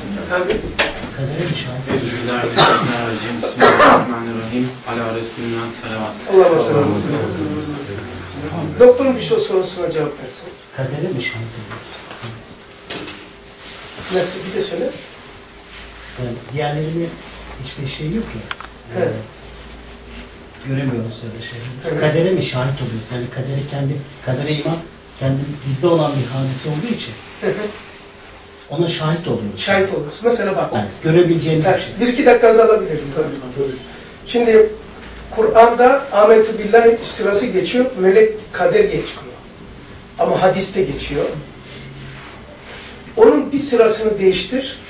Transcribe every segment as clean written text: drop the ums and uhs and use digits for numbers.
Abi. Euzubillahimineşşeytanirracim. Bismillahirrahmanirrahim. Ala Resulü'nün salavat. Allah'a sallallahu aleyhi ve sellem. Doktorun bir sorusuna cevap versin. Kadere mi şahit oluyoruz? Nasıl? Bir de söyle. Yani diğerlerinin hiçbir şey yok ya. Evet. Göremiyoruz öyle şeyleri. Evet. Kadere mi şahit oluyoruz? Yani kadere iman kendi bizde olan bir hadise olduğu için ona şahit oluyoruz. Şahit oluyorsun. Mesela bak. Yani görebileceğimiz bir şey. Bir iki dakikanızı alabilirim. Tabii. Şimdi Kur'an'da Âmentü Billahi sırası geçiyor. Melek kader geçmiyor. Ama hadiste geçiyor. Onun bir sırasını değiştir.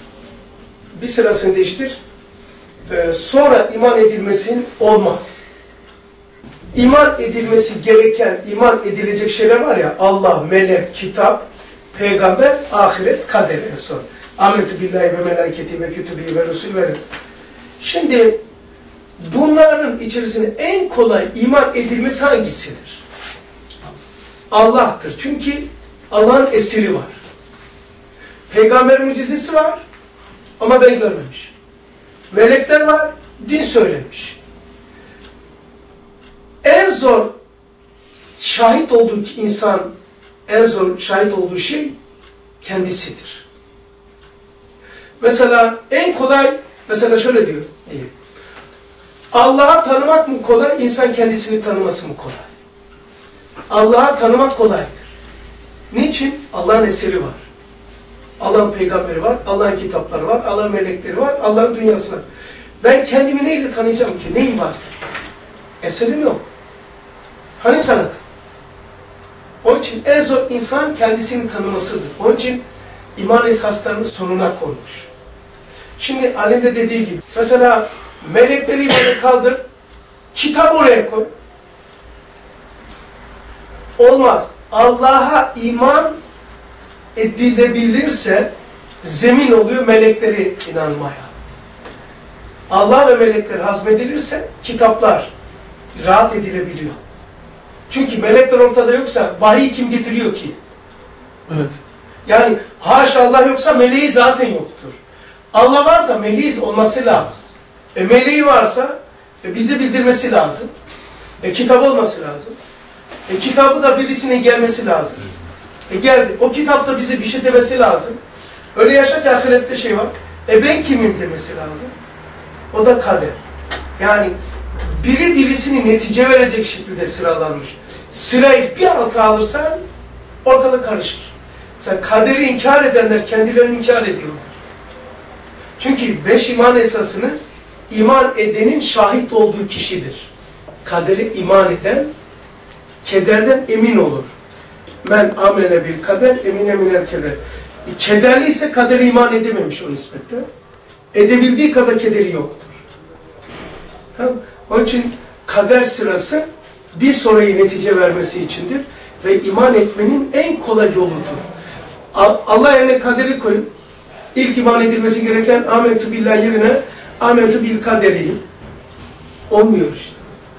Sonra iman edilmesin olmaz. İman edilmesi gereken, iman edilecek şeyler var ya, Allah, melek, kitap, peygamber, ahiret, kader en son. Âmentü billahi ve melâiketi ve kütübî ve rusul ve. Şimdi bunların içerisinde en kolay iman edilmesi hangisidir? Allah'tır. Çünkü Allah'ın esiri var. Peygamber mucizesi var ama ben görmemişim. Melekler var, din söylemiş. En zor şahit olduğu insan, en zor şahit olduğu şey kendisidir. Mesela en kolay, mesela şöyle diyor diyeyim. Allah'ı tanımak mı kolay, insan kendisini tanıması mı kolay? Allah'ı tanımak kolaydır. Niçin? Allah'ın eseri var. Allah'ın peygamberi var, Allah'ın kitapları var, Allah'ın melekleri var, Allah'ın dünyası var. Ben kendimi neyle tanıyacağım ki? Neyim var? Eserim yok. Hani sanat? Onun için en zor insan kendisini tanımasıdır. Onun için iman esaslarını sonuna koymuş. Şimdi Ali'nin de dediği gibi, mesela melekleri böyle kaldır, kitap oraya koy. Olmaz. Allah'a iman edilebilirse zemin oluyor melekleri inanmaya. Allah ve melekler hazmedilirse kitaplar rahat edilebiliyor. Çünkü melekler ortada yoksa vahiy kim getiriyor ki? Evet. Yani haşa Allah yoksa meleği zaten yoktur. Allah varsa meleği olması lazım. Meleği varsa bize bildirmesi lazım. Kitap olması lazım. Kitabı da birisine gelmesi lazım. Geldi. O kitapta bize bir şey demesi lazım. Öyle yaşa ki ahirette şey var. Ben kimim demesi lazım. O da kader. Yani biri birisini netice verecek şekilde sıralanmış. Sırayı bir alta alırsan ortalık karışır. Mesela kaderi inkar edenler kendilerini inkar ediyorlar. Çünkü 5 iman esasını iman edenin şahit olduğu kişidir. Kaderi iman eden kederden emin olur. Men amene bil kader emine minel keder. Kederli ise kadere iman edememiş o nispette. Edebildiği kadar kederi yoktur. Tamam. Onun için kader sırası bir sonraki netice vermesi içindir ve iman etmenin en kolay yoludur. Allah yerine kaderi koyun. İlk iman edilmesi gereken âmentü billah yerine âmentü bil kaderi. Olmuyor işte.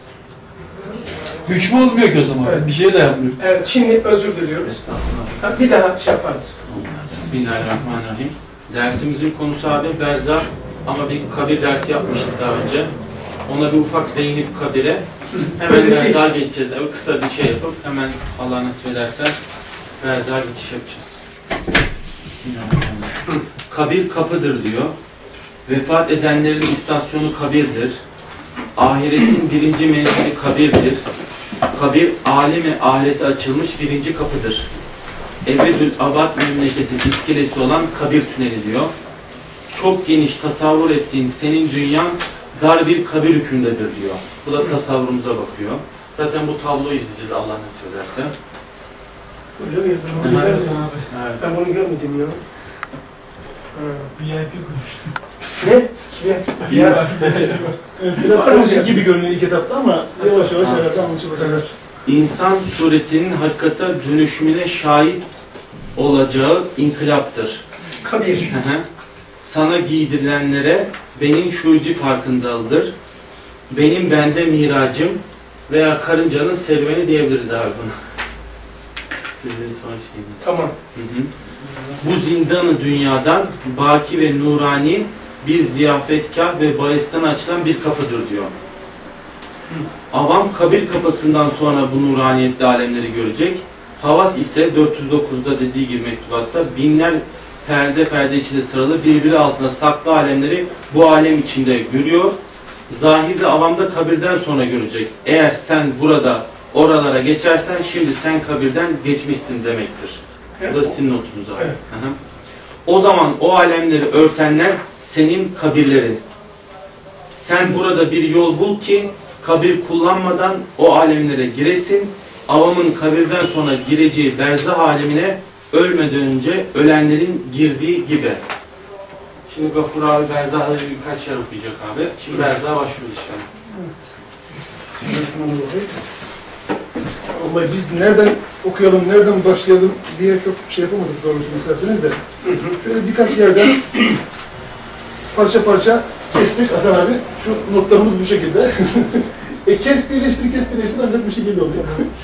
Hükmü olmuyor ki o zaman. Evet. Bir şey de yapmıyor. Evet, şimdi özür diliyoruz. Bir daha şey yaparız. Bismillahirrahmanirrahim. Dersimizin konusu abi berzah ama bir kabir dersi yapmıştık daha önce. Ona bir ufak değinip kabire hemen berzaha geçeceğiz. Kısa bir şey yapıp hemen Allah nasip ederse berzaha geçiş yapacağız. Bismillahirrahmanirrahim. Kabir kapıdır diyor. Vefat edenlerin istasyonu kabirdir. Ahiretin birinci menzili kabirdir. Kabir, aleme ahirete açılmış birinci kapıdır. Ebedül abad memleketin iskelesi olan kabir tüneli diyor. Çok geniş tasavvur ettiğin senin dünyan dar bir kabir hükmündedir diyor. Bu da tasavvurumuza bakıyor. Zaten bu tabloyu izleyeceğiz Allah nasip ederse. Öyle mi? Ben bunu görmedim ya. VIP konuştum. Ne? Biraz karışık gibi görünüyor ilk etapta ama yavaş yavaş herhalde anlaşılacak. İnsan suretinin hakikate dönüşümüne şahit olacağı inkılaptır. Kabir. Sana giydirilenlere benim şuhudi farkındalıdır. Benim bende miracım veya karıncanın serüveni diyebiliriz abi buna. Sizin son şeyiniz. Tamam. Hı hı. Bu zindanı dünyadan baki ve nurani bir ziyafetkah ve bahistan açılan bir kapıdır diyor. Avam kabir kapısından sonra bu nuraniyetli alemleri görecek. Havas ise 409'da dediği gibi mektubatta binler perde perde içinde sıralı birbiri altında saklı alemleri bu alem içinde görüyor. Zahirde avamda kabirden sonra görecek. Eğer sen burada oralara geçersen şimdi sen kabirden geçmişsin demektir. Bu da sizin notunuz abi. Evet. Hı hı. O zaman o alemleri örtenler senin kabirlerin. Sen burada bir yol bul ki kabir kullanmadan o alemlere giresin. Avamın kabirden sonra gireceği berzah alemine ölmeden önce ölenlerin girdiği gibi. Şimdi Gafur abi berzahla ilgili birkaç yer okuyacak abi. Şimdi berzaha başlıyoruz inşallah. Vallahi biz nereden okuyalım, nereden başlayalım diye çok şey yapamadık doğrusunu isterseniz de. Şöyle birkaç yerden parça parça kestik Hasan abi. Şu notlarımız bu şekilde. Kes birleştir ancak bu şekilde oluyor.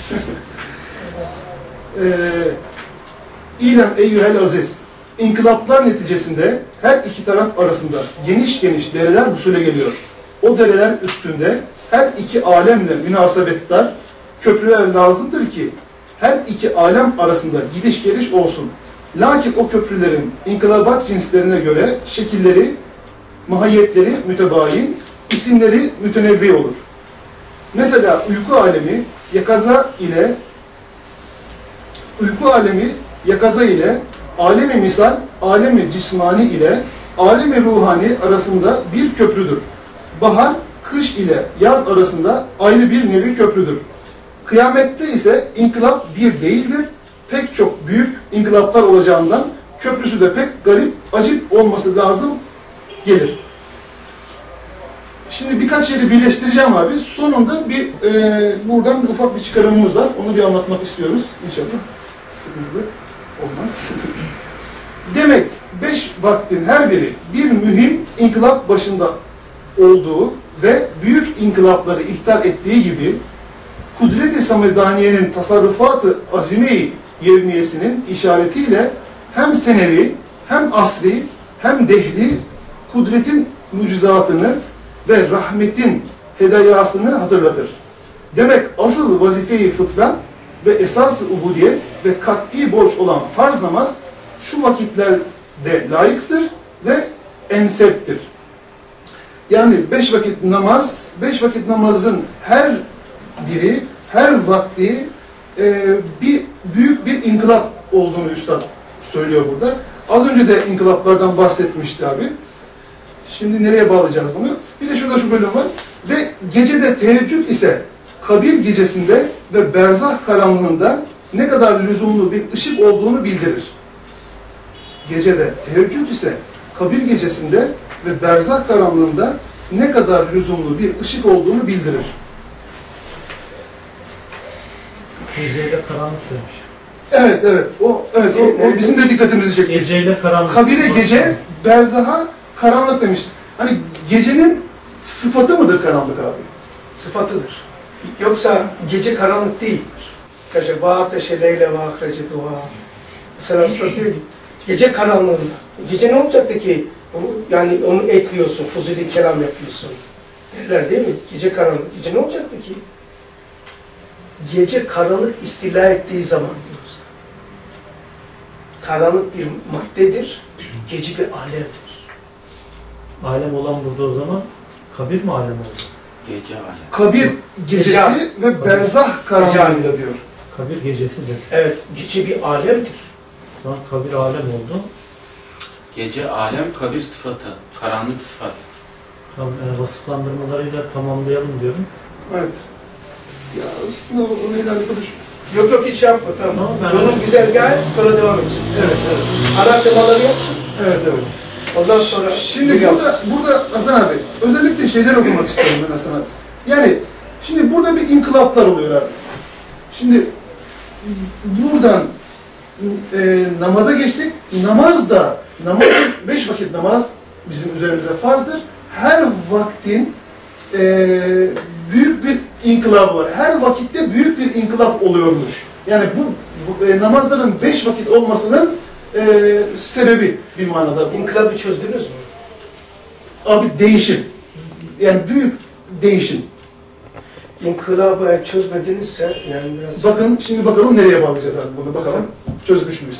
İlem eyyühel aziz. İnkılaplar neticesinde her iki taraf arasında geniş geniş dereler husule geliyor. O dereler üstünde her iki alemle münasebetler, köprüler lazımdır ki her iki alem arasında gidiş geliş olsun. Lakin o köprülerin inkılabat cinslerine göre şekilleri, mahiyetleri mütebayin, isimleri mütenevvi olur. Mesela uyku alemi yakaza ile alemi misal, alemi cismani ile alemi ruhani arasında bir köprüdür. Bahar, kış ile yaz arasında ayrı bir nevi köprüdür. Kıyamette ise inkılap bir değildir. Pek çok büyük inkılaplar olacağından köprüsü de pek garip, acip olması lazım gelir. Şimdi birkaç yeri birleştireceğim abi. Sonunda bir buradan bir ufak bir çıkarımımız var. Onu bir anlatmak istiyoruz. İnşallah sıkıntılı olmaz. Demek 5 vaktin her biri bir mühim inkılap başında olduğu ve büyük inkılapları ihtar ettiği gibi Kudret-i Samedaniye'nin tasarrufatı azime-i yevmiyesinin işaretiyle hem senevi, hem asri, hem dehli kudretin mucizatını ve rahmetin hedayasını hatırlatır. Demek asıl vazife-i fıtrat ve esas-ı ubudiyet ve kat'i borç olan farz namaz şu vakitlerde layıktır ve enseptir. Yani 5 vakit namaz, 5 vakit namazın her biri, her vakti büyük bir inkılap olduğunu Üstad söylüyor burada. Az önce de inkılaplardan bahsetmişti abi. Şimdi nereye bağlayacağız bunu? Bir de şurada şu bölüm var. Ve gecede teheccüd ise kabir gecesinde ve berzah karanlığında ne kadar lüzumlu bir ışık olduğunu bildirir. Gecede teheccüd ise kabir gecesinde ve berzah karanlığında ne kadar lüzumlu bir ışık olduğunu bildirir. Geceyle karanlık demiş. Evet. O bizim de dikkatimizi çekti. Geceyle karanlık. Kabire gece, berzaha karanlık demiş. Hani gecenin sıfatı mıdır karanlık abi? Sıfatıdır. Yoksa gece karanlık değildir. Ateşe leyle ve ahrece dua. Mesela Usta diyor ki, gece karanlığında. Gece ne olacaktı ki? Yani onu ekliyorsun, fuzuli kelam yapıyorsun. Derler değil mi? Gece karanlık. Gece ne olacaktı ki? Gece karanlık istila ettiği zaman diyoruz. Karanlık bir maddedir, gece bir alemdir. Alem olan burada o zaman kabir mi alem oldu? Gece alem. Kabir gecesi ve berzah karanlığında diyor. Kabir gecesidir. Evet, gece bir alemdir. Şu an kabir alem oldu. Gece alem, kabir sıfatı, karanlık sıfat. Tamam, vasıflandırmalarıyla tamamlayalım diyorum. Evet. Ya aslında onunla alakalı Yok hiç yapma, tamam. Tamam, Yolun güzel gel, sonra devam edecek. Evet. Ara temaları yapsın. Evet. Ondan sonra... Şimdi burada Hasan abi, özellikle şeyler okumak istiyorum ben Hasan abi. Yani, şimdi burada bir inkılaplar oluyor abi. Şimdi, buradan namaza geçtik. Namaz 5 vakit namaz bizim üzerimize farzdır. Her vaktin büyük bir inkılabı var. Her vakitte büyük bir inkılap oluyormuş. Yani bu namazların 5 vakit olmasının sebebi bir manada. İnkılabı çözdünüz mü? Abi değişim. Yani büyük değişim. İnkılabı eğer çözmedinizse yani biraz... Bakın şimdi bakalım nereye bağlayacağız abi bunu bakalım. Çözmüş müyüz?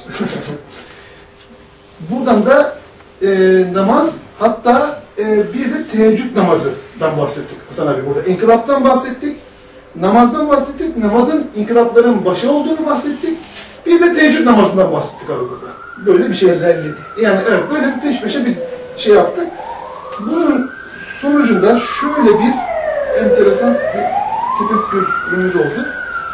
Buradan da namaz, hatta bir de teheccüd namazından bahsettik Hasan abi burada. İnkılaptan bahsettik, namazdan bahsettik, namazın inkılapların başı olduğunu bahsettik. Bir de teheccüd namazından bahsettik abi burada. Böyle bir şey. Özelliği. Yani evet, böyle bir peş peşe bir şey yaptık. Bunun sonucunda şöyle bir enteresan bir tefekkürümüz oldu.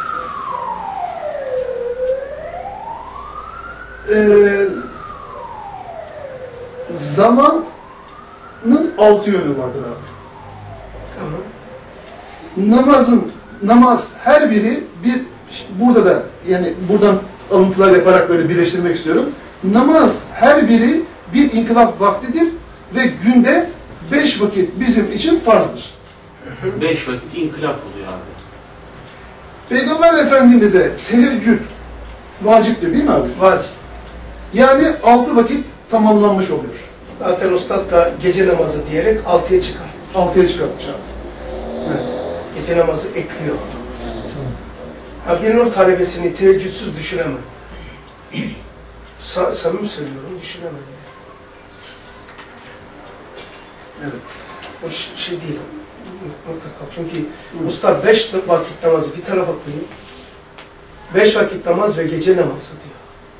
Zamanın 6 yönü vardır abi. Tamam. Namaz her biri burada da yani buradan alıntılar yaparak böyle birleştirmek istiyorum. Namaz her biri bir inkılap vaktidir ve günde 5 vakit bizim için farzdır. 5 vakit inkılap oluyor abi. Peygamber Efendimiz'e teheccüd vaciptir değil mi abi? Vacip. Yani 6 vakit tamamlanmış oluyor. Zaten Ustad da gece namazı diyerek 6'ya çıkar. 6'ya çıkartmış abi. Evet. Gece namazı ekliyor. Ha, bir nur talebesini teheccüdsüz düşünemem. Samimi söylüyorum, düşünemem. Evet. O şey değil. Mutlaka. Çünkü Ustad 5 vakit namazı bir tarafa koyuyor. 5 vakit namaz ve gece namazı diyor.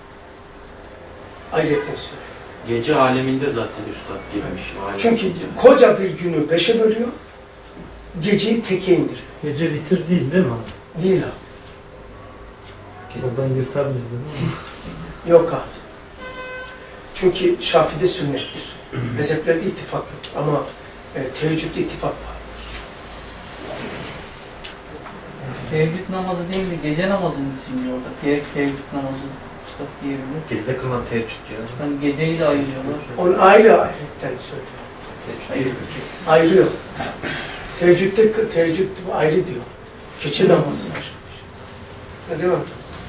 Ayrıca söylüyor. Gece aleminde zaten üstad girmiş. Çünkü koca bir günü 5'e bölüyor. Geceyi teke indiriyor. Gece vitir değil mi abi? Değil abi. Buradan yırtar mıyız değil mi? Yok abi. Çünkü Şafii'de sünnettir. Mezheplerde ittifak yok. Ama teheccüdde ittifak var. Teheccüd namazı değil de gece namazının için orada. Teheccüd namazı Ustad diyebilir. Gizli kılınan teheccüd ya. Hani geceyi de ayırıyorlar. Onu ayrıyetten söylüyor. Ayırıyor. Teheccüd ayrı diyor. Gece namazı var. Hadi bak.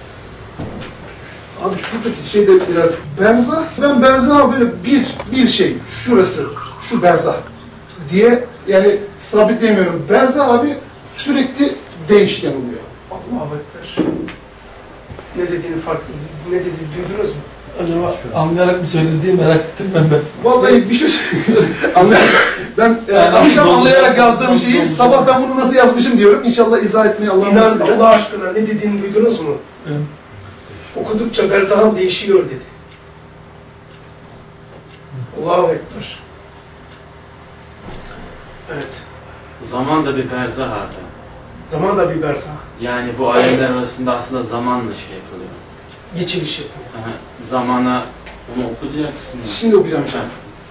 Abi şuradaki şey de biraz berzah. Ben berzah böyle bir şey, şurası, şu berzah diye yani sabitleyemiyorum. Berzah abi sürekli değişken oluyor. Allahu Ekber. Ne dediğini ne dediğini duydunuz mu? Acaba anlayarak mı söyledi diye merak ettim ben de. Vallahi bir şey anlayarak, ben akşam anlayarak yazdığım şeyi sabah ben bunu nasıl yazmışım diyorum. İnşallah izah etmeye Allah'ın İnan nasip eder. Allah aşkına ne dediğini duydunuz mu? Evet. Okudukça berzahım değişiyor dedi. Allahu Ekber. Evet. Zaman da bir berzah abi. Zaman da bir berzah. Yani bu alemler arasında aslında zamanla şey yapılıyor. Geçiliş yapıyor. Aha, zamana onu okuyacaksın. Şimdi okuyacağım şimdi.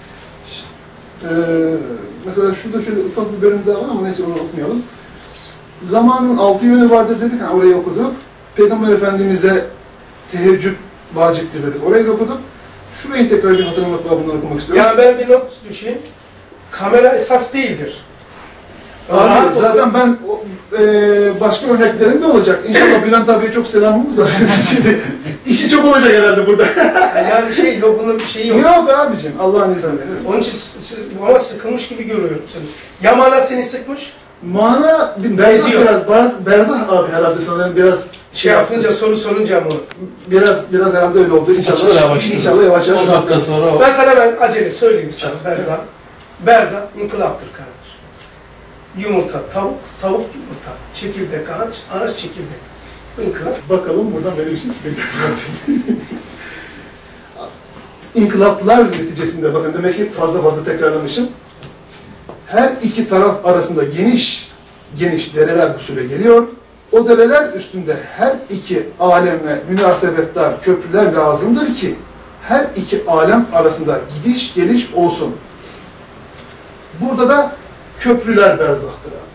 Mesela şurada şöyle ufak bir bölüm daha var ama neyse onu okumayalım. Zamanın 6 yönü vardır dedik, orayı okuduk. Peygamber Efendimiz'e teheccüd vaciptir dedik, orayı da okuduk. Şurayı tekrar bir hatırlamak babından okumak istiyorum. Yani ben bir not düşeyim. Kamera esas değildir. Abi zaten ben başka örneklerim de olacak. İnşallah Bülent abiye çok selamımız var. Şimdi işi çok olacak herhalde burada. Yani yok bunun bir şeyi yok. Yok abicim, Allah'ın izniyle. Onun için ama sıkılmış gibi görüyorsun. Ya mana seni sıkmış? Mana berzah biraz berzah abi herhalde sanırım biraz Şey yapınca soru sorunca mı? biraz herhalde öyle oldu. Açılır yavaş. İnşallah yavaş yavaş. 10 dakika sonra o. Ben acele söyleyeyim sana berzah. Berzah inkılaptır kardeş. Yumurta, tavuk yumurta. Çekirdek ağaç çekirdek. Bu inkılap. Bakalım buradan böyle bir şey çıkacak. İnkılaplar neticesinde bakın demek ki fazla tekrarlamışım. Her iki taraf arasında geniş dereler bu süre geliyor. O dereler üstünde her iki alemle münasebetler, köprüler lazımdır ki her iki alem arasında gidiş geliş olsun. Burada da köprüler berzahtır abi.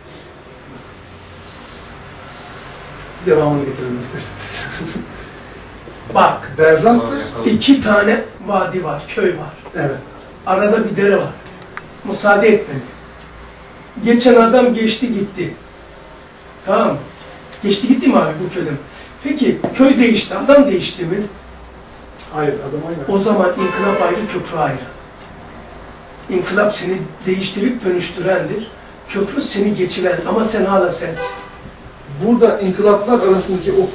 Devamını getirelim isterseniz. Bak, Berzahtır. 2 tane vadi var, köy var. Evet. Arada bir dere var. Müsaade etmedi. Geçen adam geçti gitti. Tamam mı? Geçti gitti mi abi bu köyden? Peki köy değişti, adam değişti mi? Hayır, adam aynı. O zaman inkılap ayrı, köprü ayrı. İnkılap seni değiştirip dönüştürendir. Köprü seni geçiren ama sen hala sensin. Burada inkılaplar arasındaki o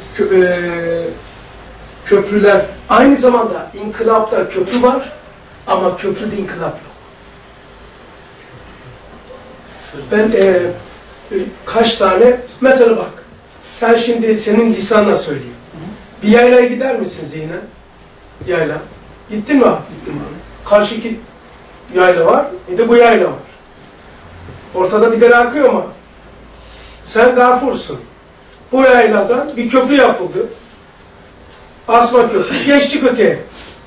köprüler, Aynı zamanda inkılapta köprü var ama köprüde inkılap yok. Ben kaç tane, mesela bak, sen şimdi senin lisanla söyleyeyim. Bir yaylaya gider misin Zeynen? Yayla. Gittin mi abi? Gittim abi. Karşıki yayla var, bir de bu yayla var. Ortada bir dere akıyor mu? Sen Gafursun. Bu yayladan bir köprü yapıldı. Asma köprü. Geçtik öteye.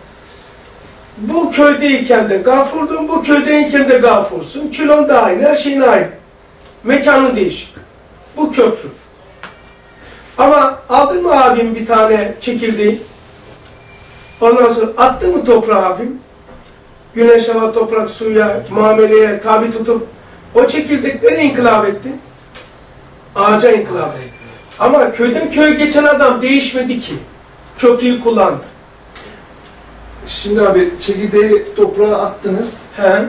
Bu köydeyken de Gafurdun, bu köydeyken de Gafursun. Kilon da aynı, her şeyin aynı. Mekanın değişik. Bu köprü. Ama aldın mı abim bir tane çekirdeği? Ondan sonra attın mı toprağa abim? Güneş, hava, toprak, suya, muameleye tabi tutup o çekirdekleri inkılap etti. Ağaca inkılap etti. Ama köyden köye geçen adam değişmedi ki. Köprüyü kullandı. şimdi abi çekirdeği toprağa attınız, He?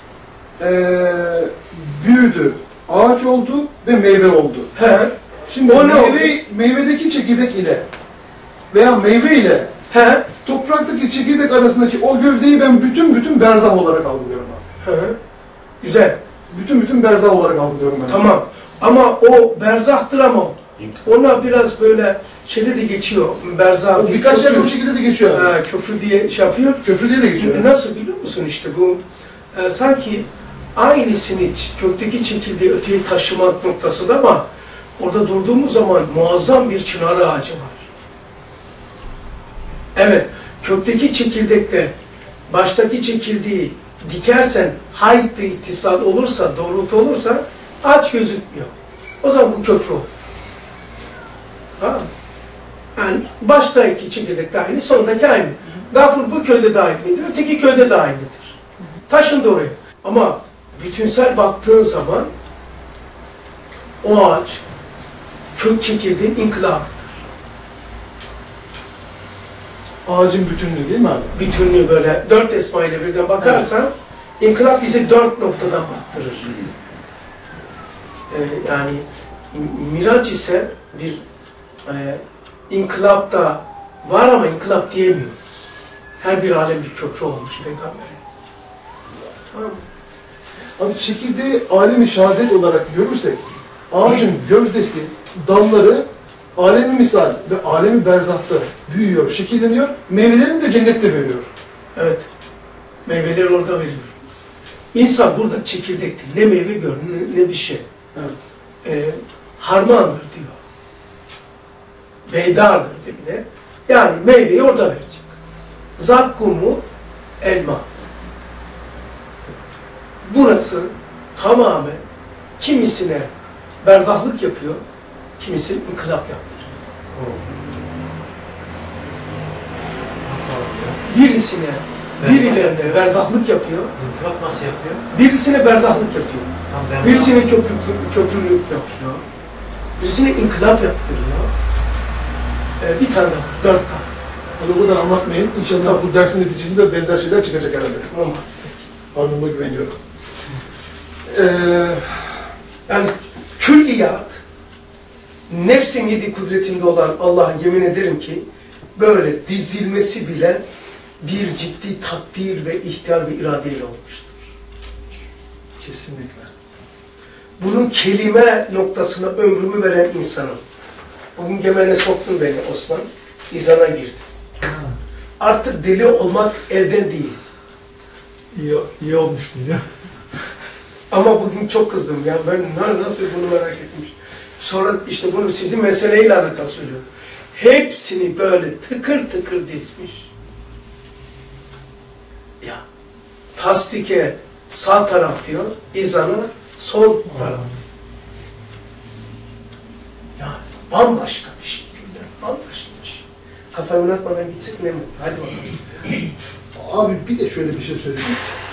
büyüdü, ağaç oldu ve meyve oldu. He? Şimdi O ne meyvedeki çekirdek ile veya meyve ile He? topraktaki çekirdek arasındaki o gövdeyi ben bütün berzah olarak algılıyorum abi. He? Güzel. Bütün berzah olarak algılıyorum ben. Tamam. Ama o berzahtır ama ona biraz böyle şeyde de geçiyor. Berzah. O birkaç yer o şekilde de geçiyor abi. Köprü diye şey yapıyor. Köprü diye de geçiyor. Nasıl biliyor musun işte bu sanki aynısını kökteki çekirdeği öteye taşımak noktasında ama orada durduğumuz zaman muazzam bir çınar ağacı var. Evet, kökteki çekirdekle baştaki çekirdeği dikersen hayt ittisal olursa, doğrultu olursa ağaç gözükmüyor. O zaman bu köprü olur. Tamam mı? Yani baştaki çekirdek de aynı, sondaki aynı. Gafur bu köyde de aynıydı, öteki köyde de aynıdır. Taşındı oraya. Ama bütünsel baktığın zaman o ağaç kök çekirdeğin inkılabıdır. Ağacın bütünlüğü değil mi abi? Bütünlüğü böyle dört esma ile birden bakarsan inkılap bizi dört noktadan baktırır. Yani Miraç ise bir inkılapta var ama inkılap diyemiyoruz. Her bir alem bir köprü olmuş Peygamber'e. Tamam mı? Abi çekirdeği alemi şehadet olarak görürsek ağacın gövdesi, dalları alemi misal ve alemi berzahta büyüyor, şekilleniyor, meyvelerini de cennette veriyor. Evet. Meyveler orada veriyor. İnsan burada çekirdektir. Ne meyve gör, ne bir şey. Evet. Harmandır diyor. Beydardır bir de. Yani meyveyi orada verecek. Zakkumu, elma. Burası tamamen kimisine berzahlık yapıyor, kimisine inkılap yaptırıyor. Nasıl yapıyor? Birisine, birilerine berzahlık yapıyor, İnkılap nasıl yapıyor? birisine berzahlık yapıyor, Tam ben birisine köprülük yapıyor, birisine inkılap yaptırıyor. Bir tane daha, 4 tane. Hadi o kadar anlatmayın. İnşallah Tamam. bu dersin neticesinde benzer şeyler çıkacak herhalde. Tamam. Ardımda güveniyorum. Yani külliyat, nefsin yedi kudretinde olan Allah'a yemin ederim ki böyle dizilmesi bile bir ciddi takdir ve ihtiyar ve iradeyle olmuştur. Kesinlikle. Bunun kelime noktasına ömrümü veren insanım. Bugün gemene soktun beni Osman, izana girdim. Artık deli olmak elden değil. iyi olmuş diyeceğim. Ama bugün çok kızdım ya, ben nasıl bunu merak ettim. Sonra işte bunu sizin meseleyle alakalı söylüyorum. Hepsini böyle tıkır tıkır dizmiş. Ya, tasdike sağ taraf diyor, izana sol taraf. Ya, bambaşka bir şey. Bambaşka bir şey. Kafayı oynatmadan gitsek ne mutlu. Hadi bakalım. Abi bir de şöyle bir şey söyleyeyim.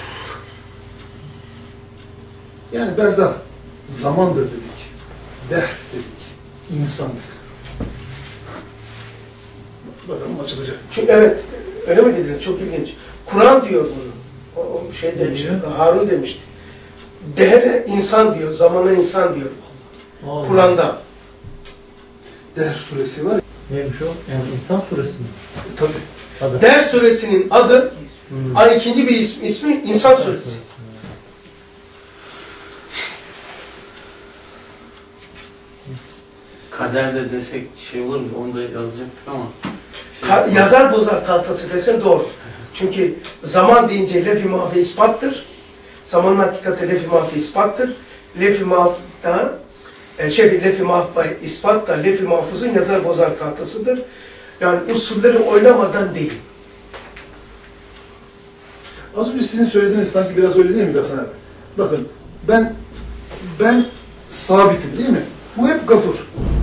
Yani berzah zamandır dedik. Dehr dedik. İnsanlık. Bakalım açılacak. Çünkü evet, öyle mi dediniz? Çok ilginç. Kur'an diyor bunu. O şey demişti, Harun demişti. Dehre insan diyor, zamana insan diyor. Kur'an'da. Dehr suresi var. Neymiş o? Yani insan suresi mi? Tabii. Adı. Dehr suresinin adı, ay ikinci bir ismi İnsan suresi. Kader de desek şey olur mu? Onu da yazacaktık ama. Yazar bozar tahtası desen doğru. Çünkü zaman deyince lef-i mahve ispattır. Zamanın hakikati lef-i mahve ispattır. Lef-i mahvda, lef-i mahve ispat da lef-i mahfuzun yazar bozar tahtasıdır. Yani usulleri oynamadan değil. Az önce sizin söylediğiniz sanki biraz öyle değil mi Hasan abi? Bakın ben sabitim değil mi? Bu hep gafur.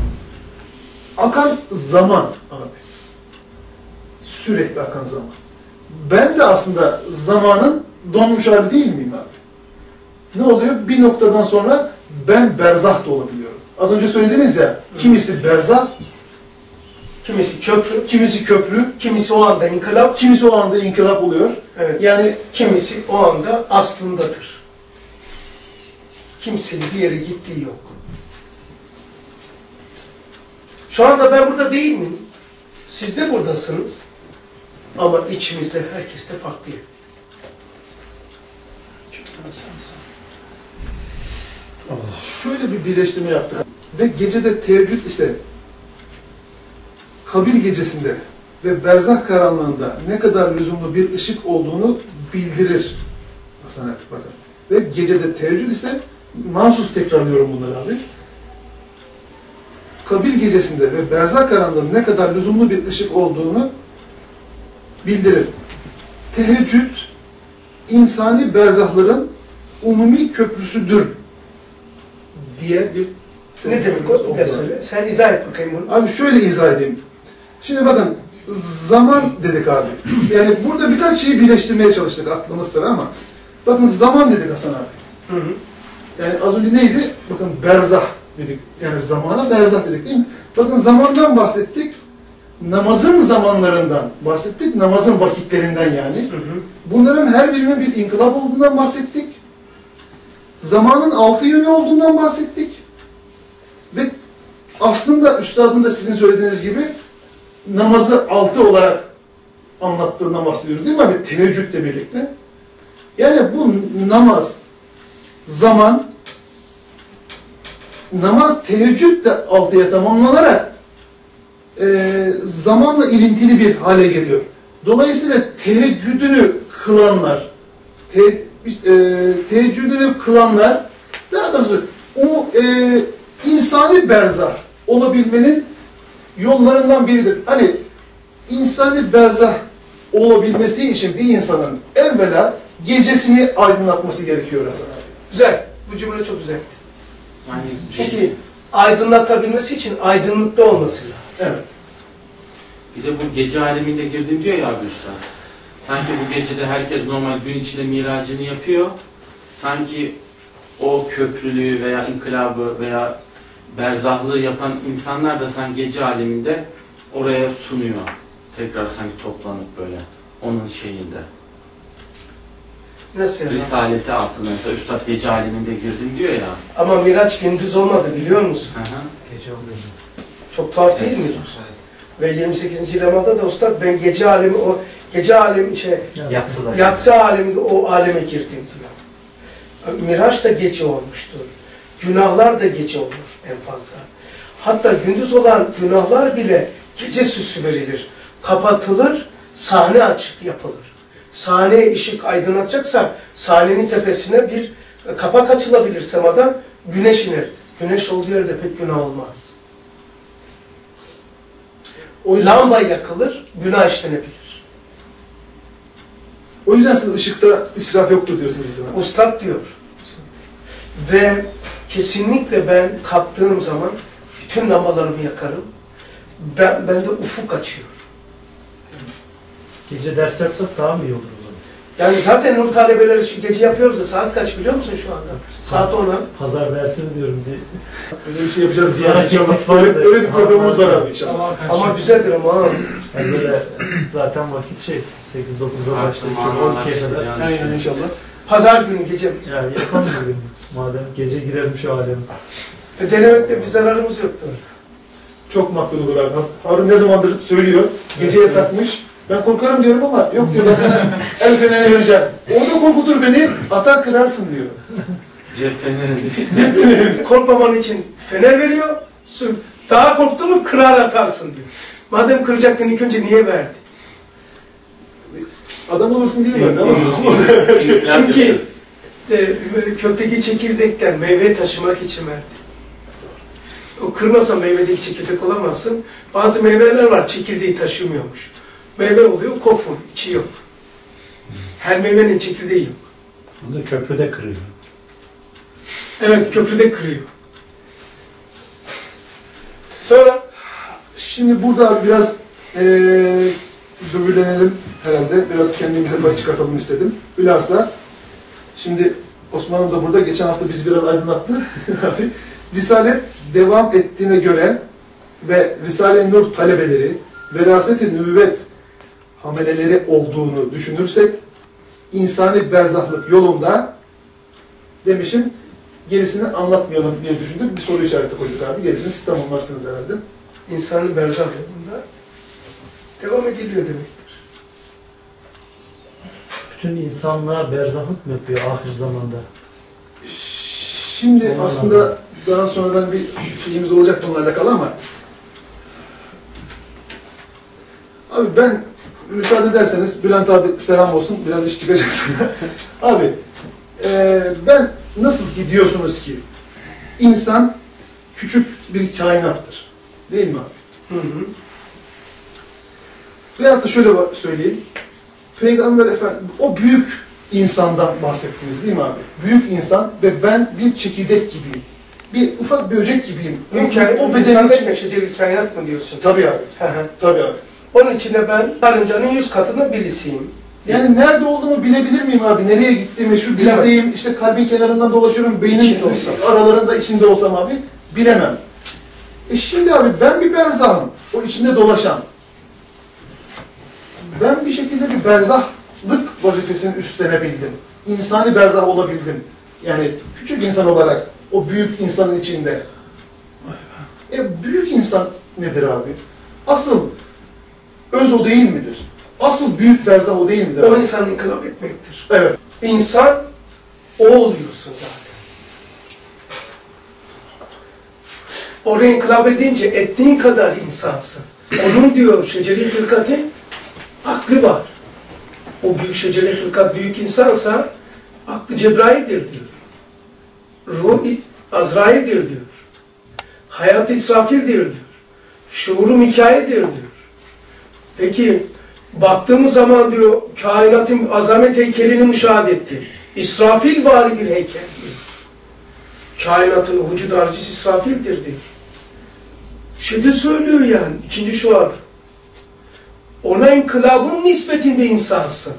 Akan zaman abi. Sürekli akan zaman. Ben de aslında zamanın donmuş hali değil miyim abi? Ne oluyor? Bir noktadan sonra ben berzah da olabiliyorum. Az önce söylediniz ya, kimisi berzah, Kimisi köprü, kimisi köprü, kimisi o anda inkılap, kimisi o anda inkılap oluyor. evet. Yani Kimisi o anda aslındadır. Kimsenin bir yere gittiği yok. Şu anda ben burada değil miyim? Siz de buradasınız. Ama içimizde herkes de farklı. şöyle bir birleştirme yaptık. Ve gecede teheccüd ise kabir gecesinde ve berzah karanlığında ne kadar lüzumlu bir ışık olduğunu bildirir. Hasan abi bakın. Ve gecede teheccüd ise mahsus tekrarlıyorum bunları abi. Kabir gecesinde ve berzah karanlığında ne kadar lüzumlu bir ışık olduğunu bildirir. Teheccüd insani berzahların umumi köprüsüdür diye bir Ne demek o? Bir de söyle. Sen izah et bakayım bunu. Abi şöyle izah edeyim. Şimdi bakın, zaman dedik abi. Yani burada birkaç şeyi birleştirmeye çalıştık aklımız sıra ama bakın zaman dedik Hasan abi. Hı hı. Yani az önce neydi? Bakın berzah dedik. Yani zamana berzah dedik değil mi? Bakın zamandan bahsettik. Namazın zamanlarından bahsettik. Namazın vakitlerinden yani. Hı hı. Bunların her birinin bir inkılap olduğundan bahsettik. Zamanın 6 yönü olduğundan bahsettik. Ve aslında üstadın da sizin söylediğiniz gibi namazı 6 olarak anlattığından bahsediyoruz değil mi abi? Teheccüdle birlikte. Yani bu namaz, zaman, namaz teheccüdle 6'ya tamamlanarak zamanla ilintili bir hale geliyor. Dolayısıyla teheccüdünü kılanlar, teheccüdünü kılanlar, daha doğrusu o insani berzah olabilmenin yollarından biridir. Hani insani berzah olabilmesi için bir insanın evvela gecesini aydınlatması gerekiyor Hasan abi. Güzel. Bu cümle çok güzeldi. Yani Çünkü aydınlatabilmesi için aydınlıkta olması lazım. Evet. bir de bu gece aleminde girdim diyor ya abi usta. Sanki bu gecede herkes normal gün içinde miracını yapıyor. Sanki o köprülüğü veya inkılabı veya berzahlığı yapan insanlar da sanki gece aleminde oraya sunuyor. Tekrar sanki toplanıp böyle onun şeyinde. Nasıl yani? Risaleti altında mesela Üstad gece aleminde girdim diyor ya. Ama Miraç gündüz olmadı biliyor musun? Hı hı. Gece oluyor. Çok tuhaf değil mi? Ve 28. lemada da Ustad ben gece alemi o gece alemi yatsı aleminde o aleme girdim diyor. Miraç da gece olmuştur. Günahlar da gece olur en fazla. Hatta gündüz olan günahlar bile gece süsü verilir. Kapatılır, sahne açık yapılır. Sahneye ışık aydınlatacaksa sahnenin tepesine bir kapak açılabilir semadan, güneş iner. Güneş olduğu yerde pek günah olmaz. O lamba yakılır, günah işlenebilir. O yüzden siz ışıkta israf yoktur diyorsunuz Hasan abi. Ustad diyor. Ve kesinlikle ben kalktığım zaman bütün lambalarımı yakarım. Bende ufuk açıyor. Gece ders yapsak daha mı iyi olur o zaman? Yani zaten Nur talebeleri şu gece yapıyoruz da saat kaç biliyor musun şu anda? Saat 10'a. Pazar dersini diyorum. Öyle bir şey yapacağız. Ziyaret inşallah. etmek var da. Öyle bir programımız var abi inşallah. Ama güzeldir ama ha. Yani böyle zaten vakit 8-9'da başlayıp Manalar 12'ye kadar. çıkacağını Aynen düşünüyorum. inşallah. Pazar günü gece. Yani yapalım bugün. Madem gece girelim şu aleme. Denemekte bir zararımız yoktur. Çok makbul olur abi. Harun ne zamandır söylüyor. Geceye takmış. Ben korkarım diyorum ama yok diyor ben sana el feneri vereceğim. Orada korkutur beni, atar kırarsın diyor. Cep feneri Korkmaman için fener veriyor. Daha korktuğunu kırar atarsın diyor. Madem kıracaktın ilk önce niye verdi? Adam olursun diye mi? Çünkü kökteki çekirdekten meyve taşımak için verdi. O kırmasa meyvedeki çekirdek olamazsın. Bazı meyveler var çekirdeği taşımıyormuş. Meyve oluyor kofun, içi yok. Her meyvenin çekirdeği yok. Bunu köprüde kırıyor. Evet, köprüde kırıyor. Sonra? Şimdi burada biraz böbürlenelim herhalde. Biraz kendimize pay çıkartalım istedim. Bilhassa şimdi Osman'ım da burada. Geçen hafta bizi biraz aydınlattı. Risalet devam ettiğine göre ve Risale-i Nur talebeleri veraset-i nübüvvet hameleleri olduğunu düşünürsek insani berzahlık yolunda demişim gerisini anlatmayalım diye düşündük. Bir soru işareti koyduk abi. Gerisini siz tamamlarsınız herhalde. İnsanın berzah yolunda devam ediliyor demektir. Bütün insanlığa berzahlık mı yapıyor ahir zamanda? Şimdi Ondan aslında daha sonradan bir şeyimiz olacak bununla alakalı ama abi ben müsaade ederseniz Bülent abi selam olsun biraz iş çıkacaksın. Abi ben nasıl ki diyorsunuz ki insan küçük bir kainattır. Değil mi abi? Hı hı. Veyahut da şöyle söyleyeyim. Peygamber Efendimiz o büyük insandan bahsettiniz değil mi abi? Büyük insan ve ben bir çekirdek gibiyim. Bir ufak böcek gibiyim. O bedenin içinde şeceri kainat mı diyorsun? Tabii abi. Hı hı. Tabii abi. Onun içinde ben karıncanın 100 katında birisiyim. Yani nerede olduğumu bilebilir miyim abi? Nereye gittiğimi, şu Bilemez. dizdeyim, işte kalbin kenarından dolaşıyorum, beynin İçinde olsam. aralarında içinde olsam abi, bilemem. Şimdi abi ben bir berzahım, o içinde dolaşan. Ben bir şekilde bir berzahlık vazifesini üstlenebildim. İnsani berzah olabildim. Yani küçük insan olarak o büyük insanın içinde. Büyük insan nedir abi? Asıl öz o değil midir? Asıl büyük berzah o değil midir? O insanı inkılap etmektir. Evet. İnsan o oluyorsun zaten. Oraya inkılap edince ettiğin kadar insansın. Onun diyor şeceri hılkatin aklı var. O büyük şeceri hılkat büyük insansa aklı Cebrail'dir diyor. Ruh Azrail'dir diyor. Hayat İsrafil'dir diyor. Şuuru Mikail'dir diyor. Peki baktığımız zaman diyor kainatın azamet heykelini müşahede etti. İsrafil vari bir heykel diyor. Kainatın vücud harcısı İsrafil'dir diyor. Şeyde söylüyor yani ikinci şuada. Ona inkılabın nispetinde insansın.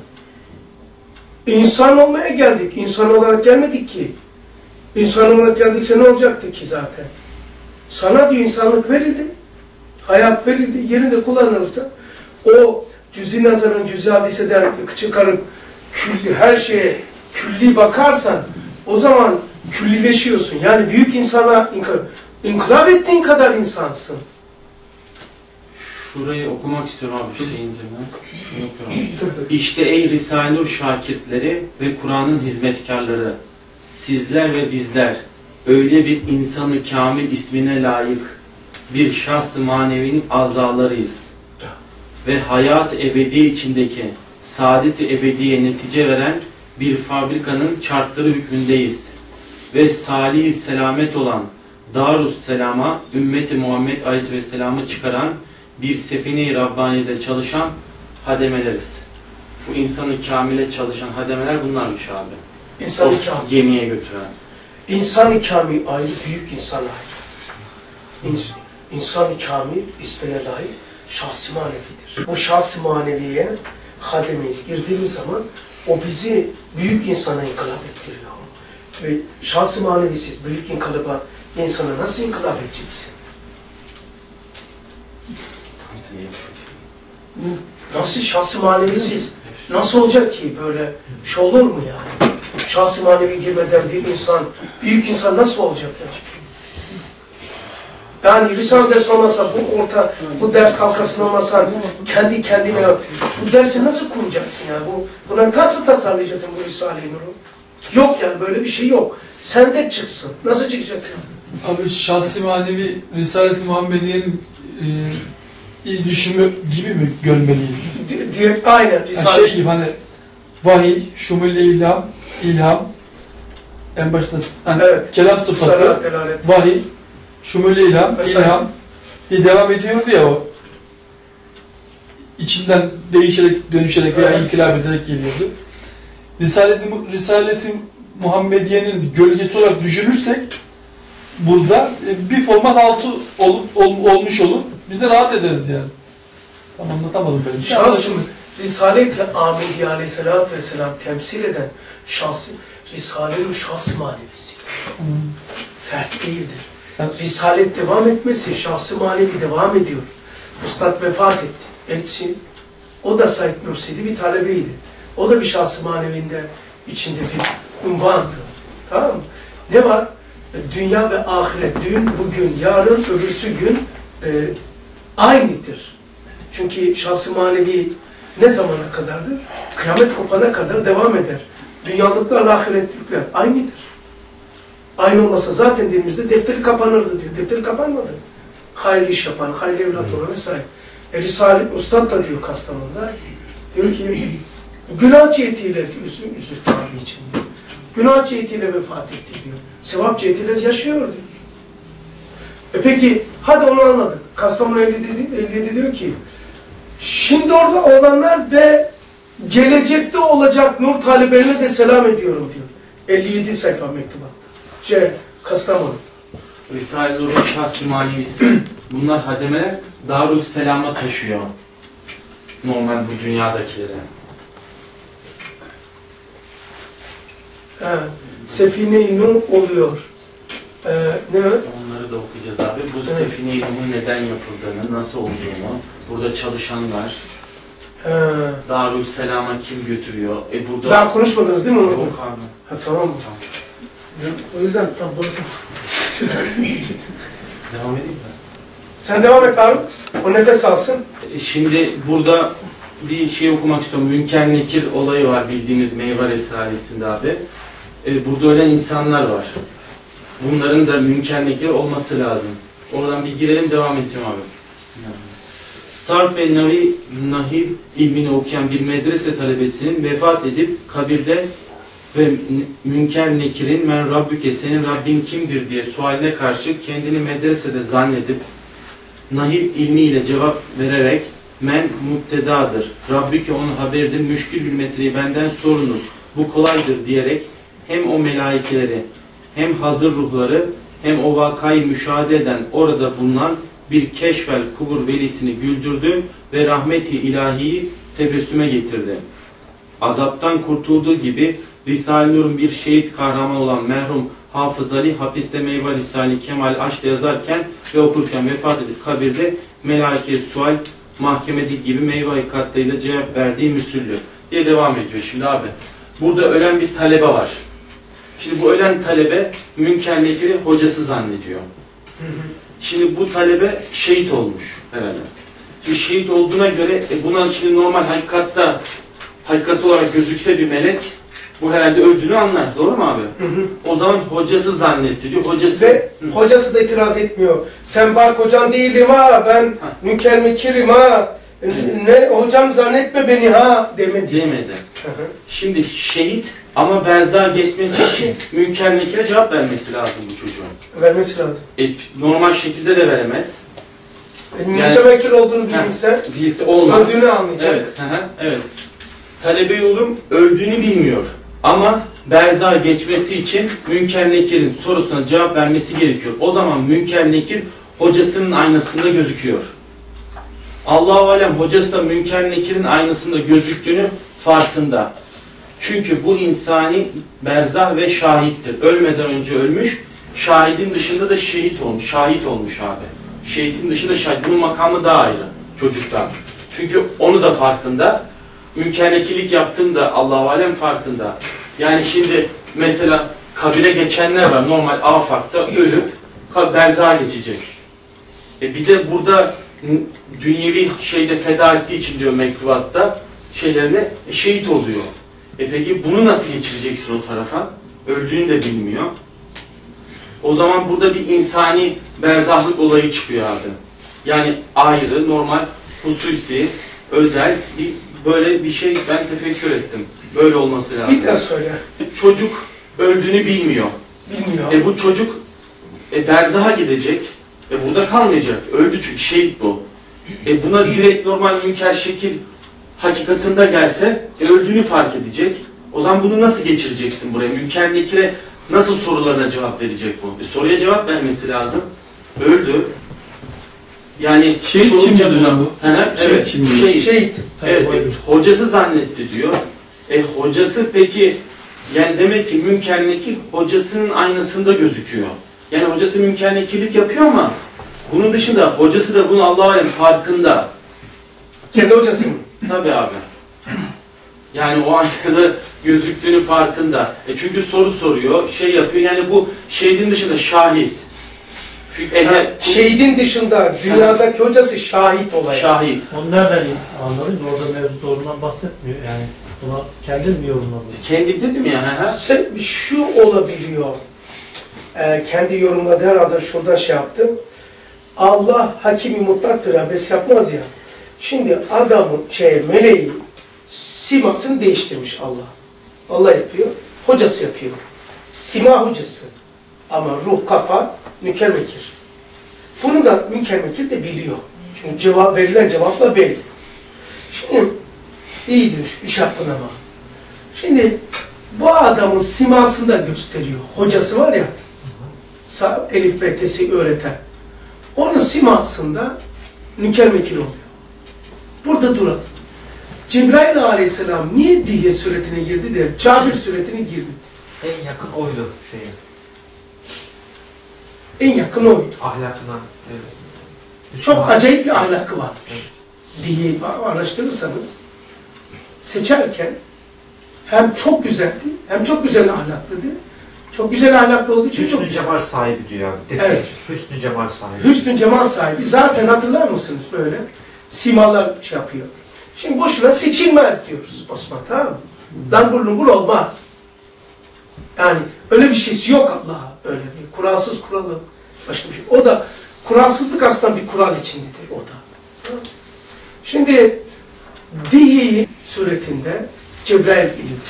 İnsan olmaya geldik. İnsan olarak gelmedik ki. İnsan olarak geldikse ne olacaktı ki zaten? Sana diyor insanlık verildi. Hayat verildi. Yerinde kullanılırsa o cüz-i nazarın cüz-i hadiseden çıkarıp külli, her şeye külli bakarsan o zaman küllileşiyorsun. Yani büyük insana inkılap ettiğin kadar insansın. Şurayı okumak istiyorum abi Hüseyin Zemin. Okuyorum. Tabii. İşte ey Risale-i Nur şakirtleri ve Kur'an'ın hizmetkarları, sizler ve bizler öyle bir insanı kamil ismine layık bir şahs-ı manevinin azalarıyız. Ve hayat ebedi içindeki saadet-i ebediye netice veren bir fabrikanın çarkları hükmündeyiz. Ve salih-i selamet olan Darus Selam'a, ümmeti Muhammed Aleyhisselam'ı çıkaran bir sefine-i Rabbani'de çalışan hademeleriz. Bu insanı kamile çalışan hademeler bunlarmış abi. İnsan-ı O kamil. gemiye götüren. İnsan-ı kamil ayrı, büyük insan ayrı. İnsan-ı kamil ismine layık şahs-ı manevidir. Bu şahs-ı maneviye hademeyiz. Girdiğimiz zaman O bizi büyük insana inkılap ettiriyor. Ve şahs-ı manevisiz büyük inkılaba insana nasıl inkılap edeceksin? Nasıl şahs-ı manevisiz? Nasıl olacak ki böyle bir şey olur mu yani? Şahs-ı manevi girmeden bir insan, büyük insan nasıl olacak ya? Yani Risale ders olmasa, bu ders halkasında olmasa kendi kendine bu dersi nasıl kuracaksın yani? Buna nasıl tasarlayacaksın bu Risale-i Nur'u? Yok yani böyle bir şey yok. Sende çıksın. Nasıl çıkacak yani? Abi şahsi manevi Risale-i Muhammediye'nin iz düşümü gibi mi görmeliyiz? Aynen. Risale. Şey gibi hani vahiy, şumul-i ilham, en başta hani Evet. kelam sıfatı, vahiy, şumul-i ilham diye devam ediyordu ya o. İçinden değişerek, dönüşerek veya inkılap ederek geliyordu. Risale-i Muhammediye'nin gölgesi olarak düşünürsek burada bir format altı olmuş olur. Biz de rahat ederiz yani. Tam anlatamadım ben. Şahsım Risale-i Ahmediye Aleyhisselatü Vesselam temsil eden Risale-i şahs manevisi. Fert değildir. Risalet devam etmesi, şahs-ı manevi devam ediyor. Üstad vefat etti. Etsin. O da Said Nursi'ydi, bir talebeydi. O da bir şahs-ı manevinde içinde bir unvandı. Tamam mı? Ne var? Dünya ve ahiret, dün, bugün, yarın, öbürsü gün aynıdır. Çünkü şahs-ı manevi ne zamana kadardır? Kıyamet kopana kadar devam eder. Dünyalıklarla ahiretlikler aynıdır. Aynı olmasa zaten dilimizde defteri kapanırdı diyor. Defteri kapanmadı. Hayırlı iş yapan, hayırlı evlat olan vesaire. Risale Ustad da diyor Kastamonu'da. Diyor ki günah cihetiyle üzül tabi için diyor. Günah cihetiyle vefat etti diyor. Sevap cihetiyle yaşıyor diyor. Peki hadi onu anladık. Kastamonu 57 diyor ki şimdi orada olanlar ve gelecekte olacak nur talebelerine de selam ediyorum diyor. 57 sayfa mektubatta. Kastamonu. Risale-i Nur'un şahs-ı manevisi. Bunlar hademeler Darüsselam'a taşıyor. Normal bu dünyadakilere. Sefine-i Nur oluyor. Ne? Onları da okuyacağız abi. Bu Sefine-i Nur'un neden yapıldığını, nasıl olduğunu, burada çalışanlar, Darüsselam'a kim götürüyor? Burada... Daha konuşmadınız değil mi? Yok abi. Ha, tamam mı? Tamam. O yüzden tam burası. Devam edeyim mi? Sen devam et abi. O nefes alsın. Şimdi burada bir şey okumak istiyorum. Münker Nekir olayı var bildiğimiz Meyvar Esrarisi'nde abi. Burada ölen insanlar var. Bunların da Münker Nekir olması lazım. Oradan bir girelim, devam edeceğim abi. Sarf ve Nahiv ilmini okuyan bir medrese talebesinin vefat edip kabirde ve Münker Nekir'in "Men Rabbüke, senin Rabbin kimdir?" diye sualine karşı kendini medresede zannedip Nahiv ilmiyle cevap vererek "Men mubtedadır, Rabbüke onun haberidir, müşkül bir meseleyi benden sorunuz, bu kolaydır" diyerek hem o melaikeleri, hem hazır ruhları, hem o vakayı müşahede eden orada bulunan bir keşfel kubur velisini güldürdü ve rahmeti ilahiyi tebessüme getirdi. Azaptan kurtulduğu gibi Risale-i Nur'un bir şehit kahraman olan merhum Hafız Ali hapiste Meyve Risale-i Kemal Aş'ta yazarken ve okurken vefat edip kabirde melaike sual mahkemedeki gibi meyve katlarıyla cevap verdiği müsüllü diye devam ediyor. Şimdi abi burada ölen bir talebe var. Şimdi bu ölen talebe Münker Nekir'i hocası zannediyor. Şimdi bu talebe şehit olmuş herhalde. Şimdi şehit olduğuna göre buna şimdi normal hakikat olarak gözükse bir melek bu herhalde öldüğünü anlar. Doğru mu abi? O zaman hocası zannetti diyor. Hocası... Ve hocası da itiraz etmiyor. Sen bak hocan değilim ha, ben Münker Nekir'im ha. Evet. Ne hocam zannetme beni ha demedi. Demedi. Şimdi şehit ama berzağa geçmesi için Münker Nekir'e cevap vermesi lazım bu çocuğun. Vermesi lazım. Normal şekilde de veremez. Münker Nekir olduğunu bilse olmaz. Öldüğünü anlayacak. Evet. Evet. Talebe oğlum öldüğünü bilmiyor. Ama berzağa geçmesi için Münker Nekir'in sorusuna cevap vermesi gerekiyor. O zaman Münker Nekir hocasının aynasında gözüküyor. Allah-u Alem hocası da Münker Nekir'in aynasında gözüktüğünü farkında. Çünkü bu insani berzah ve şahittir. Ölmeden önce ölmüş, şahidin dışında da şehit olmuş. Şahit olmuş abi. Şehitin dışında şahit. Bunun makamı daha ayrı çocuktan. Çünkü onu da farkında. Münkernekilik yaptığında Allah-u Alem farkında. Yani şimdi mesela kabire geçenler var. Normal afakta ölüp berzaha geçecek. Bir de burada dünyevi şeyde feda ettiği için diyor mektubatta şeylerine şehit oluyor. Peki bunu nasıl geçireceksin o tarafa? Öldüğünü de bilmiyor. O zaman burada bir insani berzahlık olayı çıkıyor abi. Yani ayrı, normal, hususi, özel bir böyle bir şey ben tefekkür ettim. Böyle olması lazım. Bir daha söyle. Çocuk öldüğünü bilmiyor. Bilmiyor. Bu çocuk berzaha gidecek. Burada kalmayacak. Öldü çünkü şehit bu. Buna direkt normal münker şekil hakikatında gelse öldüğünü fark edecek. O zaman bunu nasıl geçireceksin buraya? Münker nekire nasıl sorularına cevap verecek bu? Soruya cevap vermesi lazım. Öldü. Yani Şehit sorunca kimdir hocam bu? Evet. Şehit. Evet, hocası zannetti diyor. Hocası peki yani demek ki münker nekir hocasının aynasında gözüküyor. Yani hocası münker nekirlik yapıyor ama bunun dışında hocası da bunu Allah-u Alem farkında. Kendi hocası mı? Tabii abi. Yani o aynada gözüktüğünü farkında. Çünkü soru soruyor, şey yapıyor. Yani bu şehidin dışında şahit. Çünkü Şehidin dışında dünyadaki hocası şahit olay. Şahit. Onu nereden anladın? Orada mevzu doğrudan bahsetmiyor. Yani buna kendin mi yorumladın? Kendim dedim ya. Şu olabiliyor. Kendi yorumladı herhalde şuradan şey yaptım. Allah hakimi mutlaktır, abes yapmaz ya. Şimdi adamın meleği simasını değiştirmiş Allah. Allah yapıyor, hocası yapıyor. Sima hocası. Ama ruh, kafa, münker mekir. Bunu da münker mekir de biliyor. Çünkü verilen cevapla belli. Şimdi iyidir, üç hakkın ama. Şimdi bu adamın simasını da gösteriyor. Hocası var ya, Elif Betesi öğreten. Onun simasında münker mekir oluyor. Burada duralım. Cebrail aleyhisselam niye Diye suretine girdi de Cabir suretine girmedi? En yakın oydu şeyin. En yakın oydu. Ahlakına. Evet. Çok acayip bir ahlakı varmış. Diye araştırırsanız seçerken hem çok güzeldi, hem çok güzel ahlaklıydı. Çok güzel ahlaklı olduğu için çok Hüsnü güzel. cemal sahibi diyor abi. Evet. Hüsnü cemal sahibi. Hüsnü cemal sahibi. Zaten hatırlar mısınız böyle? Simalar şey yapıyor. Şimdi boşuna seçilmez diyoruz Osman, tamam mı? Langur lungur olmaz. Yani öyle bir şeysi yok Allah'a. Öyle bir kuralsız kuralı. Başka bir şey. O da kuralsızlık aslında bir kural içindedir o da. Tamam. Şimdi Dihi suretinde Cebrail iniyor.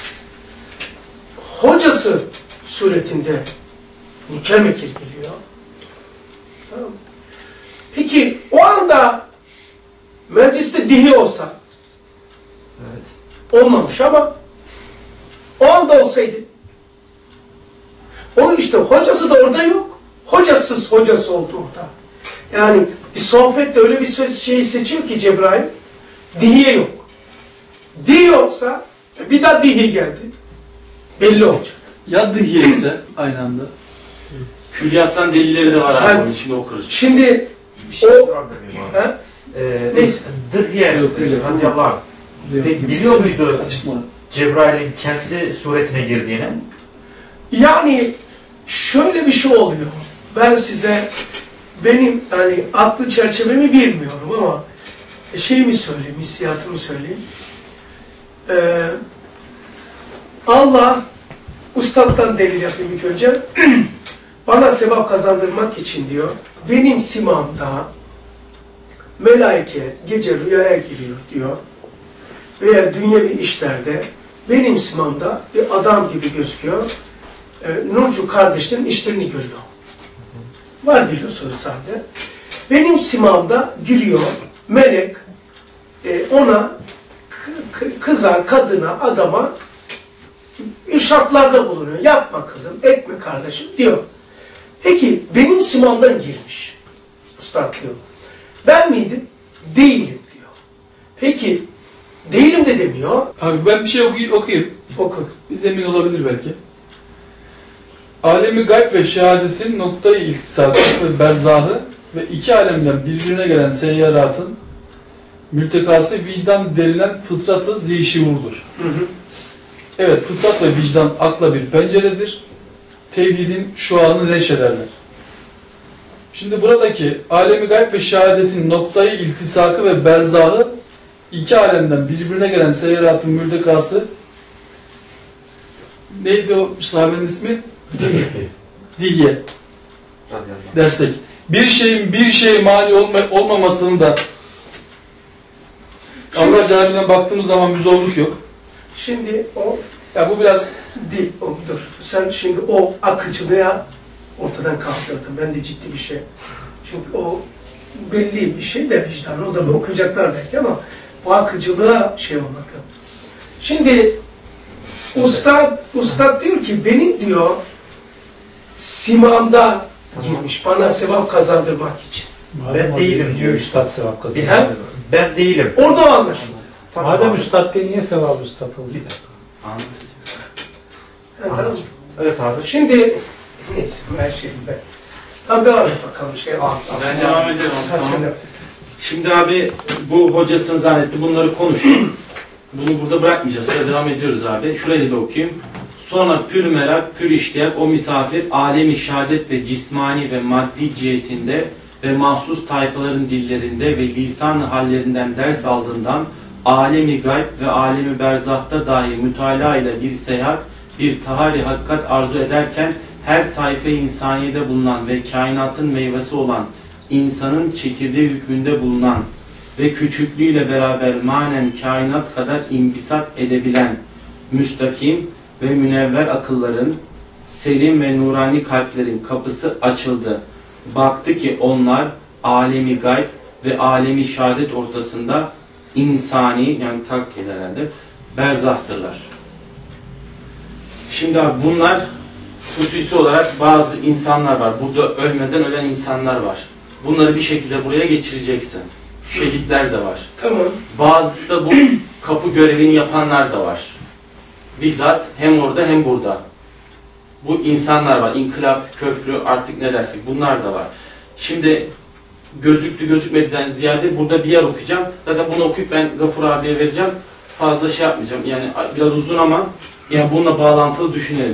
Hocası suretinde münker mekir geliyor. Tamam. Peki o anda mecliste Dihi olsa olmamış ama o anda olsaydı o işte hocası da orada yok. Hocasız hocası oldu orada. Yani bir sohbette öyle bir şey seçiyor ki Cebrail, Dihi'ye yok. Dihi olsa bir daha Dihi geldi. Belli olacak. Ya Dihiye ise aynı anda. Külliyattan delilleri de var abi. Onun şimdi okuruz. Şimdi Bir şey sorabilir miyim abi? neyse. Yok, Dıhye yok. radıyallahu anh. Biliyor muydu Çıkmadı. Cebrail'in kendi suretine girdiğini? Yani şöyle bir şey oluyor. Ben size benim hani aklı çerçevemi bilmiyorum ama şeyimi söyleyeyim, hissiyatımı söyleyeyim. Allah ustadtan delil yapayım ilk önce. Bana sevap kazandırmak için diyor, benim simamda melaike gece rüyaya giriyor diyor. Veya dünyevi işlerde benim simamda bir adam gibi gözüküyor. Nurcu kardeşlerin işlerini görüyor. Var biliyorsunuz sahne. Benim simamda giriyor melek ona kıza, kadına, adama irşatlarda bulunuyor. Yapma kızım, etme kardeşim diyor. Peki benim simamdan girmiş. Üstad diyor. Ben miydim? Değilim diyor. Peki Değilim de demiyor. Abi ben bir şey okuyayım. Oku. Biz emin olabilir belki. Alemi gayb ve şehadetin noktayı iltisakı ve berzahı ve iki alemden birbirine gelen seyyaratın mültekası vicdan denilen fıtratı zişiurdur. Evet, fıtrat ve vicdan akla bir penceredir. Tevhidin şuanı neşederler. Şimdi buradaki alemi gayb ve şehadetin noktayı iltisakı ve berzahı iki alemden birbirine gelen seyyaratın mültekası neydi o sahabenin ismi? Dilye dersek. Bir şeyin bir şeye mani olmamasını da Allah Celaluhu'dan baktığımız zaman bir zorluk yok. Şimdi o Ya bu biraz değil. Dur. Sen şimdi o akıcılığa ortadan kaldırdın. Ben de ciddi bir şey. Çünkü o belli bir şey de vicdanı. O da okuyacaklar belki ama bu akıcılığa şey olmadı. Şimdi Ustad diyor ki benim diyor simamda girmiş bana sevap kazandırmak için. Ben değilim diyor. Üstad sevap He? kazanıyor. Ben değilim. Orada o anlaşılmaz. Tamam Madem abi. üstad değil niye sevap üstad oluyor? Tamam mı? Evet abi. Şimdi neyse her şeyim ben. Tamam devam et bakalım şey yapalım. Ben devam ederim. Hadi Tamam. sen de. Şimdi abi bu hocasını zannetti. Bunları konuştuk. Bunu burada bırakmayacağız. Sonra devam ediyoruz abi. Şurayı da bir okuyayım. Sonra pür merak, pür iştiyak o misafir alemi şehadet ve cismani ve maddi cihetinde ve mahsus tayfaların dillerinde ve lisan hallerinden ders aldığından alemi gayb ve alemi berzahta dahi mütalaa ile bir seyahat, bir tahari hakikat arzu ederken her tayfe insaniyede bulunan ve kainatın meyvesi olan insanın çekirdeği hükmünde bulunan ve küçüklüğüyle beraber manen kainat kadar imbisat edebilen müstakim ve münevver akılların, selim ve nurani kalplerin kapısı açıldı. Baktı ki onlar alemi gayb ve alemi şehadet ortasında insani, yani takkil herhalde, berzahtırlar. Şimdi abi bunlar hususi olarak bazı insanlar var. Burada ölmeden ölen insanlar var. Bunları bir şekilde buraya geçireceksin. Şehitler de var. Tamam. Bazısı da bu kapı görevini yapanlar da var. Bizzat hem orada hem burada. Bu insanlar var. İnkılap, köprü artık ne dersek bunlar da var. Şimdi gözüktü gözükmediden ziyade burada bir yer okuyacağım. Zaten bunu okuyup ben Gafur abiye vereceğim. Fazla şey yapmayacağım. Yani biraz uzun ama yani bununla bağlantılı düşünelim.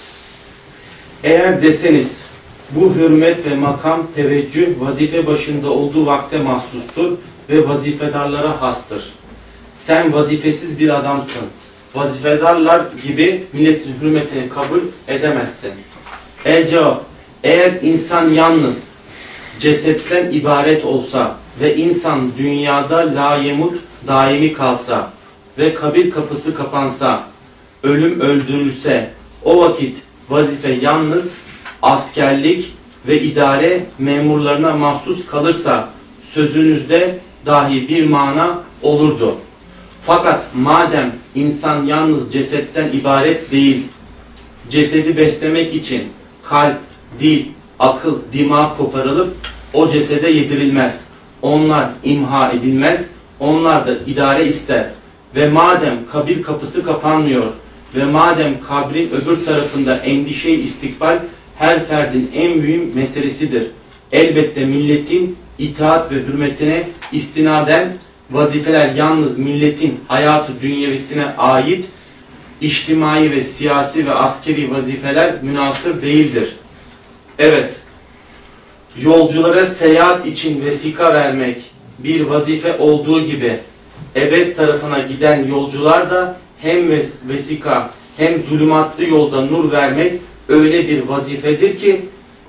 Eğer deseniz bu hürmet ve makam teveccüh vazife başında olduğu vakte mahsustur ve vazifedarlara hastır. Sen vazifesiz bir adamsın. Vazifedarlar gibi milletin hürmetini kabul edemezsin. El cevap, eğer insan yalnız cesetten ibaret olsa ve insan dünyada layemut daimi kalsa ve kabir kapısı kapansa, ölüm öldürülse, o vakit vazife yalnız askerlik ve idare memurlarına mahsus kalırsa sözünüzde dahi bir mana olurdu. Fakat madem insan yalnız cesetten ibaret değil, cesedi beslemek için kalp, dil, akıl, dima koparılıp o cesede yedirilmez. Onlar imha edilmez, onlar da idare ister. Ve madem kabir kapısı kapanmıyor ve madem kabrin öbür tarafında endişe-i istikbal her ferdin en mühim meselesidir. Elbette milletin itaat ve hürmetine istinaden vazifeler yalnız milletin hayatı dünyevisine ait içtimai ve siyasi ve askeri vazifeler münasır değildir. Evet, yolculara seyahat için vesika vermek bir vazife olduğu gibi ebed tarafına giden yolcular da hem vesika hem zulümatlı yolda nur vermek öyle bir vazifedir ki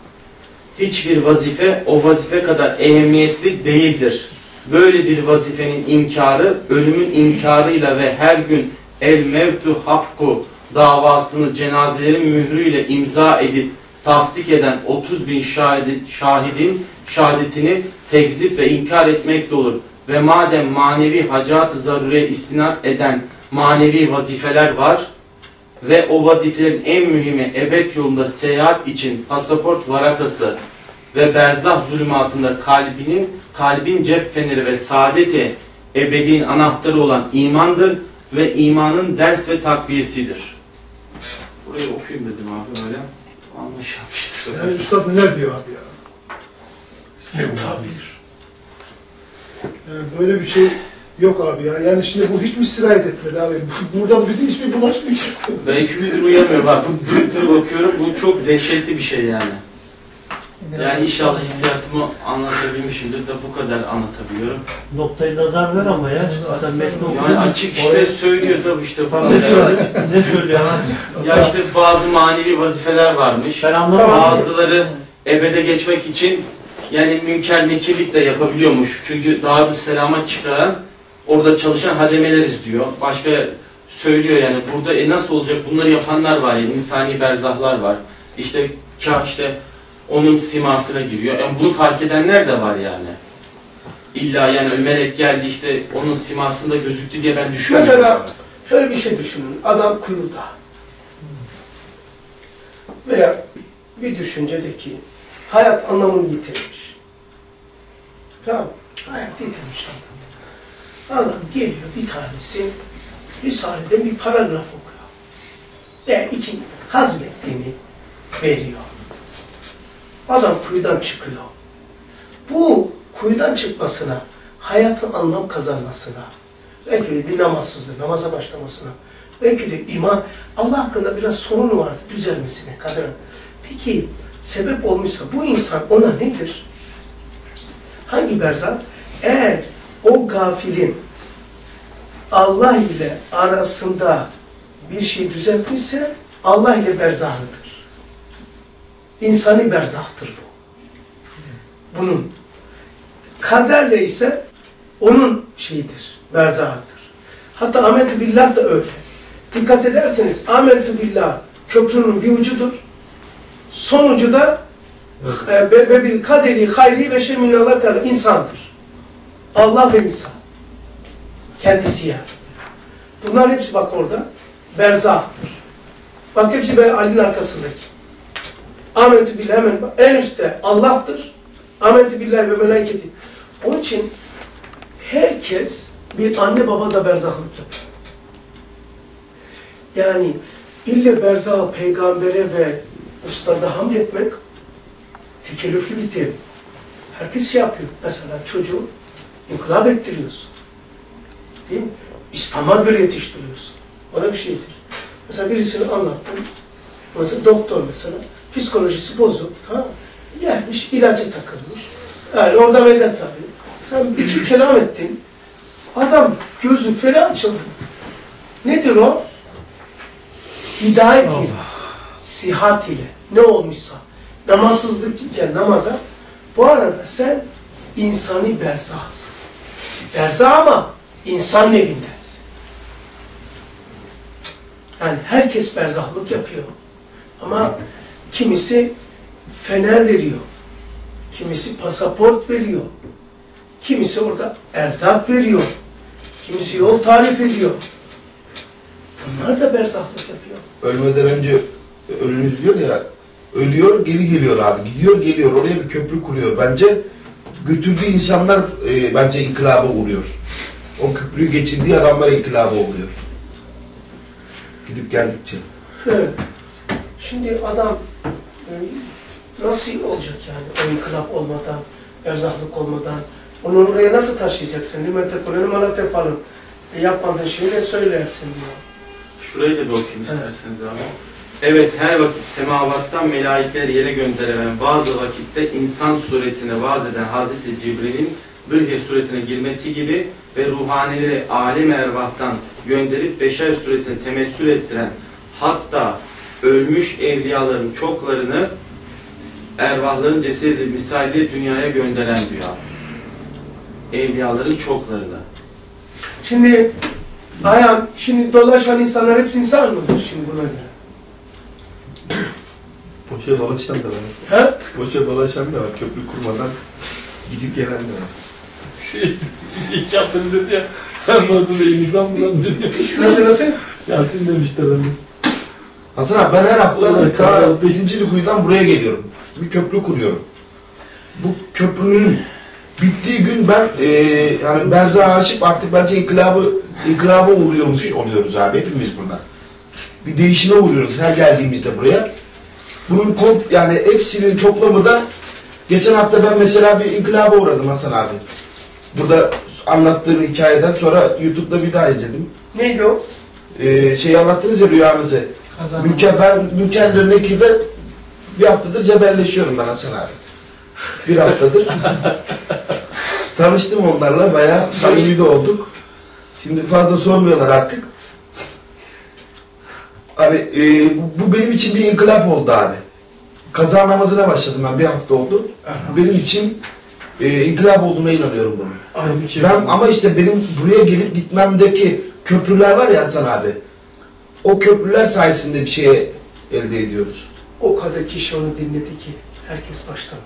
hiçbir vazife o vazife kadar ehemmiyetli değildir. Böyle bir vazifenin inkarı ölümün inkarıyla ve her gün el mevtu hakku davasını cenazelerin mührüyle imza edip tasdik eden 30.000 şahidin şahadetini tekzip ve inkar etmek de olur. Ve madem manevi hacat-ı zarureye istinad eden manevi vazifeler var ve o vazifelerin en mühimi ebed yolunda seyahat için pasaport varakası ve berzah zulümatında kalbin cep feneri ve saadeti ebediğin anahtarı olan imandır ve imanın ders ve takviyesidir. Burayı okuyayım dedim abi öyle. Anlaşılmıştır. Yani Üstad neler diyor abi ya? Tabir. Yani böyle bir şey yok abi ya. Yani şimdi bu hiç mi sirayet etmedi abi? Buradan bizi hiçbir bulaşmayacak. Ben 2 gündür uyuyamıyorum abi. Dur bakıyorum. Bu çok dehşetli bir şey yani. Yani inşallah hissiyatımı anlatabilmişimdir de bu kadar anlatabiliyorum. Noktayı nazar ver ama ya. Sen metni okudun. Yani açık işte söylüyor tabii işte. Ne söylüyor? Ya işte bazı manevi vazifeler varmış. Ben anlamadım. Bazıları ebede geçmek için yani münker nekirlik de yapabiliyormuş. Çünkü Darüsselam'a çıkaran orada çalışan hademeleriz diyor. Başka söylüyor yani burada nasıl olacak bunları yapanlar var ya, insani berzahlar var. İşte kah işte onun simasına giriyor. Yani bunu fark edenler de var yani. İlla yani melek geldi işte onun simasında gözüktü diye ben düşünmüyorum. Mesela şöyle bir şey düşünün. Adam kuyuda. Veya bir düşüncedeki hayat anlamını yitirmiş. Tamam mı? Hayat yitirmiş adam. Adam geliyor bir tanesi Risale'den bir paragraf okuyor. Veya iki hazmettiğini veriyor. Adam kuyudan çıkıyor. Bu kuyudan çıkmasına, hayatın anlam kazanmasına, belki de bir namazsızlık, namaza başlamasına, belki de iman, Allah hakkında biraz sorunu vardı düzelmesine kadar. Peki sebep olmuşsa bu insan ona nedir? Hangi berzak? Eğer o gafilin Allah ile arasında bir şey düzeltmişse Allah ile berzahıdır. İnsani berzahtır bu. Bunun. Kaderle ise onun şeyidir, berzahıdır. Hatta amentü billah da öyle. Dikkat ederseniz amentü billah köprünün bir ucudur. Son ucu da ve bil kaderi hayri ve şeminallah teala insandır. Allah ve insan. Kendisi yani. Bunlar hepsi bak orada berzahtır. Bak hepsi ben Ali'nin arkasındaki. Amentü billah hemen en üstte Allah'tır. Amentü billah ve meleketi. Onun için herkes bir anne baba da berzahlık yapıyor. Yani ille berzaha, peygambere ve ustada hamd etmek tekellüflü bir terim. Herkes şey yapıyor. Mesela çocuğu inkılap ettiriyorsun. Değil mi? İslam'a göre yetiştiriyorsun. O da bir şeydir. Mesela birisini anlattım. Mesela doktor mesela. Psikolojisi bozuk. Tamam mı? Gelmiş, ilacı takılmış. Yani orada medet tabii. Sen iki kelam ettin. Adam gözü falan açıldı. Nedir o? Hidayet ile, sihat ile ne olmuşsa, namazsızlık iken namaza, bu arada sen insani berzahsın. Berzah ama insan evindensin. Yani herkes berzahlık yapıyor. Ama kimisi fener veriyor. Kimisi pasaport veriyor. Kimisi orada erzak veriyor. Kimisi yol tarif ediyor. Bunlar da berzahlık yapıyor. Ölmeden önce ölünüz diyor ya, ölüyor geri geliyor abi. Gidiyor geliyor oraya bir köprü kuruyor. Bence götürdüğü insanlar bence inkılaba uğruyor. O köprüyü geçirdiği adamlar inkılaba uğruyor. Gidip geldikçe. Evet. Şimdi adam nasıl olacak yani o inkılap olmadan, erzahlık olmadan? Onu oraya nasıl taşıyacaksın? Limente kuleni malate falan. Yapmadığın şeyi ne söylersin diyor. Şurayı da bir okuyayım isterseniz abi. Evet, her vakit semavattan melaikeleri yere gönderilen, bazı vakitte insan suretine vaaz eden Hazreti Cibril'in Dıhye suretine girmesi gibi ve ruhanileri alem ervahtan gönderip beşer suretine temessül ettiren, hatta ölmüş evliyaların çoklarını ervahların cesedi misaliyle dünyaya gönderen diyor. Evliyaların çoklarını. Şimdi şimdi dolaşan insanlar hepsi insan mıdır şimdi buna göre? Boşa dolaşan da var. He? Boşa dolaşan da var. Köprü kurmadan gidip gelen de var. İlk yaptığını dedi ya, sen ne adın değil, insan mı lan dedi. Nasıl? Yasin demişler hani. Hasan abi ben her hafta Olarak ta kapalı. 5. kuyudan buraya geliyorum. Bir köprü kuruyorum. Bu köprünün Bittiği gün ben yani Berzah'a aşık artık bence inkılaba uğruyormuş oluyoruz abi hepimiz burada. Bir değişime uğruyoruz her geldiğimizde buraya. Bunun yani hepsinin toplamı da geçen hafta ben mesela bir inkılaba uğradım Hasan abi. Burada anlattığın hikayeden sonra YouTube'da bir daha izledim. Neydi o? Anlattınız ya rüyanızı. Ben Münker'le Nekir'le bir haftadır cebelleşiyorum ben Hasan abi. Bir haftadır. Tanıştım onlarla, bayağı samimi de olduk. Şimdi fazla sormuyorlar artık. Hani bu benim için bir inkılap oldu abi. Kaza namazına başladım ben, bir hafta oldu. Benim için inkılap olduğuna inanıyorum bunu. Ama işte benim buraya gelip gitmemdeki köprüler var ya Hasan abi. O köprüler sayesinde bir şeye elde ediyoruz. O kadar kişi onu dinledi ki herkes başlamadı.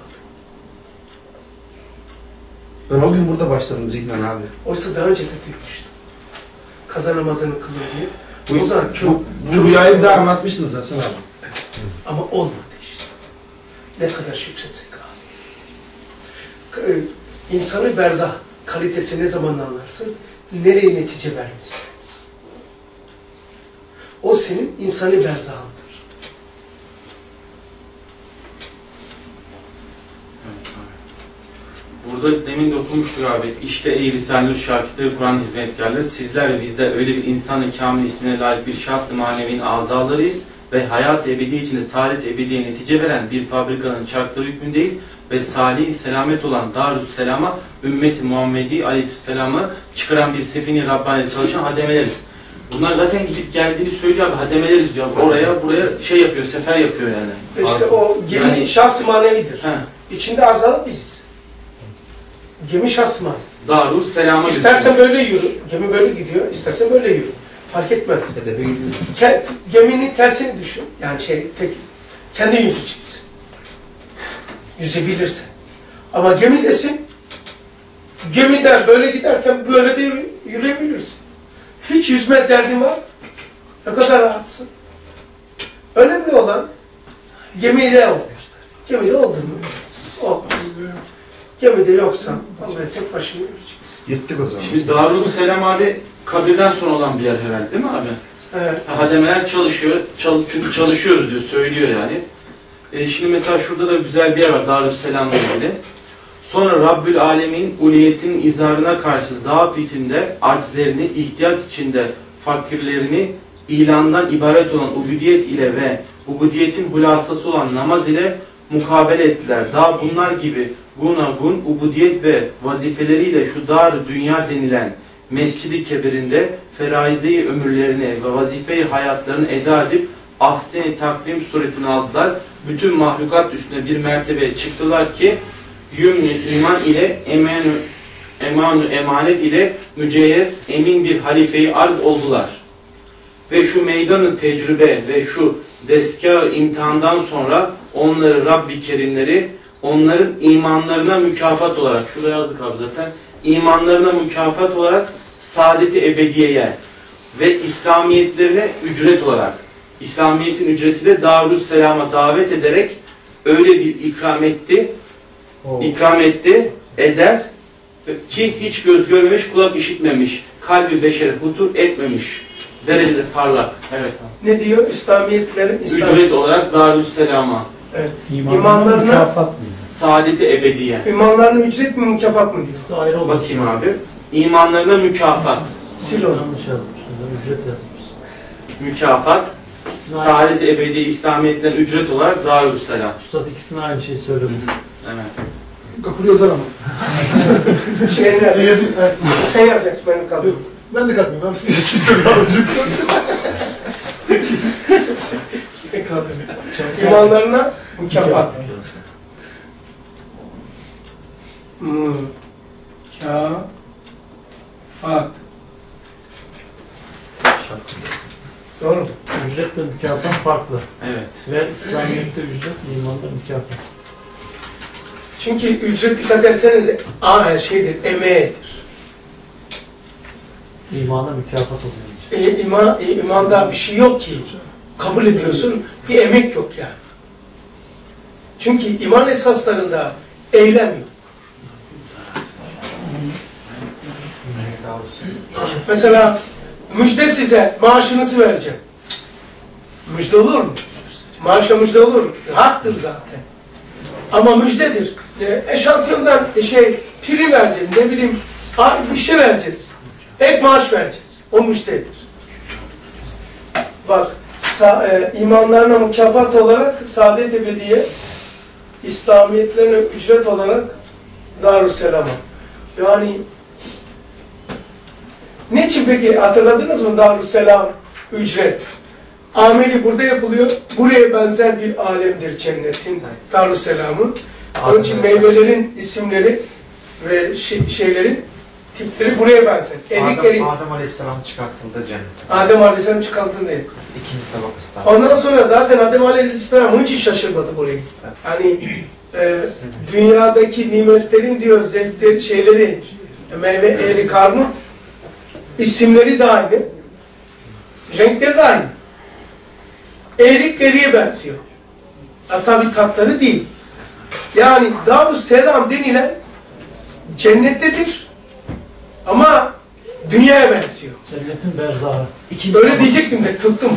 Ben o gün burada başladım zihnen abi. Oysa daha önce de duymuştum. Kaza namazını kılıyor diye. O zaman bu rüyayı da anlatmıştınız Hasan abi. Ama olmadı işte. Ne kadar şükretsek lazım. İnsanı berzah kalitesi ne zaman anlarsın? Nereye netice vermişsin? O senin insanı berzahındır. Burada demin de okumuştuk abi. İşte ey Risale-i Şakirleri, Kur'an hizmetkarları, sizler ve bizler öyle bir insan-ı kamil ismine layık bir şahs-ı manevinin azalarıyız ve hayat ebedi içinde saadet ebediye netice veren bir fabrikanın çarkları hükmündeyiz ve salih selamet olan Darüsselam'a, ümmeti Muhammedi Aleyhisselam'a çıkaran bir sefine-i Rabbani'de çalışan hademeleriz. Bunlar zaten gidip geldiğini söylüyor abi, hademeleriz diyor. Oraya buraya yapıyor, sefer yapıyor yani. İşte o gemi yani, şahs-ı manevidir. İçinde azalı biziz. Gemi şahs-ı manevi. Darüsselam'a İstersen böyle yürü, gemi böyle gidiyor, istersen böyle yürü. Fark etmez. Geminin tersini düşün. Yani kendi yüzeceksin. Yüzebilirsin. Ama gemidesin, gemiden böyle giderken böyle de yürüyebilirsin. Hiç yüzme derdin var. Ne kadar rahatsın. Önemli olan gemide ol. Gemide oldun mu? Olmaz. Gemide yoksan vallahi tek başına yürüyeceksin. Yettik o zaman. Şimdi Darüsselam abi kabirden sonra olan bir yer herhalde değil mi abi? Evet. Hademeler çalışıyor. Çünkü çalışıyoruz diyor, söylüyor yani. Şimdi mesela şurada da güzel bir yer var Darüsselam'la ilgili. Sonra Rabbül Alemin uliyetinin izharına karşı zaaf içinde aczlerini, ihtiyat içinde fakirlerini ilandan ibaret olan ubudiyet ile ve ubudiyetin hulasası olan namaz ile mukabele ettiler. Daha bunlar gibi gunagun, ubudiyet ve vazifeleriyle şu dar dünya denilen mescidi kebirinde feraize-i ömürlerini ve vazife-i hayatlarını eda edip ahsen-i takvim suretini aldılar. Bütün mahlukat üstüne bir mertebeye çıktılar ki yümnü iman ile emanu emanet ile mücehhez emin bir halife-i arz oldular. Ve şu meydanı tecrübe ve şu deskâ imtihandan sonra onları Rabbi Kerimleri onların imanlarına mükafat olarak, şurada yazdık abi zaten, imanlarına mükafat olarak saadeti ebediyeye ve İslamiyetlerine ücret olarak, İslamiyet'in ücretiyle Darüsselam'a davet ederek öyle bir ikram etti, eder ki hiç göz görmemiş, kulak işitmemiş, kalbi beşere hutur etmemiş. Derecede parlak. Evet. Ne diyor? İslamiyetlerin ücret olarak Darüsselam'a. Evet. İmanlarına mükafat. Saadeti ebediye. İmanlarına ücret mi mükafat mı diyor? Ayrı bakayım abi. İmanlarına mükafat. Sil onu. Yanlış yazmışlar. Ücret yazmış. Mükafat. Saadet-i ebedi İslamiyetlerin ücret olarak Darüsselam. Üstad ikisine aynı şeyi söylemiş. Evet. Kafur yazar ama. Sen yazacaksın, benim kaldım. Ben de kalkmıyorum. Ben size söylüyorum. Ne kaldı? İmanlarına mükafat. Mükafat. Doğru mu? Ücretle mükafat farklı. Evet. Ve İslamiyet'te ücret, imanda mükafat. Çünkü ücret dikkat ederseniz emeğidir. İmanda mükafat oluyor. İmanda bir şey yok ki. Kabul ediyorsun, bir emek yok yani. Çünkü iman esaslarında eylem yok. Mesela müjde size, maaşınızı vereceğim. Müjde olur mu? Maaşa müjde olur mu? Haktır zaten. Ama müjdedir. Eşantiyondan prim vereceğim, ne bileyim, bir şey vereceğiz. Ek maaş vereceğiz. O müjdedir. Bak, imanlarına mükafat olarak Saadet Ebediye, İslamiyetlerine ücret olarak Darüsselam'a. Yani niçin peki hatırladınız mı Darüsselam ücret? Ameli burada yapılıyor. Buraya benzer bir alemdir cennetin, Darüsselam'ın. Onun için meyvelerin isimleri ve şeylerin tipleri buraya benzer. Adem Aleyhisselam çıkartıldı cennet. Adem Aleyhisselam çıkartıldı. İkinci tabakası. Ondan sonra zaten Adem Aleyhisselam hiç şaşırmadı burayı. Hani dünyadaki nimetlerin diyor zevkleri, şeyleri, meyve, erik, armut, isimleri de aynı, renkleri de aynı. Erik eriye benziyor. Tabi tatları değil. Yani Darüsselam denilen cennettedir ama dünyaya benziyor. Cennetin berzahı. Öyle diyecektim de tuttum.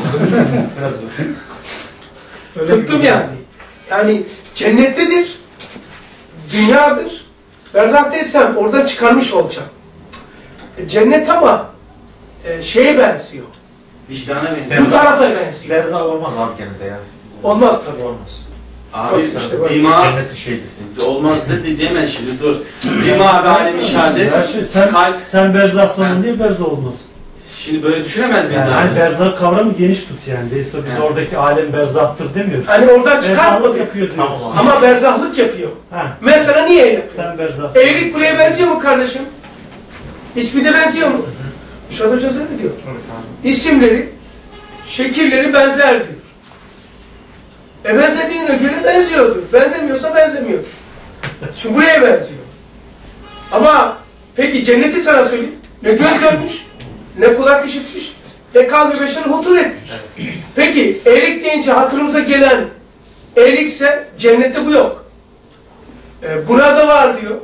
Tuttum yani. Yani cennettedir, dünyadır. Berzah desem oradan çıkarmış olacağım. Cennet ama şeye benziyor. Vicdana benziyor. Bu tarafa benziyor. Berzah olmaz abi gene de ya. Olmaz tabii. Olmaz. Abi İşte bak, dima Cennetin şeydir. olmaz dedi diyemez şimdi dur. Dima abi alem şehadet. Sen berzah sanın diye berzah olmasın. Şimdi böyle düşünemez miyiz Yani abi? berzah kavramı geniş tut yani. Değilse biz oradaki alem berzahtır demiyoruz. Hani oradan Berzahlık çıkartmıyor. yapıyor diyor. Ama berzahlık yapıyor. Ha, Mesela niye yapıyor? sen berzahsın. Eğrik buraya benziyor mu kardeşim? İsmi de benziyor mu? Şahat Hoca öyle diyor. İsimleri, şekilleri benzer diyor. Benzediğine göre benziyordur. Benzemiyorsa benzemiyor. Şimdi buraya benziyor. Ama peki cenneti sana söyleyeyim. Ne göz görmüş, ne kulak işitmiş, ne kalbi beşer hutur etmiş. Peki erik deyince hatırımıza gelen erikse cennette bu yok. Burada var diyor.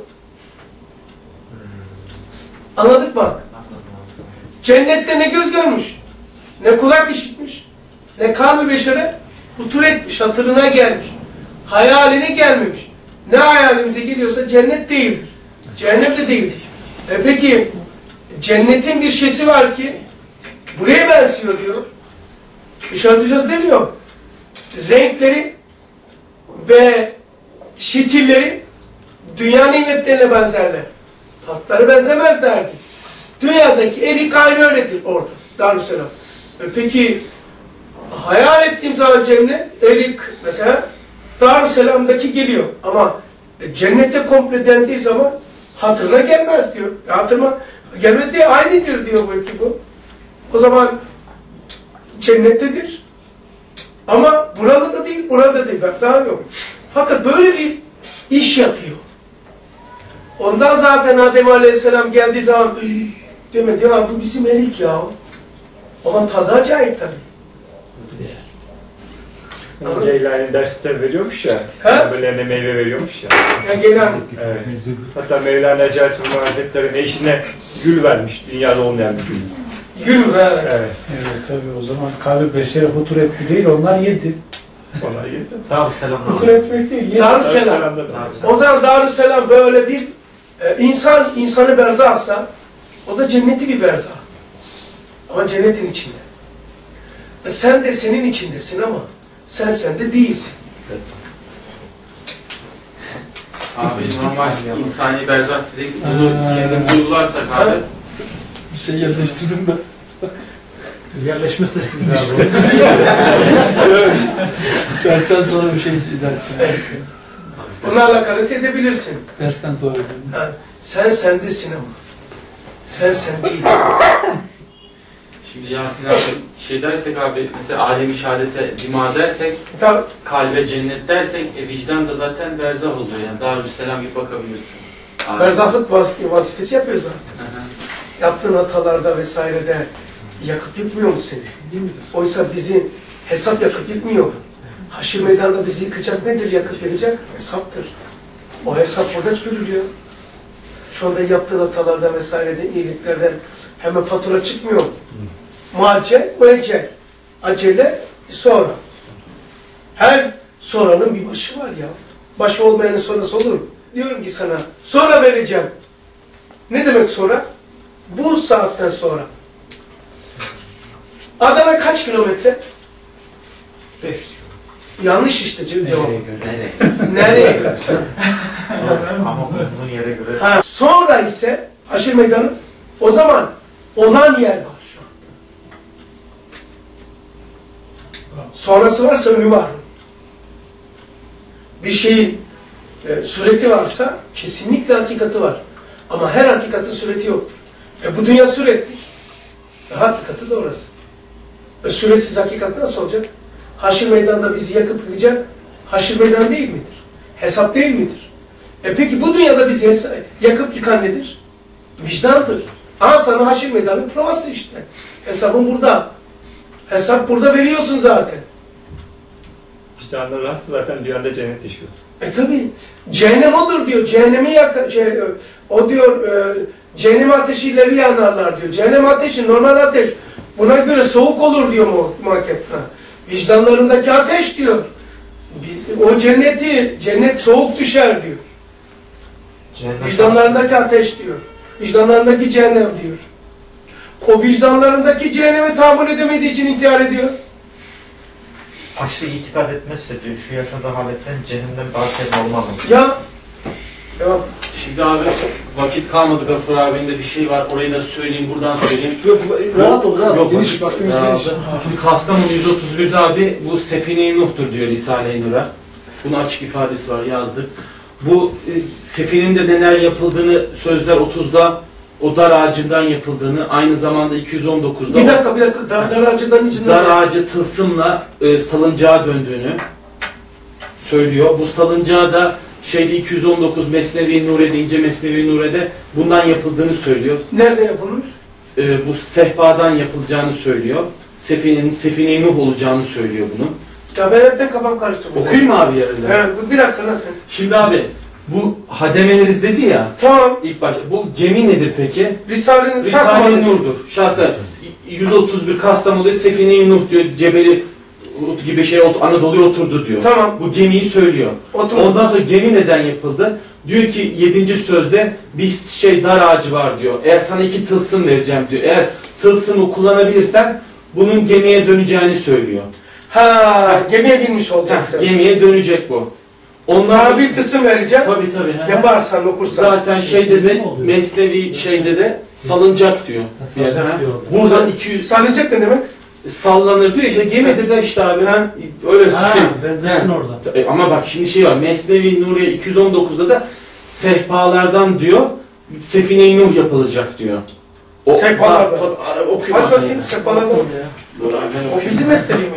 Anladık mı? Cennette ne göz görmüş, ne kulak işitmiş, ne kalbi beşere hutur etmiş, hatırına gelmiş, hayaline gelmemiş. Ne hayalimize geliyorsa cennet değildir. Cehennem de değildir. Peki cennetin bir şeysi var ki buraya benziyor diyor. İşaret hocası demiyor. Renkleri ve şekilleri dünya nimetlerine benzerler. Tatları benzemez derdi. Dünyadaki erik aynı öyledir orada. Darüsselam. Peki hayal ettiğim zaman cennet, erik mesela Darüsselam'daki geliyor. Ama cennette komple dendiği zaman hatırına gelmez diyor. Hatırına gelmez diye aynıdır diyor belki bu. O zaman cennettedir. Ama burada da değil, burada da değil. Bak sana yok. Fakat böyle bir iş yapıyor. Ondan zaten Adem Aleyhisselam geldiği zaman demedi ya bu bizim erik ya. Ama tadı acayip tabii. Geylani dersler veriyormuş ya, talebelerine meyve veriyormuş ya. Ya Geylani. Evet. Hatta Mevlana Necati Hazretleri eşine gül vermiş, dünyada olmayan bir gül. Gül mü? Evet. Evet tabii o zaman kalbi beşere hutur etti değil, onlar yedi. Onlar yedi. Darüsselam. Hutur etmek değil, yedi. Darüsselam. O zaman Darüsselam böyle bir insanı berzahsa o da cenneti bir berzah. Ama cennetin içinde. Sen de senin içindesin ama sen sende değilsin. Abi normal insani berzah dedik. Bunu kendimiz uygularsak abi. Bir şey yerleştirdim de. Yerleşme sesinde abi. Dersten sonra bir şey izah edeceğim. Bununla alakalı edebilirsin. Dersten sonra. Sen sendesin ama. Sen değilsin. Şimdi Yasin abi şey dersek abi mesela alemi şehadete dima dersek Tabii. kalbe cennet dersek vicdan da zaten berzah oluyor yani Darüsselam gibi bakabilirsin. Abi. Berzahlık vazifesi yapıyor zaten. Yaptığın hatalarda vesairede yakıp yıkmıyor mu seni? Oysa bizi hesap yakıp yıkmıyor. Haşir meydanda bizi yıkacak nedir yakıp yıkacak? Hesaptır. O hesap burada görülüyor. şu anda yaptığın hatalardan vesaireden, iyiliklerden hemen fatura çıkmıyor. Muaccel ve ecel. Acele, sonra. Her sonranın bir başı var ya. Başı olmayanın sonrası olur mu? Diyorum ki sana, sonra vereceğim. Ne demek sonra? Bu saatten sonra. Adana kaç kilometre? 500. Yanlış işte cevap. Nereye? Nereye göre? Ama bulunduğun yere göre Ha, sonra ise Haşr Meydanı, o zaman olan yer var şu an. Sonrası varsa önü var. Bir şeyin sureti varsa kesinlikle hakikati var. Ama her hakikatin sureti yoktur. Bu dünya surettir. Hakikati de orası. Suretsiz hakikat nasıl olacak? Haşr Meydanı'nda bizi yakıp yıkacak. Haşr Meydanı değil midir? Hesap değil midir? Peki bu dünyada bizi yakıp yıkan nedir? Vicdandır. Ama sana Haşr Meydanı'nın provası işte. Hesabın burada. Hesap burada veriyorsun zaten. Vicdanlar rahatsız zaten dünyada cennet yaşıyorsun. Tabi. Cehennem odur diyor. Cehennemi o diyor cehennem ateşi ileri yanarlar diyor. Cehennem ateşi normal ateş. Buna göre soğuk olur diyor muhakkakta. Vicdanlarındaki ateş diyor. O cennet soğuk düşer diyor. Vicdanlarındaki ateş diyor. Vicdanlarındaki cehennem diyor. O vicdanlarındaki cehenneme tahammül edemediği için intihar ediyor. aşırı itikad etmezse diyor şu yaşadığı haletten cehennemden bahseden olmaz mı? Ya devam. Şimdi abi vakit kalmadı, Gafur abinin de bir şey var, orayı da söyleyeyim, buradan söyleyeyim. Yok, rahat ol, rahat. Yok, Geniş, vaktimiz geniş. Şimdi Kastamonu 131'de abi bu Sefine-i Nuh'tur diyor Risale-i Nur'a. Bunun açık ifadesi var, yazdık. Bu Sefine'nin de neler yapıldığını Sözler 30'da o dar ağacından yapıldığını, aynı zamanda 219'da Bir dakika, dar ağacından içinden... Dar ağacı tılsımla salıncağa döndüğünü söylüyor. Bu salıncağa da 219 Mesnevi Nure'de, İnce Mesnevi Nure'de bundan yapıldığını söylüyor. Nerede yapılmış? Bu sehpadan yapılacağını söylüyor. Sefine-i Nuh olacağını söylüyor bunu. Ya ben hepten kafam karıştı. Okuyayım mı abi yerinde? Evet, bir dakika nasıl? Şimdi abi bu hademeleriz dedi ya. Tamam. İlk başta. Bu gemi nedir peki? Risale-i Nur'dur. Şahsen 131 Kastamonu'da Sefine-i Nuh diyor. Cebeli gibi Anadolu'ya oturdu diyor. Tamam. Bu gemiyi söylüyor. Oturdu. Ondan sonra gemi neden yapıldı? Diyor ki 7. sözde bir dar ağacı var diyor. Eğer sana 2 tılsım vereceğim diyor. Eğer tılsımı kullanabilirsen bunun gemiye döneceğini söylüyor. Gemiye binmiş olacaksın. Gemiye dönecek bu. Sana bir tılsım vereceğim. Tabii. Yaparsan, okursan. Zaten de Mesnevi de salıncak diyor. Buradan 200 salıncak ne demek? Sallanır diyor işte gemide de işte abi. Öyle benzetin orada. Ama bak şimdi var. Mesnevi Nuriye 219'da da sehpalardan diyor Sefine-i Nuh yapılacak diyor. Sehpalardan. Okuyayım. Aç bakayım sehpalardan. O bizim mesleği mi?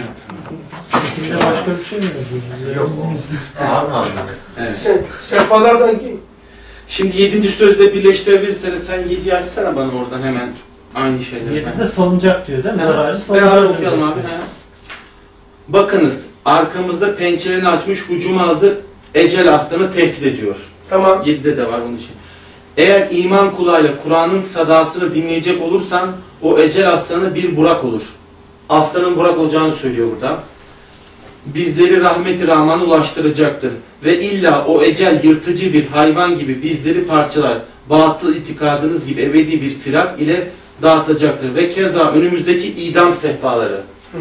Şimdi başka bir şey mi? Yok. Var mı abi? Sehpalardan Şimdi 7. sözde birleştirebilirseniz sen 7'yi açsana bana oradan hemen aynı şeyleri. 7'de salınacak diyor değil mi? Beraber okuyalım abi. Bakınız arkamızda pençelerini açmış hücum ağzı ecel aslanı tehdit ediyor. Tamam. 7'de de var onun için. Eğer iman kulağıyla Kur'an'ın sadasını dinleyecek olursan o ecel aslanı bir burak olur. Aslanın burak olacağını söylüyor burada. Bizleri rahmet-i rahmana ulaştıracaktır. Ve illa o ecel yırtıcı bir hayvan gibi bizleri parçalar. Batıl itikadınız gibi ebedi bir firak ile dağıtacaktır. Ve keza önümüzdeki idam sehpaları.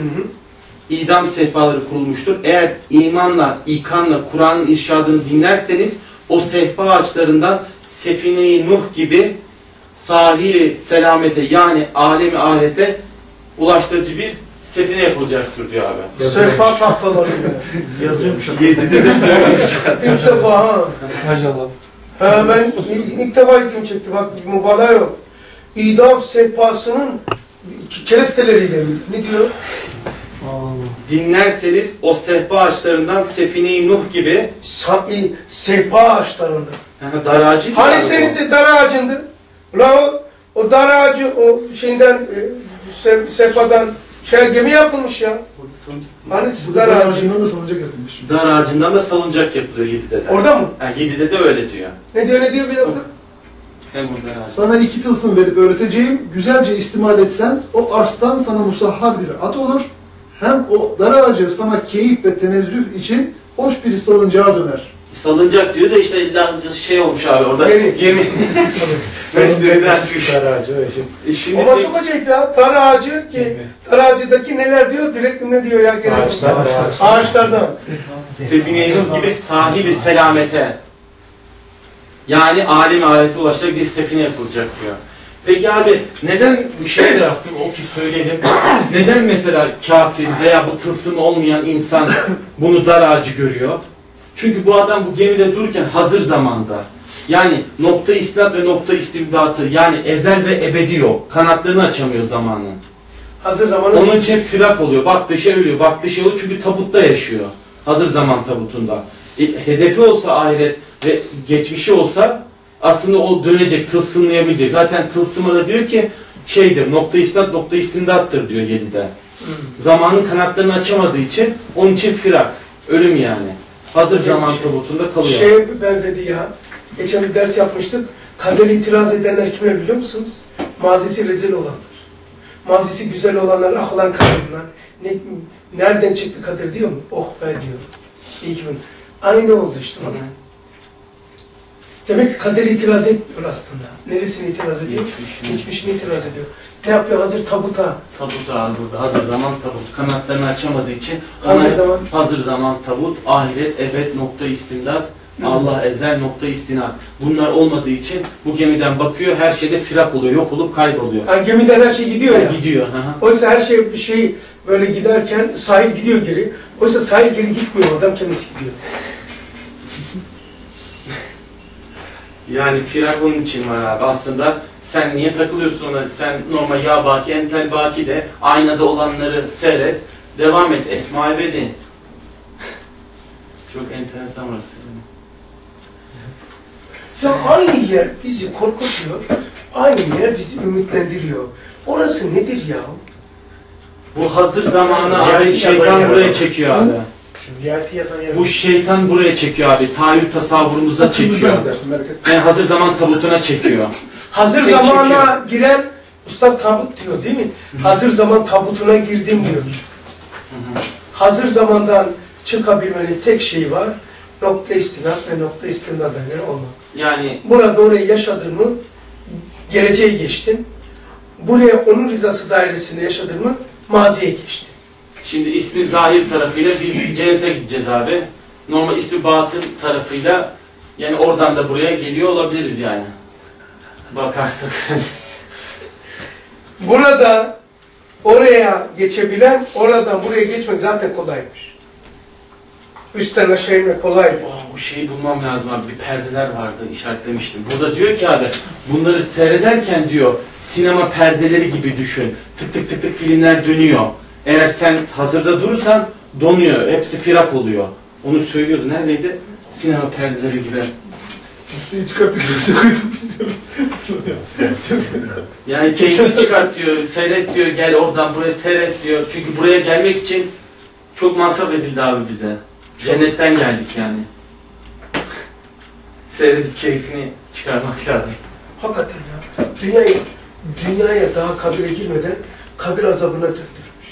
İdam sehpaları kurulmuştur. Eğer imanla, ikanla Kur'an'ın irşadını dinlerseniz o sehpa ağaçlarından Sefine-i Nuh gibi sahili selamete yani alemi ahirete ulaştırıcı bir sefine yapılacaktır diyor abi. Sehpa tahtaları. Yazıyormuş. 7'de de söylemiş zaten. İlk defa ha. Maşallah. Ben ilk defa ilgimi çekti. Bak mübalağa yok. İdam sehpasının keresteleriyle mi? Ne diyor? Dinlerseniz o sehpa ağaçlarından Sefine-i Nuh gibi sehpa ağaçlarında. Dar ağacı gibi. Hani senin dar ağacındı? Ulan o dar ağacı o şeyinden sehpadan gemi yapılmış ya. Hani dar ağacından da salıncak yapılmış. Dar ağacından da salıncak yapılıyor 7'de de. Orada mı? 7'de de öyle diyor. Ne diyor bir dakika? Hem o darazi. Sana 2 tılsım verip öğreteceğim. Güzelce istimal etsen o arslan sana musahhar bir at olur. Hem o dar ağacı sana keyif ve tenezzüh için hoş bir salıncağa döner. Salıncak diyor da işte Lazcası şey olmuş abi orada. Gemi. Mesleğinden çıkmış. Şimdi Ama çok acayip ya. Tar ağacı ki, tar ağacıdaki neler diyor? Direkt ne diyor ya? Genel ağaçlardan. Sefine-i Nuh gibi sahili selamete. Yani alim alete ulaşacak bir sefine yapılacak diyor. Peki abi neden bu şeyi de yaptım o ki söyleyelim. Neden mesela kafir veya bu tılsımı olmayan insan bunu dar ağacı görüyor? Çünkü bu adam bu gemide dururken hazır zamanda. Yani nokta isnat ve nokta istimdatı yani ezel ve ebedi yok. Kanatlarını açamıyor zamanın. Hazır zamanı. Onun için firak oluyor. Baktığı şey ölüyor. Baktığı şey oluyor çünkü tabutta yaşıyor. Hazır zaman tabutunda. Hedefi olsa ahiret ve geçmişi olsa aslında o dönecek, tılsımlayabilecek. Zaten tılsıma da diyor ki şeydir, nokta isnat, nokta istimdattır diyor 7'de. Zamanın kanatlarını açamadığı için onun için firak. Ölüm yani. Hazır zaman tabutunda kalıyor. Şeye benzedi ya. Geçen bir ders yapmıştık. Kadere itiraz edenler kimler biliyor musunuz? Mazisi rezil olanlar. Mazisi güzel olanlar, ah olan kadınlar. Nereden çıktı kader diyor mu? Oh be diyor. İyi ki bunu. Aynı oldu işte. Demek ki kader itiraz etmiyor aslında. Neresini itiraz ediyor? Geçmişini itiraz ediyor. Ne yapıyor? Hazır tabuta. Tabuta burada. Hazır zaman tabut. Kanatlarını açamadığı için hazır zaman tabut, ahiret, ebed, nokta istimdat, Allah ezel, nokta istinat. Bunlar olmadığı için bu gemiden bakıyor, her şeyde firak oluyor, yok olup kayboluyor. Yani gemiden her şey gidiyor ya. Gidiyor. Oysa her şey böyle giderken sahil gidiyor geri. Oysa sahil geri gitmiyor, adam kendisi gidiyor. Yani firak onun için var abi. Aslında sen niye takılıyorsun ona? Sen normal ya baki, entel baki de aynada olanları seyret. Devam et. Esma-i Bedin. Çok enteresan orası. Sen aynı yer bizi korkutuyor, aynı yer bizi ümitlendiriyor. Orası nedir ya? Bu hazır zamanı abi şeytan buraya çekiyor abi. Bu şeytan buraya çekiyor abi. Tahayyül tasavvurumuza çekiyor. Yani hazır zaman tabutuna çekiyor. Hazır zamana giren Usta tabut diyor değil mi? Hazır zaman tabutuna girdim diyor. Hazır zamandan çıkabilmenin tek şeyi var. Nokta istinat ve nokta istinat olmak. Yani burada orayı yaşadın mı geleceğe geçtin. Buraya onun rızası dairesinde yaşadın mı maziye geçtin. Şimdi ismi zahir tarafıyla biz cennete gideceğiz abi. Normal ismi batın tarafıyla yani oradan da buraya geliyor olabiliriz yani. Bakarsak. Burada oraya geçebilen, oradan buraya geçmek zaten kolaymış. Üstten aşağı inmek kolaydı. Bu şeyi bulmam lazım abi. Bir perdeler vardı, işaretlemiştim. Burada diyor ki abi, bunları seyrederken diyor, sinema perdeleri gibi düşün. Tık tık tık tık filmler dönüyor. Eğer sen hazırda durursan donuyor. Hepsi firak oluyor. Onu söylüyordu. Neredeydi? Sinema perdeleri gibi. Listeyi çıkarttık, bize koydum. Yani keyfini çıkart diyor, seyret diyor, gel oradan buraya seyret diyor. Çünkü buraya gelmek için çok masraf edildi abi bize. Cennetten geldik yani. Seyredip keyfini çıkarmak lazım. Hakikaten ya. Dünyaya daha kabire girmeden kabir azabına döndürmüş.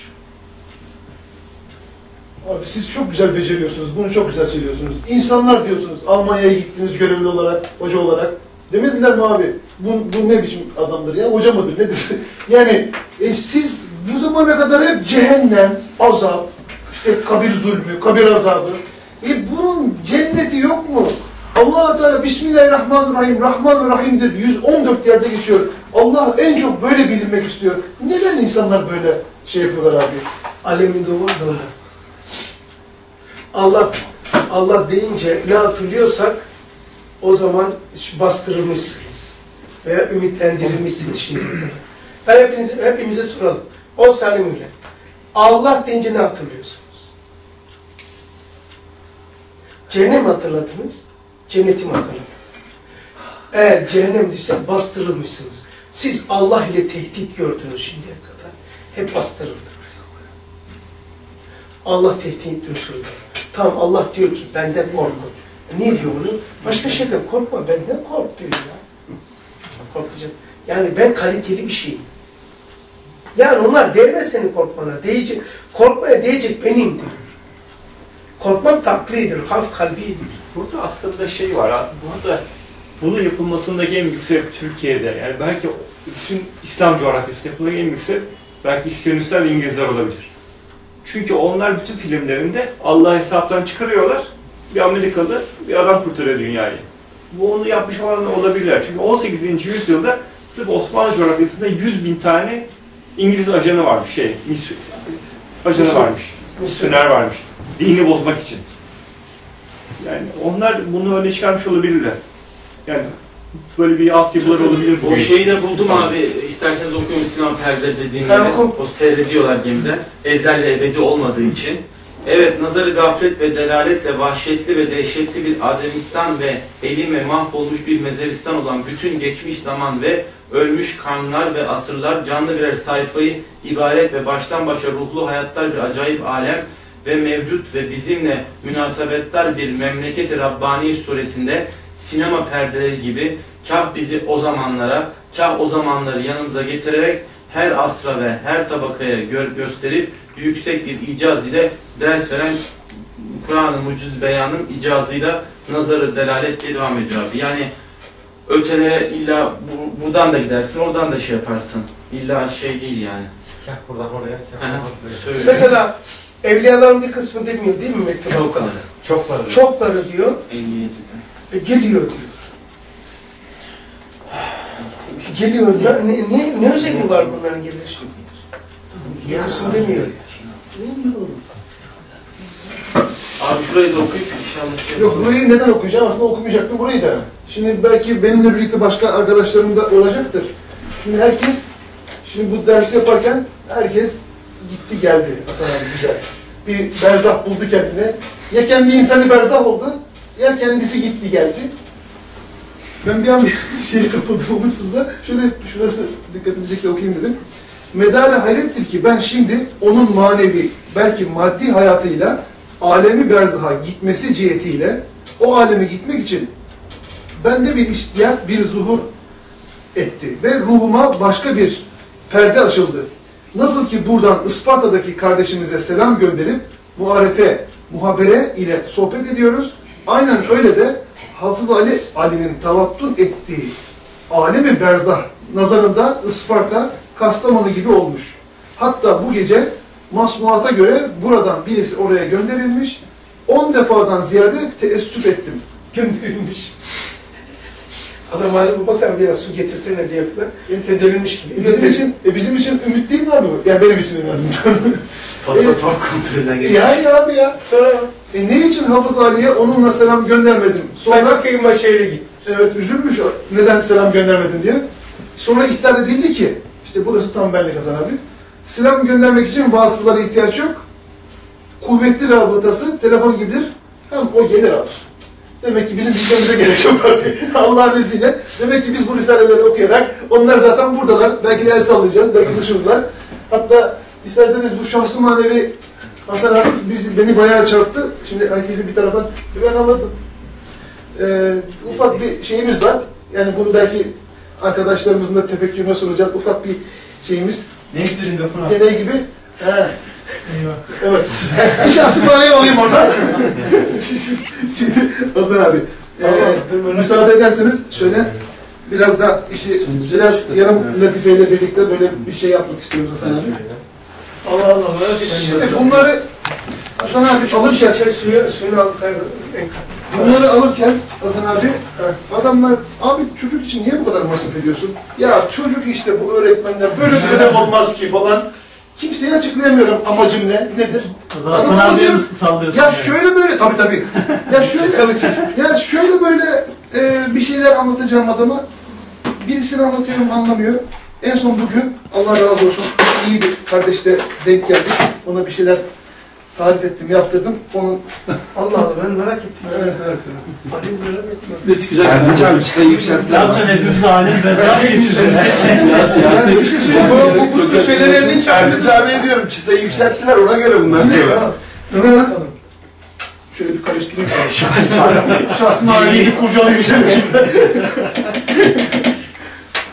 Abi siz çok güzel beceriyorsunuz, bunu çok güzel söylüyorsunuz. İnsanlar diyorsunuz, Almanya'ya gittiniz görevli olarak, hoca olarak. Demediler mi abi, bu ne biçim adamdır ya, hoca mıdır, nedir? Yani siz bu zamana kadar hep cehennem, azap, işte kabir zulmü, kabir azabı. Bunun cenneti yok mu? Allah-u Teala Bismillahirrahmanirrahim, Rahman ve Rahim'dir. 114 yerde geçiyor. Allah en çok böyle bilinmek istiyor. Neden insanlar böyle şey yapıyorlar abi? Aleminde var da Allah deyince ne hatırlıyorsak o zaman bastırılmışsınız. Veya ümitlendirilmişsiniz şimdi. Ben hepimize soralım. O salim öyle. Allah deyince ne hatırlıyorsunuz? Cehennem hatırladınız, cenneti mi hatırladınız? Eğer cehennem ise bastırılmışsınız. Siz Allah ile tehdit gördünüz şimdiye kadar. Hep bastırıldınız. Allah tehdit usulü. Tamam Allah diyor ki benden korkun. Niye diyor bunu? Başka şeyden korkma, benden kork diyor ya. korkacak. Yani ben kaliteli bir şeyim. Yani onlar değmez senin korkmana. Korkmaya değecek benim diyor. Korkmak taklidir, haf kalbidir. Burada aslında şey var, burada bunun yapılmasındaki en büyük sebep Türkiye'de. Yani belki bütün İslam coğrafyasında yapılan en büyük sebep belki Siyonistler ve İngilizler olabilir. Çünkü onlar bütün filmlerinde Allah'ı hesaptan çıkarıyorlar. Bir Amerikalı bir adam kurtarıyor dünyayı. Bu onu yapmış olan olabilirler. Çünkü 18. yüzyılda sırf Osmanlı coğrafyasında 100.000 tane İngiliz ajanı varmış, ajanı varmış, misyoner varmış, dini bozmak için. Yani onlar bunu öne çıkarmış olabilirler. Yani böyle bir altyapıları olabilir. O şeyi de buldum abi, isterseniz okuyun Sinan Perde dediğimde, o seyrediyorlar gemiden, ezel ve ebedi olmadığı için. Evet, nazarı gaflet ve delaletle vahşetli ve dehşetli bir Ademistan ve elim ve mahvolmuş bir mezeristan olan bütün geçmiş zaman ve ölmüş karnlar ve asırlar canlı birer sayfayı ibaret ve baştan başa ruhlu hayatlar bir acayip alem ve mevcut ve bizimle münasebetler bir memleket-i Rabbani suretinde sinema perdeleri gibi kah bizi o zamanlara, kah o zamanları yanımıza getirerek her asra ve her tabakaya gösterip yüksek bir icaz ile ders veren Kur'an-ı Muciz Beyan'ın icazıyla nazarı delalet diye devam ediyor abi. Yani ötelere illa buradan da gidersin, oradan da şey yaparsın. İlla şey değil yani. Kah buradan oraya, kah buradan oraya. Mesela evliyaların bir kısmı demiyor değil mi mektup? Çokları. Çokları diyor. 57'de. Geliyor diyor. Geliyor. Ne özelliği var bunların gelişi? Bir kısım demiyor. Abi şurayı da okuyup inşallah. Yok, burayı neden okuyacağım? Aslında okumayacaktım burayı da. Şimdi belki benimle birlikte başka arkadaşlarım da olacaktır. Şimdi herkes, bu dersi yaparken herkes gitti geldi Hasan abi, güzel. Bir berzah buldu kendine. Ya kendi insanı berzah oldu, ya kendisi gitti geldi. Ben bir an bir şeye kapıldım umutsuzla. Şurası dikkatimi çekti, okuyayım dedim. Medale hayrettir ki ben şimdi onun manevi, belki maddi hayatıyla alemi berzaha gitmesi cihetiyle o aleme gitmek için bende bir iştiyat, bir zuhur etti ve ruhuma başka bir perde açıldı. Nasıl ki buradan Isparta'daki kardeşimize selam gönderip muharefe, muhabere ile sohbet ediyoruz. Aynen öyle de Hafız Ali'nin tavattun ettiği alemi berzah nazarında Isparta, Kastamonu gibi olmuş. Hatta bu gece masmuata göre buradan birisi oraya gönderilmiş, 10 defadan ziyade teessüf ettim. Gönderilmiş. O zaman baba sen biraz su getirsene diye falan gönderilmiş gibi. Bizim için ümit değil mi abi bu? Yani benim için en azından. Pasaport kontrolünden geçiyor. Ya abi ya. Sonra ne için Hafız Ali'ye onunla selam göndermedim? Sonra bakayım başarıya git. Evet, üzülmüş neden selam göndermedin diye. Sonra ihtar edildi ki, işte burası tam benlik Hasan abi. Selam göndermek için vasıtalara ihtiyaç yok. Kuvvetli rabıtası telefon gibidir. Hem o gelir alır. Demek ki bizim gitmemize gerek yok abi. Allah'ın izniyle. Demek ki biz bu risaleleri okuyarak, onlar zaten buradalar. Belki de el sallayacağız, belki düşünürler. Hatta isterseniz bu şahsı manevi Hasan abi beni bayağı çarptı. Şimdi herkesin bir taraftan ben alırdım. Ufak bir şeyimiz var. Yani bunu belki arkadaşlarımızın da tefekkürüne sunacağız. Ufak bir şeyimiz. Ne istedin Gafur abi? Deney gibi. Evet. Bir şahsı manevi alayım oradan. Şimdi Hasan abi. Müsaade ederseniz şöyle biraz da işi biraz yarım latifeyle birlikte böyle bir şey yapmak istiyoruz Hasan abi. Allah Allah. Şimdi bunları Hasan abi alırken suyunu al bunları alırken Hasan abi adamlar abi çocuk için niye bu kadar masraf ediyorsun? Ya çocuk işte bu öğretmenler böyle bir ödev olmaz ki falan. Kimseye açıklayamıyorum amacım nedir? Hasan abiye mi sallıyorsun? Ya şöyle böyle tabii. Ya şöyle böyle bir şeyler anlatacağım adama. Birisini anlatıyorum anlamıyor. En son bugün Allah razı olsun iyi bir kardeşle denk geldik. Ona bir şeyler tarif ettim, yaptırdım. Onun Allah Allah ben merak ettim. Evet. Ali merak ettim. Ne çıkacak? Erdinç abi çıtayı Ne yükselttiler. yapacaksın hepimiz alem berzah mı geçireceksin? Bir şey söyleyeyim. Bu tür şeyleri Erdinç Erdinç abiye diyorum çıtayı yükselttiler ona göre bundan sonra. ne lan? Şöyle bir karıştırayım. Şahsın manevi bir kurcalayayım şimdi.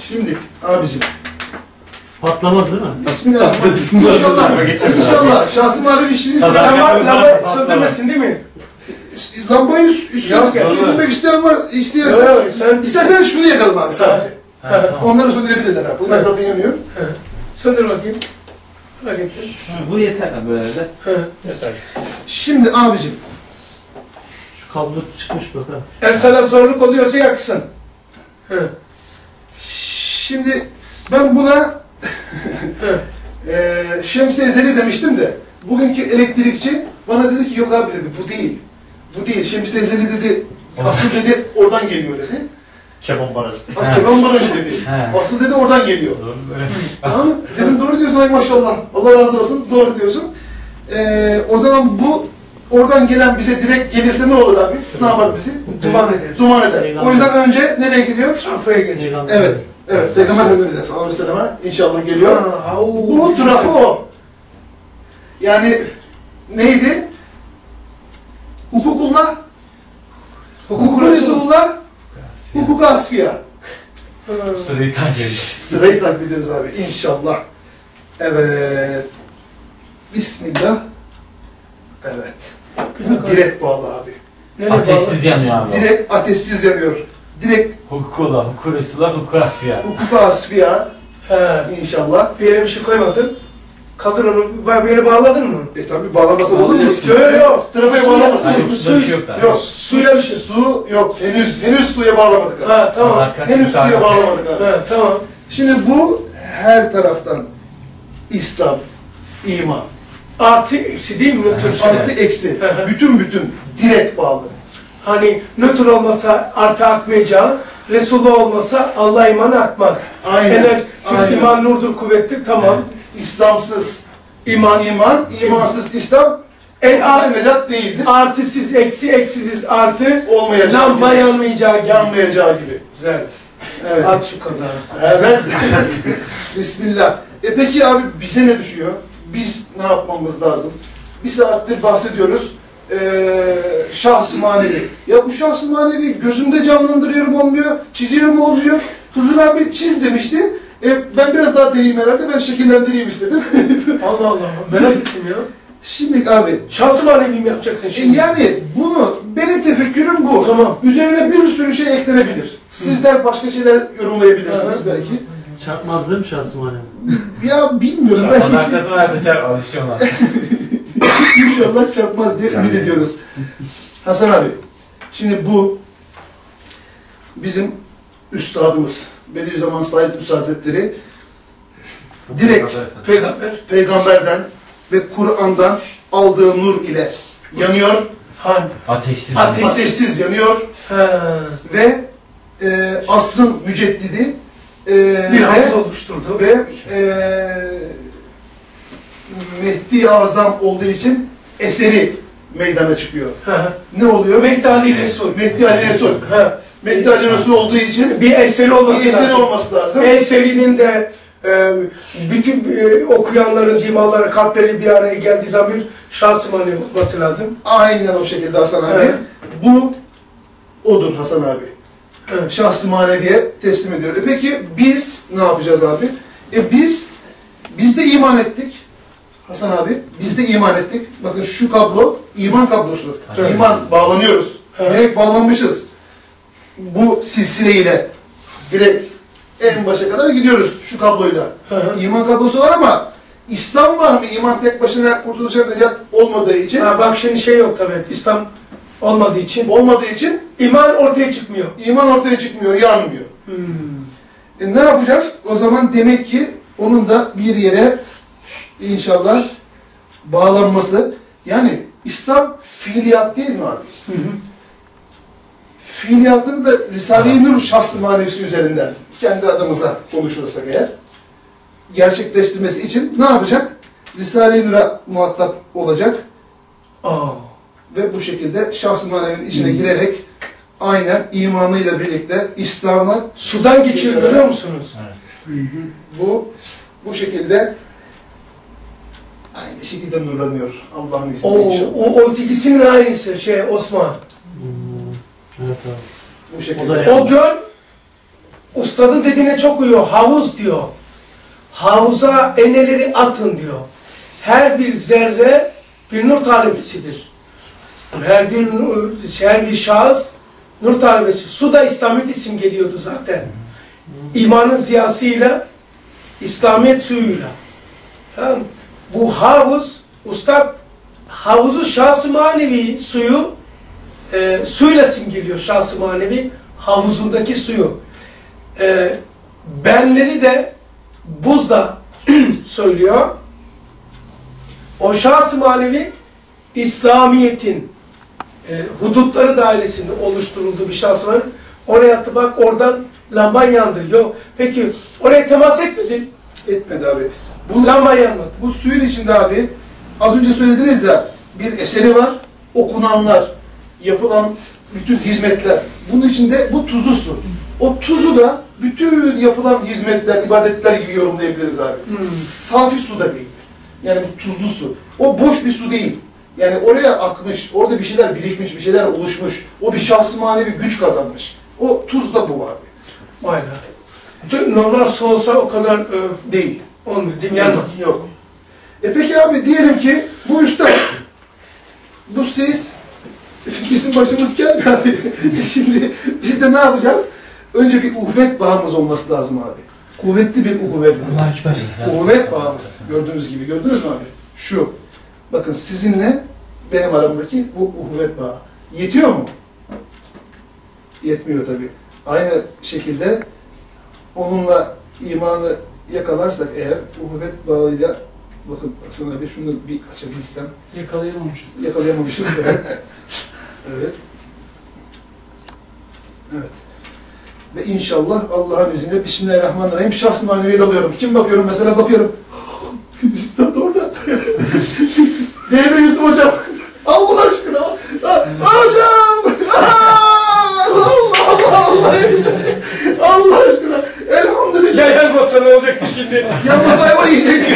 Şimdi abicim. Patlamaz değil mi? Bismillahirrahmanirrahim. İnşallah. İnşallah. Şahsı manevi işiniz Lamba söndürmesin değil mi? lambayı üstüne söndürmek isteyen var. İsterseniz şunu yakalım abi sadece. Onları söndürebilirler abi. Bunlar zaten yanıyor. Söndür bakayım. Merak ettim. Bu yeter böyle de. Yeter. Şimdi abicim. Şu kablo çıkmış bakalım. Eğer sana zorluk oluyorsa yaksın. Şimdi ben buna Şems-i Ezeli demiştim de bugünkü elektrikçi bana dedi ki yok abi dedi bu değil. Bu değil. Şems-i Ezeli dedi asıl dedi oradan geliyor dedi. Keban barajı. Keban barajı dedi. Asıl dedi oradan geliyor. Tamam mı? Dedim doğru diyorsun ay maşallah. Allah razı olsun. Doğru diyorsun. O zaman bu oradan gelen bize direkt gelirse ne olur abi? Ne yapar bizi? Duman eder. Duman eder. O yüzden önce nereye gidiyor? Trafoya geçiyor. Evet. Evet. Peygamber Efendimiz'e sallallahu aleyhi ve selleme inşallah geliyor. Bu trafo o. Yani neydi? Hukukullah, hukuk-u Resulullah, hukuk-u asfiya. Sırayı takip ediyoruz. Sırayı takip ediyoruz abi inşallah. Evet. Bismillah. Evet. Bu direkt bağlı abi. Ateşsiz yanıyor abi. Direkt ateşsiz yanıyor. Direkt Hukukula, hukuk Resulullah, hukuk asfiya. hukuk-u asfiya. İnşallah. Bir yere bir şey koymadın. Kaldır onu. Bir yere bağladın mı? Tabi bağlamasın olur mu? Şöyle yok. Trafiğe bağlamasın. Hayır, su yok da. Yok. Suyla bir şey. Su yok. Henüz suya bağlamadık abi. Ha tamam. Henüz suya bağlamadık abi. Ha tamam. Şimdi bu her taraftan İslam, iman, Artı eksi değil mi nötr? artı eksi, bütün direkt bağlı. Hani nötr olmasa artı akmayacağı, Resulullah olmasa Allah imanı akmaz. Aynen. Çünkü aynen. iman nurdur, kuvvettir, tamam. İslamsız İman, imansız İslam necat değildir. Artısız, eksiziz, artı Olmayacak lamba gibi. yanmayacağı gibi. Yanmayacağı gibi. Güzel. Evet. At şu kazağı. Evet. Bismillah. Peki abi bize ne düşüyor? Biz ne yapmamız lazım? Bir saattir bahsediyoruz. Şahs-ı manevi. Ya bu şahs-ı manevi gözümde canlandırıyorum olmuyor, çiziyorum olmuyor. Hızır abi çiz demişti. Ben biraz daha deneyeyim herhalde, ben şekillendireyim istedim. Allah Allah, merak ettim ya. Şimdi abi... Şahs-ı manevi mi yapacaksın şimdi? Yani bunu, benim tefekkürüm bu. Tamam. Üzerine bir sürü şey eklenebilir. Sizler başka şeyler yorumlayabilirsiniz belki. Çarpmaz değil mi şahsı manevi? Ya bilmiyorum. Sadakati varsa çarp, alışıyorlar. İnşallah çarpmaz diye ümit ediyoruz. Hasan abi, şimdi bu bizim üstadımız Bediüzzaman Said Nursi Hazretleri direkt peygamberden ve Kur'an'dan aldığı nur ile yanıyor. Ateşsiz. Ateşsiz yanıyor. Ve asrın müceddidi bir havuz oluşturdu. Ve Mehdi Azam olduğu için eseri meydana çıkıyor. Ne oluyor? Mehdi Ali Resul. Mehdi Ali Resul. Mehdi Ali Resul olduğu için bir eseri olması lazım. Eserinin de bütün okuyanların dimaları, kalpleri bir araya geldiği zaman bir şahs-ı manevi olması lazım. Aynen o şekilde Hasan abi. Bu odur Hasan abi. Şahs-ı maneviye teslim ediyor. Peki biz ne yapacağız abi? Biz de iman ettik. Hasan abi, biz de iman ettik. Bakın şu kablo, iman kablosu. İman, bağlanıyoruz. Direkt bağlanmışız. Bu silsileyle. Direkt en başa kadar gidiyoruz şu kabloyla. İman kablosu var ama İslam var mı? İman tek başına kurtuluşa necat olmadığı için. Bak şimdi şey yok tabii. İslam olmadığı için iman ortaya çıkmıyor. İman ortaya çıkmıyor, yanmıyor. Ne yapacağız? O zaman demek ki onun da bir yere İnşallah bağlanması. Yani İslam fiiliyat değil mi abi? Fiiliyatını da Risale-i Nur şahs-ı manevisi üzerinden kendi adımıza konuşursak eğer gerçekleştirmesi için ne yapacak? Risale-i Nur'a muhatap olacak. Ve bu şekilde şahs-ı manevinin içine girerek aynen imanıyla birlikte İslam'a sudan geçiyor, görüyor musunuz? Evet. Bu şekilde aynı şekilde nurlanıyor Allah'ın izniyle inşallah. O ötekisinin aynısı Osman. Evet abi. Bu şekilde. O göl Ustadın dediğine çok uyuyor. Havuz diyor. Havuza eneleri atın diyor. Her bir zerre bir nur talebesidir. Her bir şahıs nur talebesi. Su da İslamiyet isim geliyordu zaten. İmanın ziyasıyla, İslamiyet suyuyla. Tamam. Bu havuz, ustad havuzu şahs-ı manevi suyu suyla simgeliyor, şahs-ı manevi havuzundaki suyu. Benleri de buzda söylüyor. O şahs-ı manevi İslamiyet'in hudutları dairesinde oluşturulduğu bir şahs var. Oraya attı, bak oradan lamban yandı. Yok. Peki oraya temas etmedin. Etmedi abi. Bu, Lamba yanmadı. bu suyun içinde abi, az önce söylediniz ya, bir eseri var, okunanlar, yapılan bütün hizmetler. Bunun içinde bu tuzlu su. O tuzu da bütün yapılan hizmetler, ibadetler gibi yorumlayabiliriz abi. Safi su da değil. Yani bu tuzlu su. O boş bir su değil. Yani oraya akmış, orada bir şeyler birikmiş, bir şeyler oluşmuş. O bir şahs-ı manevi güç kazanmış. O tuz da bu abi. Aynen. Normal su olsa o kadar Değil. olmuyor değil mi? Yanmaz. Yok. Peki abi diyelim ki bu üstad, bu siz, bizim başımız geldi abi. Şimdi biz de ne yapacağız? Önce bir uhvet bağımız olması lazım abi. Kuvvetli bir uhvet bağımız. Uhvet bağımız. Gördüğünüz gibi. Gördünüz mü abi? Şu. Bakın sizinle benim aramdaki bu uhvet bağı. Yetiyor mu? Yetmiyor tabii. Aynı şekilde onunla imanı yakalarsak eğer uhvet bağıyla, bakın baksana abi şunu bir açabilsem. Yakalayamamışız. Yakalayamamışız. Evet. Evet. Evet. Ve inşallah Allah'ın izniyle Bismillahirrahmanirrahim şahs-ı maneviye dalıyorum. Kim bakıyorum mesela, bakıyorum. Üstad orada. Değerli Yusuf hocam. Allah aşkına. Hocam. Allah aşkına. Elhamdülillah. Ya yanmasa ne olacaktı şimdi? Yanmasa ayva yiyecektik.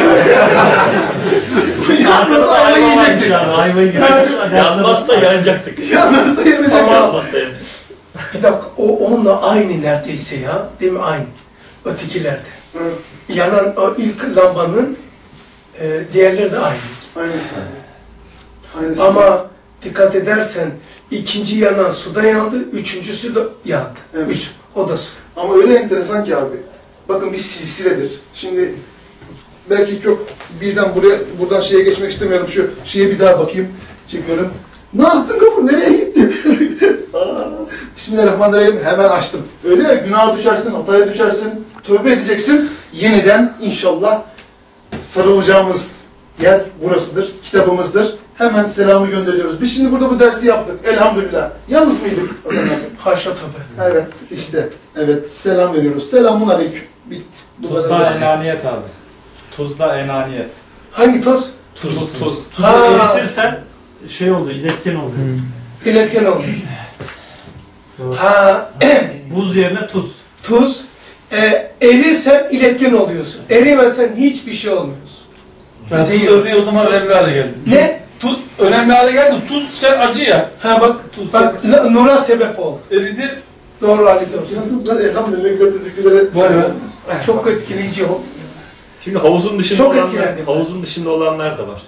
Yanmasa ayva yiyecektik. Yanmazsa yanacaktık. Yanmasa yanacaktık. Yanmazsa yanacaktık. Bir dakika, o onunla aynı neredeyse ya. Değil mi? Aynı. Ötekilerde. Yanan o ilk lambanın diğerleri de aynı. Aynısı. Aynısı. Ama dikkat edersen ikinci yanan suda yandı, üçüncüsü de yandı. Evet. O da su. Ama öyle enteresan ki abi. Bakın bir silsiledir. Şimdi belki çok birden buradan şeye geçmek istemiyorum. Şu şeye bir daha bakayım. Çekiyorum. Ne yaptın Gafur? Nereye gittin? Bismillahirrahmanirrahim. Hemen açtım. Öyle ya, günaha düşersin, hataya düşersin, tövbe edeceksin. Yeniden inşallah sarılacağımız yer burasıdır. Kitabımızdır. Hemen selamı gönderiyoruz. Biz şimdi burada bu dersi yaptık. Elhamdülillah. Yalnız mıydık Hasan abi? Haşa tabi. Evet, işte. Evet, selam veriyoruz. Selamun aleyküm. Bitti. Tuzda enaniyet abi. Tuzda enaniyet. Hangi toz? Tuz. Tuzu Ha. eritirsen şey oluyor, iletken oluyor. İletken oldu. Doğru. Ha, Buz yerine tuz. tuz. Erirsen iletken oluyorsun. Erimezsen hiçbir şey olmuyorsun. Ben tuz Zehir. örneği o zaman önemli hale geldi. Ne? Tuz önemli hale geldi. Tuz sen acı ya. Ha bak, bak nura sebep oldu. Eridi. Doğru halde olsun. Nasıl? Ben elhamdülillah güzel teşekkürler. Vay be. Çok etkileyici o. Şimdi havuzun dışında Çok olanlar, etkilendim. havuzun dışında olanlar da var.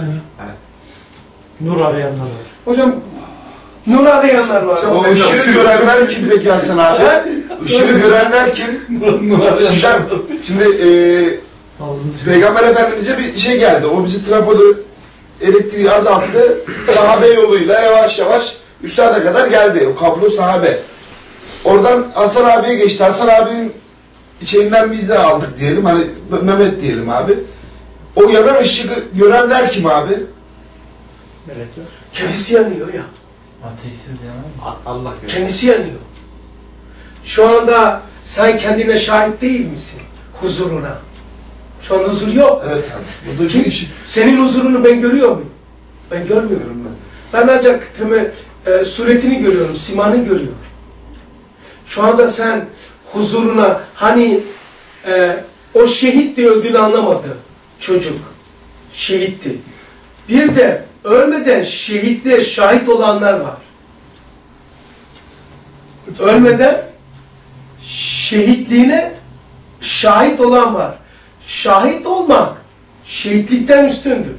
Nur arayanlar var. Hocam, Nur arayanlar var. O ışığı görenler kim peki Hasan abi? Işığı görenler kim? Şimdi Havuzun dışında. Peygamber Efendimiz'e bir şey geldi. O bizi trafoda elektriği azalttı. Sahabe yoluyla yavaş yavaş üstada kadar geldi. O kablo sahabe. Oradan Hasan abiye geçti. Hasan abinin şeyinden biz de aldık diyelim. Hani Mehmet diyelim abi. O yanan ışığı görenler kim abi? Melekler. Kendisi yanıyor ya. Ateşsiz ya. Allah görüyor. Kendisi yanıyor. Şu anda sen kendine şahit değil misin? Huzuruna. Şu anda huzur yok. Evet abi. Bu da Kim? bir ışık. Senin huzurunu ben görüyor muyum? Ben görmüyorum. Ben ancak suretini görüyorum, simanı görüyorum. Şu anda sen huzuruna, hani o şehit de öldüğünü anlamadı çocuk. Şehitti. Bir de ölmeden şehitliğe şahit olanlar var. Ölmeden şehitliğine şahit olan var. Şahit olmak şehitlikten üstündür.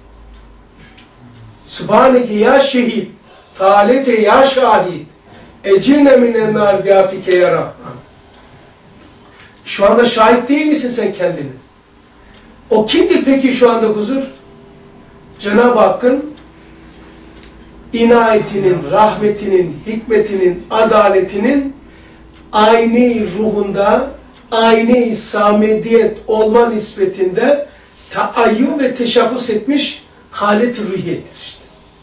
Subhaneke ya şehit, talete ya şahit, ecirne minen nar biafike ya Rahman. Şu anda şahit değil misin sen kendini? O kimdir peki şu anda huzur? Cenab-ı Hakk'ın inayetinin, rahmetinin, hikmetinin, adaletinin ayni ruhunda, ayni samediyet olma nispetinde taayyün ve teşahhus etmiş halet-i ruhiyedir işte.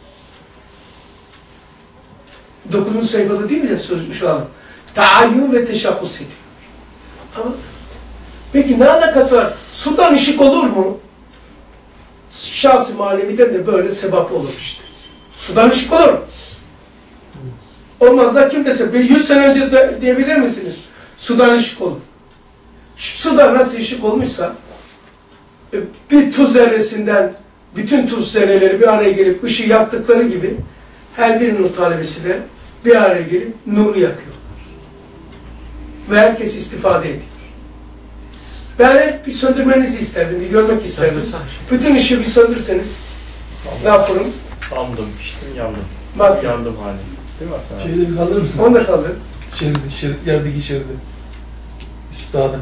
9. sayfada değil mi ya sözü şu an? Taayyün ve teşahhus ediyor. Ama peki ne alakası var? Sudan ışık olur mu? Şahs-ı maneviden de böyle sebep olur işte. Sudan ışık olur mu? Olmaz da kim dese, 100 sene önce de diyebilir misiniz? Sudan ışık olur. Sudan nasıl ışık olmuşsa, bir tuz zerresinden bütün tuz zerreleri bir araya gelip ışığı yaktıkları gibi, her bir nur talebesi de bir araya gelip nuru yakıyorlar. Ve herkes istifade ediyor. Ben hep bir söndürmenizi isterdim, bir görmek isterdim. Bütün ışığı bir söndürseniz, ne yaparım? Yandım, piştim, yandım. Bak. Yandım hali. Değil mi Hasan abi? Şeyleri bir kaldırır mısın? Onu da kaldır. Yerdeki şeridi. Üst dağda.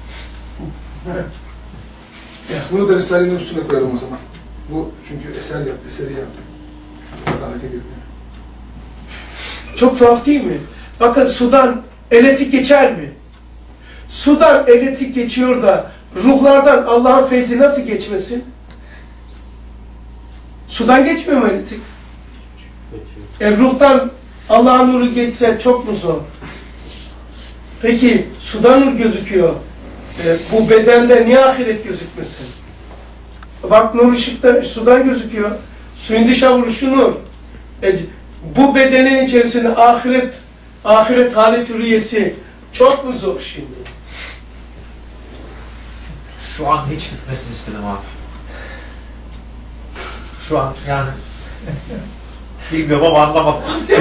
Bunu da Risale'nin üstüne koyalım o zaman. Bu çünkü eseri yap. Hareket ediyor. Çok tuhaf değil mi? Bakın sudan elektrik geçer mi? Sudan elektrik geçiyor da ruhlardan Allah'ın feyzi nasıl geçmesin? Sudan geçmiyor mu elektrik? Ruhtan Allah'ın nuru geçse çok mu zor? Peki sudan nur gözüküyor. Bu bedende niye ahiret gözükmesin? Bak nur ışıkta sudan gözüküyor. Suyun dışa vuruşu nur. Bu bedenin içerisinde ahiret halet rüyesi çok mu zor şimdi? Şu an hiç bitmesini istedim abi. Şu an yani bilmiyorum ama anlamadım.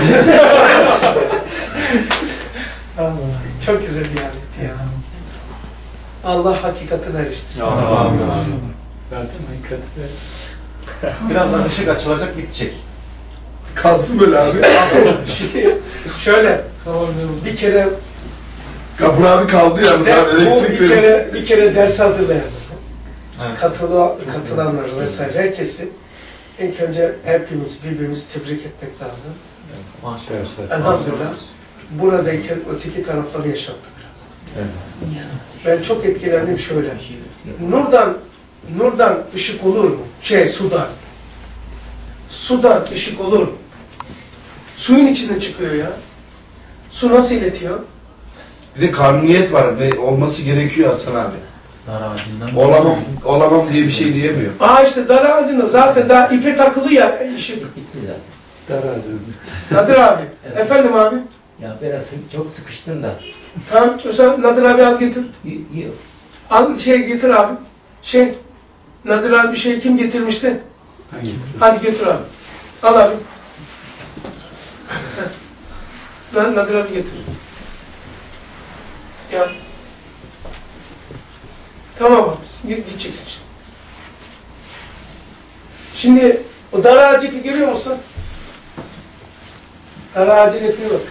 Çok güzel bir ayetti ya. Allah hakikatine eriştirsin. Zaten hakikati. Birazdan ışık açılacak, bitecek. Kalsın böyle abi. Şimdi şöyle, bir kere Gafur abi kaldı yalnız abi. bu Elektrik verin. bir kere ders hazırlayalım. Evet. Katılanları vesaire herkesi ilk önce hepimiz birbirimizi tebrik etmek lazım. Maşallah. Elhamdülillah buradayken öteki tarafları yaşattık biraz. Ben çok etkilendim şöyle. Nurdan ışık olur mu? Sudan. Sudan ışık olur mu? Suyun içinden çıkıyor ya. Su nasıl iletiyor? Bir de kanuniyet var ve olması gerekiyor Hasan abi. Dar ağacından. Olamam diye bir şey diyemiyor. İşte dar ağacında zaten daha ipe takılı ya ışık. Dar ağacı. Nadir abi. Evet. Efendim abi. Ya biraz çok sıkıştım da. Tamam. Sen Nadir abi al getir. Yok. Al getir abi. Nadir abi bir şey kim getirmişti? Ben getirdim. Hadi götür abi. Al abi. Nadir abi getir. Ya. Tamam abi. Gideceksin işte. Şimdi o dar ağacı ipi görüyor musun? Dar ağacın ipine bak.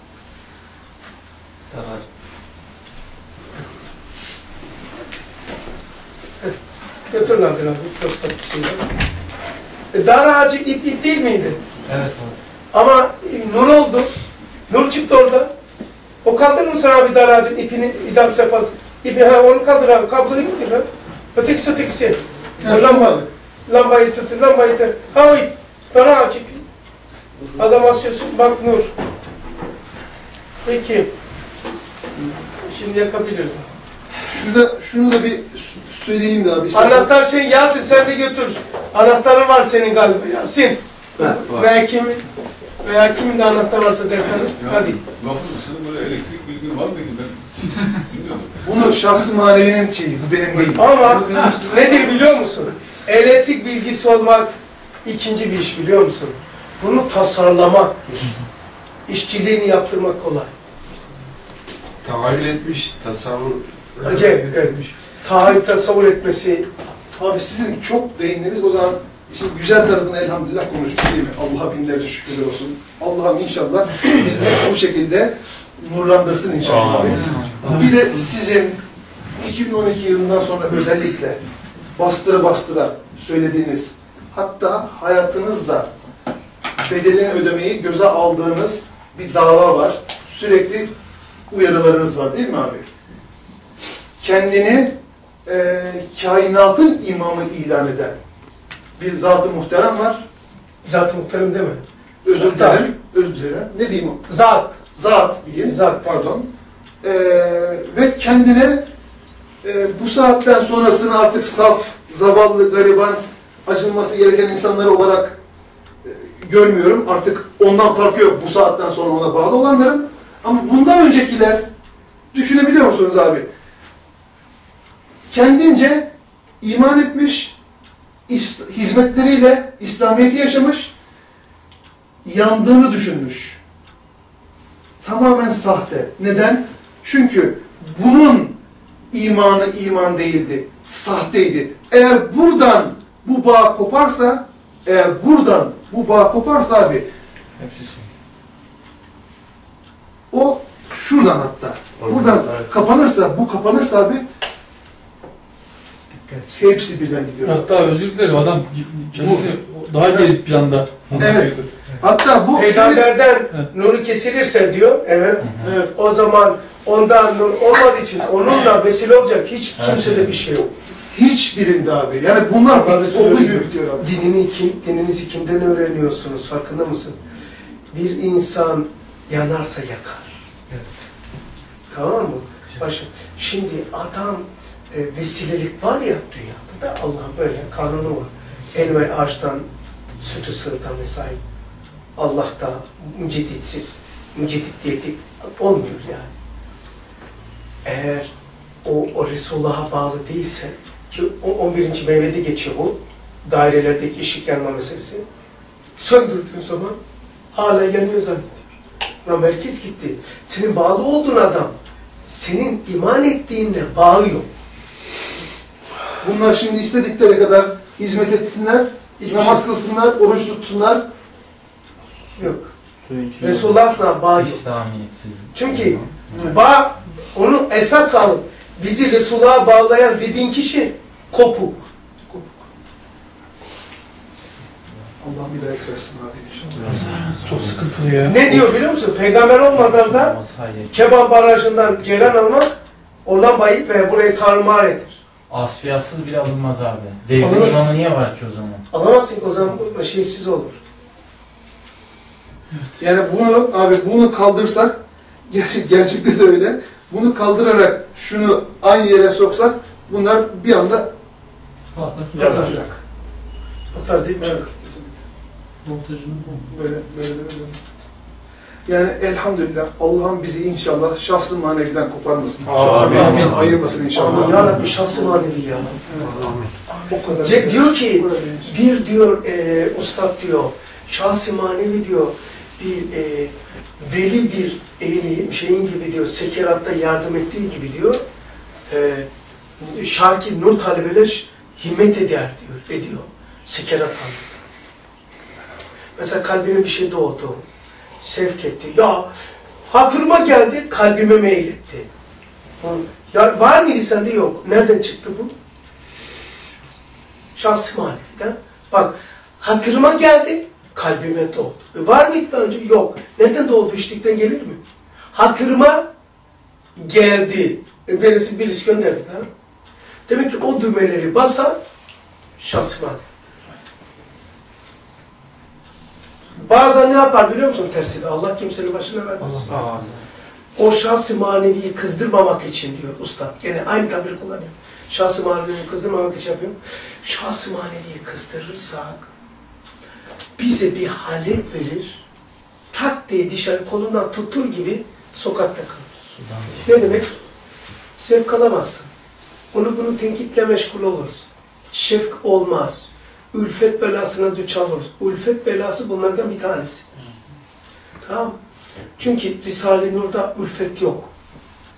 Götür Nadir abi. Prostat bir şey var. Dar ağacı ip değil miydi? Evet abi. Ama nur oldu. Nur çıktı orada. O kaldırır mısın abi dar ağacın ipini, idam sefası? Onu kaldır abi. Kabloyu getir abi. Ötekisi. Yani şu mu abi? Lambayı tutun, lambayı tutun. Ha o ip. Dar ağacı ipi. Adam asıyorsun, bak nur. Peki. Şimdi yakabiliriz. Şunu da bir söyleyeyim de abi. Anahtar Yasin sen de götür. Anahtarı var senin galiba Yasin. Veya kimin de anahtar varsa dersen. Hadi. Gafur senin böyle elektrik bilgin var mıydı? Ben bilmiyorum. Bunu şahs-ı manevinin şeyi, bu benim değil. Ama nedir biliyor musun? Elektrik bilgisi olmak ikinci bir iş biliyor musun? Bunu tasarlamak, işçiliğini yaptırmak kolay. Tahayyül etmiş, tasavvur etmiş. Tahayyül tasavvur etmesi. Abi sizin çok değindiniz. O zaman şimdi güzel tarafını elhamdülillah konuştuk değil mi? Allah'a binlerce şükürler olsun. Allah'ım inşallah bizi de bu şekilde nurlandırsın inşallah. Bir de sizin 2012 yılından sonra özellikle bastıra söylediğiniz, hatta hayatınızda bedelini ödemeyi göze aldığınız bir dava var. Sürekli uyarılarınız var değil mi abi? Kendini kainatın imamı ilan eden bir zat-ı muhterem var. Zat-ı muhterem deme. Özür dilerim. Ne diyeyim? Zat diyeyim. Pardon. Ve kendine bu saatten sonrasını artık saf, zavallı, gariban, acınması gereken insanlar olarak görmüyorum. Artık ondan farkı yok bu saatten sonra ona bağlı olanların. Ama bundan öncekiler, düşünebiliyor musunuz abi? Kendince iman etmiş, hizmetleriyle İslamiyet'i yaşamış, yandığını düşünmüş. Tamamen sahte. Neden? Çünkü bunun imanı iman değildi, sahteydi. Eğer buradan bu bağ koparsa, abi, o şuradan hatta, buradan bu kapanırsa abi, hepsi birden gidiyor. Hatta özür dilerim, adam kendini daha geri planda. Evet. Hatta bu peygamberden nuru kesilirse diyor, evet. O zaman ondan nur olmadığı için onunla vesile olacak hiç kimsede bir şey yok. Hiçbirinde abi. Yani bunlar olduğu gibi bitiyor abi. Dininizi kimden öğreniyorsunuz? Farkında mısın? Bir insan yanarsa yakar. Evet. Tamam mı? Başka. Şimdi adam vesilelik var ya dünyada da Allah'ın böyle kanunu var. Elma ağaçtan sütü sığıtan vesaire. Allah'ta mücedditliyeti olmuyor yani. Eğer o Resulullah'a bağlı değilse, ki 11. mevlide geçiyor bu, dairelerdeki ışık yanma meselesi, söndürdüğün zaman hala yanıyor zannediyor. Ama merkez gitti. Senin bağlı olduğun adam, senin iman ettiğinle bağı yok. Bunlar şimdi istedikleri kadar hizmet etsinler, namaz kılsınlar, oruç tutsunlar. Yok. Resulullah'la bağ yok. Çünkü bağ, onu esas alıp bizi Resulullah'a bağlayan dediğin kişi kopuk. Allah'ım hidayet versin abi inşallah. Çok sıkıntılı ya. Ne diyor biliyor musun? Peygamber olmadan da Keban Barajı'ndan ceylan almak, oradan bayıp ve burayı tarumar eder. Asfiyasız bile alınmaz abi. Devrin imamı niye var ki o zaman? Alamazsın ki o zaman şeysiz olur. Yani bunu kaldırsak, gerçekte de öyle, bunu kaldırarak şunu aynı yere soksak, bunlar bir anda patlayacak. Patlar değil mi? Böyle. Yani elhamdülillah Allah'ım bizi inşallah şahs-ı maneviden koparmasın. Şahs-ı maneviden ayırmasın inşallah. Amin ya Rabbi, şahs-ı manevi ya. O kadar. Diyor ki, bir diyor ustad diyor, şahs-ı manevi diyor, bir veli bir şeyin gibi diyor, sekeratta yardım ettiği gibi diyor, Şarki nur talebeler himmet ediyor. Sekerat anında. Mesela kalbine bir şey doğdu, sevk etti. Ya hatırıma geldi, kalbime meyletti. Ya var mıydı sende? Yok. Nereden çıktı bu? Şahs-ı maneviden. Bak, hatırıma geldi, kalbime doğdu. Var mıydı daha önce? Yok. Nereden doğdu? İçlikten gelir mi? Hatırıma geldi. Birisi gönderdi daha. Demek ki o düğmeleri basan şahs-ı manevi. Bazen ne yapar biliyor musun tersiyle? Allah kimsenin başına vermesin. O şahs-ı maneviyi kızdırmamak için diyor ustad. Gene aynı tabiri kullanıyor. Şahs-ı maneviyi kızdırmamak için yapıyor. Şahs-ı maneviyi kızdırırsak bize bir halet verir. Tak diye dışarı kolundan tutur gibi sokakta kalırız. Ne demek? Zevk alamazsın. Bunu tenkitle meşgul olursun. Şefk olmaz. Ülfet belasına düçar oluruz. Ülfet belası bunlardan bir tanesidir. Tamam. Çünkü Risale-i Nur'da ülfet yok.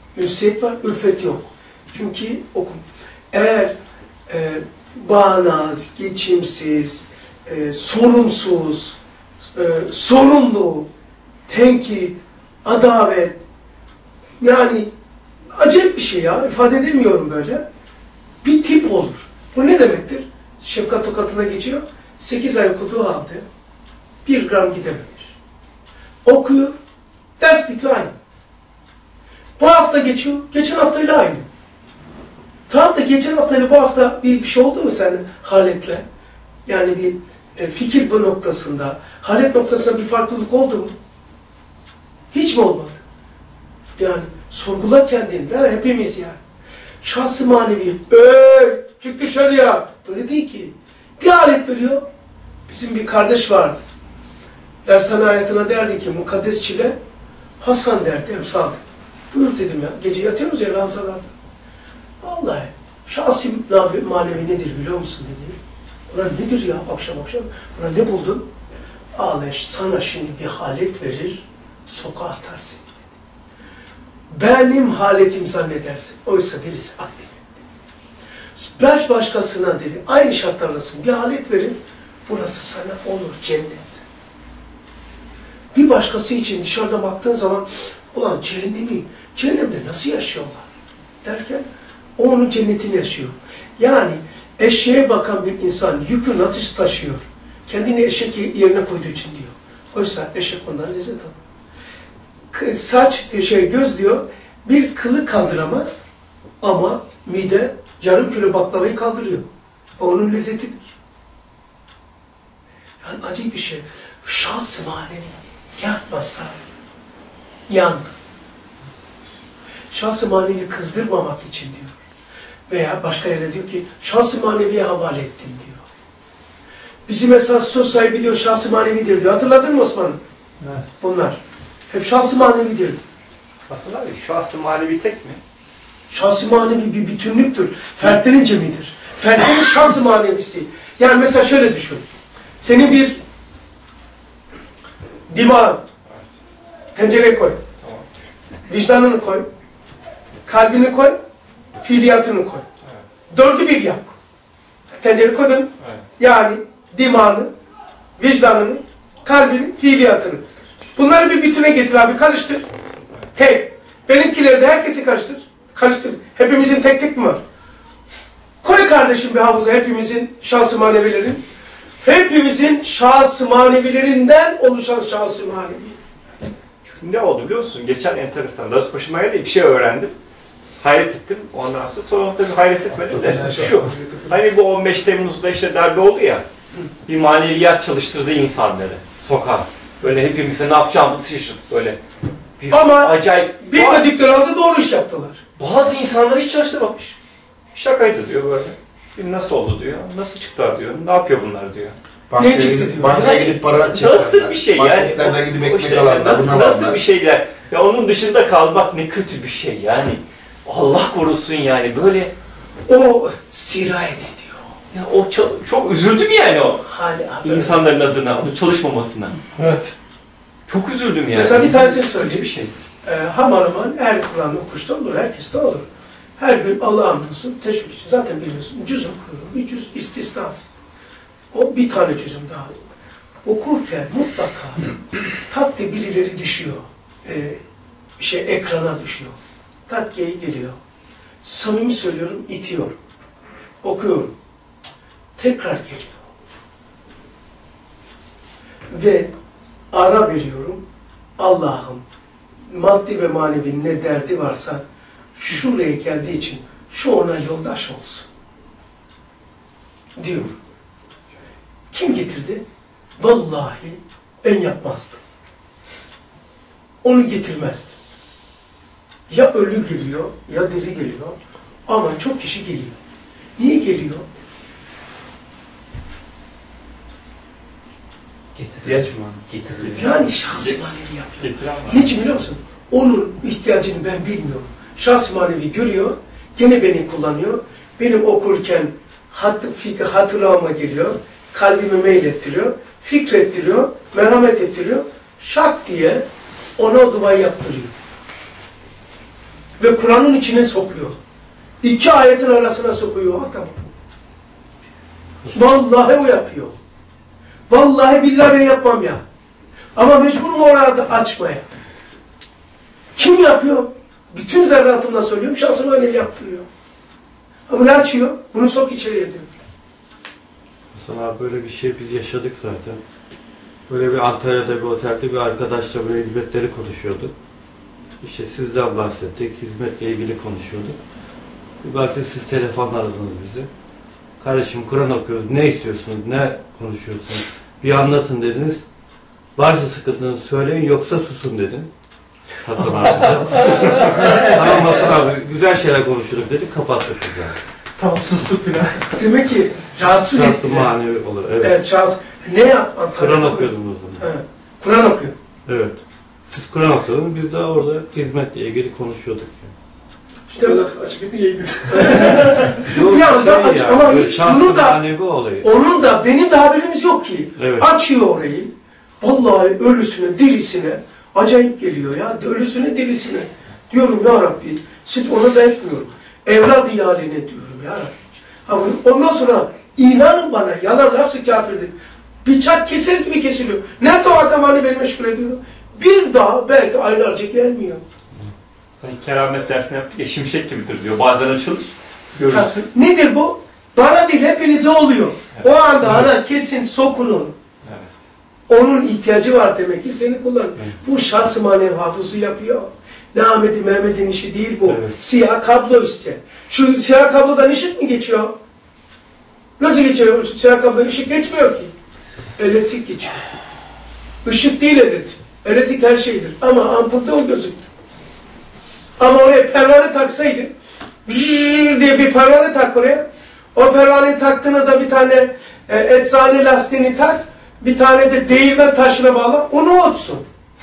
Ünsiyet var, ülfet yok. Çünkü eğer bağnaz, geçimsiz, sorumsuz, sorumlu, tenkit, adavet, yani acayip bir şey ya, ifade edemiyorum böyle. Bir tip olur. Bu ne demektir? Şefkat tokatına geçiyor. 8 ay okuduğu halde 1 gram gidememiş. Okuyor, ders bitiyor aynı. Bu hafta geçiyor, geçen haftayla aynı. Tamam da geçen haftayla bu hafta bir şey oldu mu senin haletle? Yani bir fikir bu noktasında, halet noktasında bir farklılık oldu mu? Hiç mi olmadı? Yani sorgula kendini, değil mi? Hepimiz yani. Şahs-ı manevi, çık dışarıya. Böyle değil ki. Bir alet veriyor. Bizim bir kardeş vardı. Dershane hayatına derdi ki, mukaddes çile, Hasan derdi, emsaldı. Buyur dedim ya, gece yatıyoruz ya ranzalarda. Vallahi, şahs-ı manevi nedir biliyor musun dedi. Ulan nedir ya akşam akşam? Ulan ne buldun? Ağlaş, sana şimdi bir halet verir, sokağa atar seni dedi. Benim haletim zannedersin. Oysa birisi aktif etti. Başkasına dedi, aynı şartlardasın, bir halet verin, burası sana olur cennet. Bir başkası için dışarıda baktığın zaman, ulan cehennemde nasıl yaşıyorlar derken, o onun cennetini yaşıyor. Yani eşeğe bakan bir insan yükü nasıl taşıyor? Kendini eşek yerine koyduğu için diyor. Oysa eşek ondan lezzet alır. Saç, göz diyor, bir kılı kaldıramaz ama mide yarım kilo baklavayı kaldırıyor. Onun lezzetidir. Yani acayip bir şey. Şahs-ı manevi yanmasa yandı. Şahs-ı manevi kızdırmamak için diyor. Veya başka yerde diyor ki, şahs-ı maneviye havale ettim diyor. Bizim esas söz sahibi diyor, şahs-ı manevidir diyor. Hatırladın mı Osman'ım? Evet. Bunlar. Hep şahs-ı manevidir. Aslında abi, şahs-ı manevi tek mi? Şahs-ı manevi bir bütünlüktür. Fertlerin cemidir. Fertlerin şahs-ı manevisi. Yani mesela şöyle düşün. Senin bir dimağın, tencereye koy. Tamam. Vicdanını koy. Kalbini koy. Fiiliyatını koy. Evet. 4'ü 1 yap. Tencereyi koydun. Evet. Yani dimağını, vicdanını, kalbini, fiiliyatını. Bunları bir bütüne getir abi, karıştır. Evet. Tek. Benimkileri de herkesi karıştır. Karıştır. Hepimizin tek tek mi var? Koy kardeşim bir havuza hepimizin şahs-ı manevilerin. Hepimizin şahs-ı manevilerinden oluşan şahs-ı manevi. Ne oldu biliyor musun? Geçen enteresan. Darısı başıma geldi. Bir şey öğrendim. Hayret ettim. Ondan sonra tabii hayret etmedim de şu. Hani bu 15 Temmuz'da işte darbe oldu ya. Bir maneviyat çalıştırdı insanları. Sokağa. Böyle hepimize ne yapacağımızı şaşırdık böyle. Ama acayip. Bir dedikleri anda doğru iş yaptılar. Bazı insanlar hiç çalıştırmamış. Şakaydı diyor böyle. Nasıl oldu diyor. Nasıl çıktılar diyor. Ne yapıyor bunlar diyor. Ne çıktı diyor. Bankaya gidip para çekerler. Nasıl bir şey yani? Marketlerden gidip ekmek işte, alarlar. Nasıl bir şeyler? Ya onun dışında kalmak ne kötü bir şey yani. Allah korusun yani böyle. O sirayet ediyor. Ya o çok üzüldüm yani o. İnsanların adına, onun çalışmamasına. Evet. Çok üzüldüm yani. Mesela bir tanesini söyleyeyim. Bir şey. Hemen hemen her Kur'an okuşta olur, herkes de olur. Her gün Allah'a hamdolsun, teşvik için. Zaten biliyorsun, cüz okuyorum. Bir cüz istisnasız. O bir tane cüzüm daha. Okurken mutlaka tak diye birileri düşüyor. Ekrana düşüyor. Tak diye geliyor. Samimi söylüyorum, itiyor. Okuyorum. Tekrar geliyor. Ve ara veriyorum. Allah'ım maddi ve manevi ne derdi varsa şuraya geldiği için şu ona yoldaş olsun. Diyor. Kim getirdi? Vallahi ben yapmazdım. Onu getirmezdim. Ya ölü geliyor ya diri geliyor. Ama çok kişi geliyor. Niye geliyor? Yani şahs-ı manevi yapıyor. Niçin biliyor musun? Onun ihtiyacını ben bilmiyorum. Şahs-ı manevi görüyor, gene beni kullanıyor. Benim okurken hatırlama geliyor, kalbimi meylettiriyor, fikrettiriyor, merhamet ettiriyor. Şak diye ona o duayı yaptırıyor. ve Kur'an'ın içine sokuyor. 2 ayetin arasına sokuyor o adam. Vallahi o yapıyor. Vallahi billahi ben yapmam ya. Ama mecburum orada açmaya. Kim yapıyor? Bütün zerratımla söylüyorum. Şahsım öyle yaptırıyor. Ama ne açıyor? Bunu sok içeriye diyor. Hasan abi böyle bir şey biz yaşadık zaten. Böyle bir Antalya'da bir otelde bir arkadaşla böyle hizmetleri konuşuyorduk. İşte sizden bahsettik, hizmetle ilgili konuşuyorduk. Bir baktık siz telefonla aradınız bizi. Kardeşim Kur'an okuyoruz, ne istiyorsunuz, ne konuşuyorsunuz? Bir anlatın dediniz. Varsa sıkıntınızı söyleyin yoksa susun dedin. Hasan abi. Tamam Hasan abi güzel şeyler konuşuyorduk dedik, kapattık biz yani. Tamam sustuk bile. Demek ki rahatsız etti. Şahsı manevi olur, evet. Evet, ne yap? Kur'an okuyordum o zaman. Evet. Kur'an okuyor. Evet. Siz Kur'an okuyordunuz, biz de orada hizmetle ilgili konuşuyorduk. İşte açık bir yayın. bir anda aç, ama hiç bunu da, onun da, benim de haberimiz yok ki. Evet. Açıyor orayı. Vallahi ölüsüne, dirisine, acayip geliyor ya. Ölüsüne, dirisine. Diyorum ya Rabbi, siz ona da etmiyorum. Evlad ihaline diyorum ya Rabbi. Ama ondan sonra inanın bana, yalan nafsı kafirdir. Bıçak keser gibi kesiliyor. Nerede o adam hani beni meşgul ediyor? Bir daha belki aylarca gelmiyor. Hani keramet dersini yaptık ya, şimşek gibidir diyor. Bazen açılır, görürsün. Nedir bu? Bana değil, hepinize oluyor. Evet. O anda ana kesin sokunun. Evet. Onun ihtiyacı var demek ki, seni kullan. Evet. Bu şahs-ı manevi hafızı yapıyor. Ne Ahmet'i Mehmet'in işi değil bu. Evet. Siyah kablo işte. Şu siyah kablodan ışık mı geçiyor? Nasıl geçiyor? Siyah kablodan ışık geçmiyor ki. Elektrik geçiyor. Işık değil elektrik. Elektrik her şeydir. Ama ampulde o gözüktü. Ama oraya pervane taksaydın, diye bir pervane tak oraya. O pervaneyi taktığına da bir tane eczane lastiğini tak, bir tane de değirmen taşına bağla, onu otsun.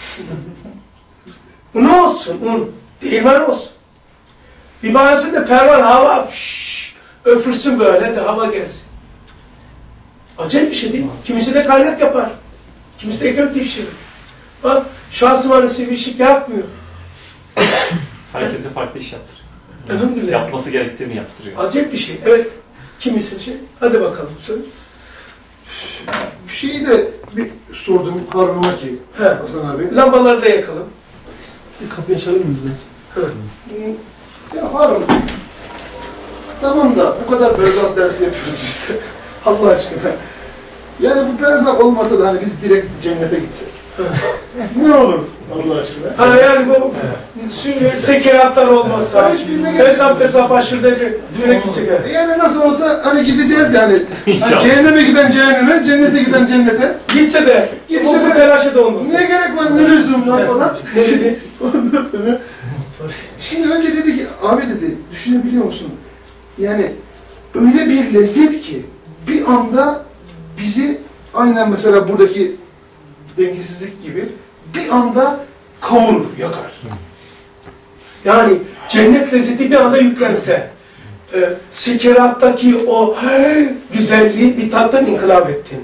Onu otsun, un. Değirmen olsun. Bir bağırsın da pervane hava, öfürsün böyle de hava gelsin. Acayip bir şey değil mi? Kimisi de kaynak yapar. Kimisi de ekmek pişirir. Bak, şahs-ı manisi bir şey yapmıyor. Herkese farklı iş yaptırıyor. Elhamdülillah. Yapması gerektiğini yaptırıyor. Acayip bir şey, evet. Kimisi şey, hadi bakalım söyle. Bir şeyi de bir sordum Harun'a ki, Hasan abi. Lambaları da yakalım. Bir kapıyı açalım mı biraz? Ya Harun, tamam da bu kadar berzat dersi yapıyoruz biz de. Allah aşkına. Yani bu berzat olmasa da hani biz direkt cennete gitsek. Ne olur Allah aşkına? Ha yani bu sekeratlar olmasa, hesap aşırı direkt gitsek. Yani nasıl olsa hani gideceğiz yani. Hani cehenneme giden cehenneme, cennete giden cennete. Gitse de, bu telaşa da olmasın. Ne gerek var, ne lüzum var falan. Ondan sonra, şimdi önce dedi ki, abi dedi, düşünebiliyor musun? Yani öyle bir lezzet ki, bir anda bizi, aynen mesela buradaki dengesizlik gibi, bir anda kavurur, yakar. Yani cennet lezzeti bir anda yüklense, sekerattaki o güzelliği bir tattan inkılap ettin.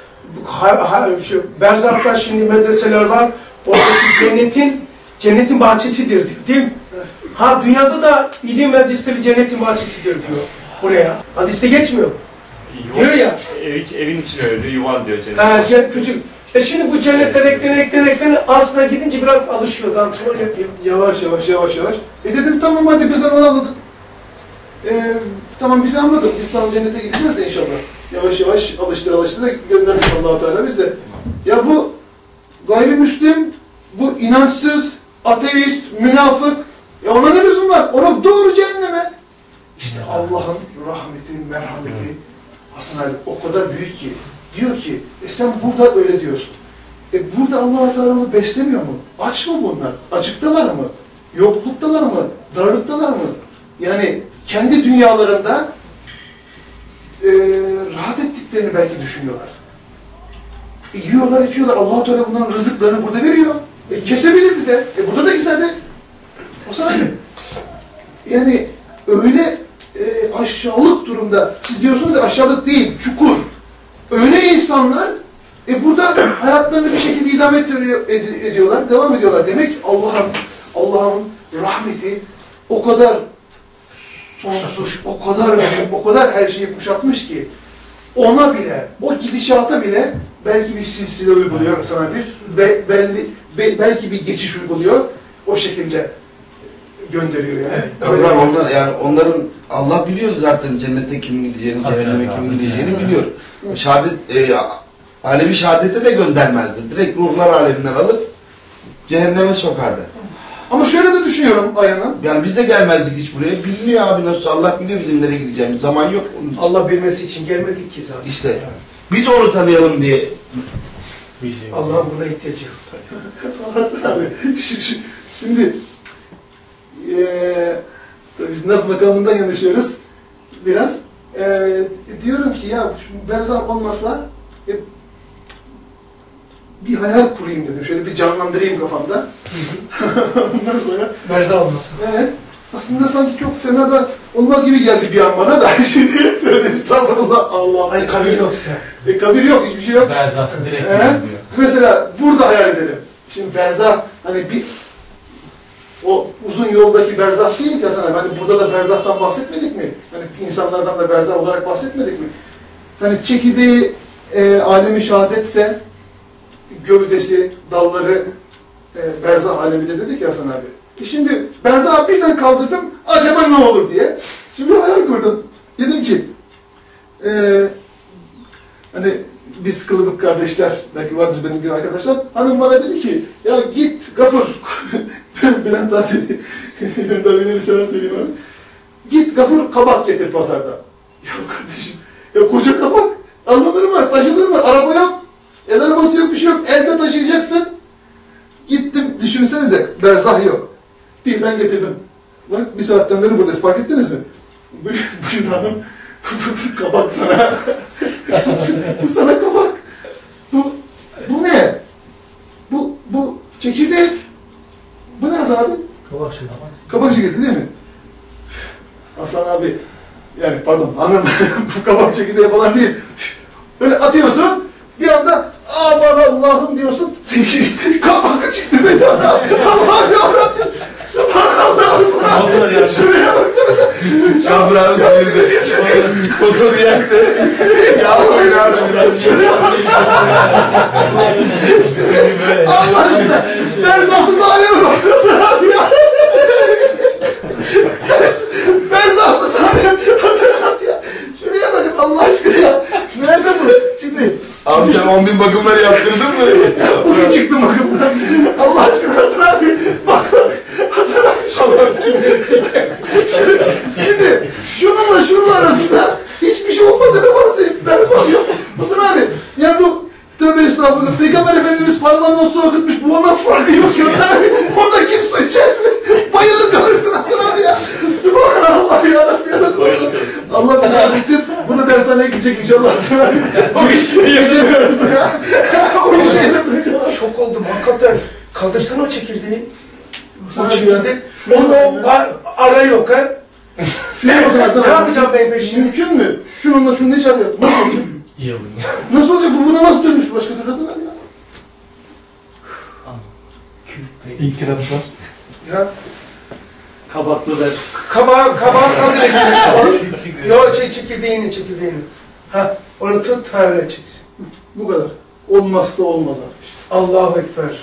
Berzak'ta şimdi medreseler var, oradaki cennetin bahçesidir diyor, değil mi? Ha dünyada da ilim meclisleri cennetin bahçesidir diyor buraya. Hadiste geçmiyor. Diyor ya. Evin içine öyle diyor, yuvan diyor cennet. Cennet küçük. Şimdi bu cennetler eklene aslına gidince biraz alışıyor, antrenman yapıyor. Yavaş. Dedim tamam hadi biz onu anladık. Tamam bizi anladık. Biz tam cennete gideceğiz de inşallah. Yavaş alıştır da gönderdik Allah-u Teala biz de. Ya bu gayrimüslim, bu inançsız, ateist, münafık, ya ona ne lüzum var? Ona doğru cehenneme. İşte Allah'ın rahmeti, merhameti, Hasan abi o kadar büyük ki. Diyor ki, sen burada öyle diyorsun. Burada Allah-u Teala onu beslemiyor mu? Aç mı bunlar? Acıktalar mı? Yokluktalar mı? Darlıktalar mı? Yani kendi dünyalarında rahat ettiklerini belki düşünüyorlar. Yiyorlar, içiyorlar. Allah-u Teala bunların rızıklarını burada veriyor. Kesebilirdi de. Burada da keserdi. O sana ne? Yani öyle aşağılık durumda, siz diyorsunuz ya aşağılık değil, çukur. Öyle insanlar burada hayatlarını bir şekilde idame ediyorlar, devam ediyorlar. Demek ki Allah'ın rahmeti, o kadar sonsuz, o kadar her şeyi kuşatmış ki ona bile, o gidişata bile belki bir silsile uyguluyor sana belki bir geçiş uyguluyor, o şekilde gönderiyor yani. Evet, yani onların Allah biliyor zaten cennete kimin gideceğini, cehenneme kimin gideceğini biliyor. Alevi şehadete de göndermezdi. Direkt ruhlar aleminden alıp cehenneme sokardı. Ama şöyle de düşünüyorum Ayhan'ım. Yani biz de gelmezdik hiç buraya. Biliniyor abi nasıl, Allah biliyor bizim nereye gideceğimiz. Zaman yok onun için. Allah bilmesi için gelmedik ki zaten. İşte biz onu tanıyalım diye. Allah'ın buna ihtiyacı yok tabii. Hasan abi, şimdi biz Naz makamından yanışıyoruz biraz. Diyorum ki ya berzah olmasa bir hayal kurayım dedim. Şöyle bir canlandırayım kafamda. Ondan sonra berzah olmasın. Evet. Aslında sanki çok fena da olmaz gibi geldi bir an bana da. Şimdi tövbe estağfurullah, Allah'ım. Hani kabir yoksa. Kabir yok, hiçbir şey yok. Berzahsı direkt mesela burada hayal edelim. Şimdi berzah, hani bir o uzun yoldaki berzah değil ki sana. Hani burada da berzahtan bahsetmedik mi? Hani insanlardan da berzah olarak bahsetmedik mi? Hani çekirdeği alemi şehadetse, gövdesi, dalları berzah alemidir dedik ya Hasan abi. Şimdi berzahı birden kaldırdım, acaba ne olur diye. Şimdi hayal kurdum. Dedim ki, hani biz kılıbık kardeşler, belki vardır benim gibi arkadaşlar, hanım bana dedi ki, ya git Gafur, Bülent abiye bir selam söyleyeyim abi. Git Gafur kabak getir pazarda. Ya kardeşim, ya koca kabak, alınır mı, taşınır mı, araba yok, el arabası yok, bir şey yok, elde taşıyacaksın. Gittim, düşünsenize, berzah yok. Birden getirdim. Bak, bir saatten beri burada, fark ettiniz mi? Buyurun hanım, bu kabak sana. Bu sana kabak. Bu ne? Bu çekirdek. Bu ne Hasan abi? Kabak şekeri. Kabak şekeri değil mi? Hasan abi, yani pardon hanım, bu kabak çekirdeği falan değil. Böyle atıyorsun, bir anda aman Allah'ım diyorsun, kabak çıktı meydana. Allah'ım yarabbim. Subhanallah Hasan abi. Şuraya baksana. Kabir abi sinirdi. Motoru yaktı. Ya Allah yarabbim. Şuraya bak. Allah aşkına. Berzahsız alemi bak Hasan abi ya. Berzahsız alem Hasan abi ya. Şuraya bakın Allah aşkına ya. Nerede bu? Şimdi. Abi sen 10.000 bakımları yaptırdın mı? Bugün çıktım bakımdan. Allah aşkına Hasan abi. Bak. Hasan abi şimdi şununla şunun arasında hiçbir şey olmadığını bahsedeyim. Berzah yok. Hasan abi. Ya bu tövbe estağfurullah. Peygamber Efendimiz parmağından su akıtmış. Bu ondan farkı yok ya Hasan abi. Onda kim su içer mi? Bayılır kalırsın Hasan abi ya. Subhanallah ya Rabbi ya Resulallah. Allah bize için bunu dershaneye gidecek inşallah Hasan abi. O işi yapıyoruz ya. O işi yapıyoruz inşallah. Şok oldum hakikaten. Kaldırsana o çekirdeği. Hasan O abi çekirdeği. ya. Onu ara yok ha. Şuraya bakın Hasan abi. Ne yapacağım ben peşine? Mümkün mü? Şununla şunu ne iş yapıyor? Nasıl olacak? İyi oldu. Nasıl olacak? Bu buna nasıl dönmüş başka türlü Hasan abi ya? İnkılaplar. Ya. Kabaklı ver. Kabağı kaldır. Yok çekirdeğini. Ha, onu tut, ha öyle çeksin. Bu kadar. Olmazsa olmaz abi. Allahu Ekber.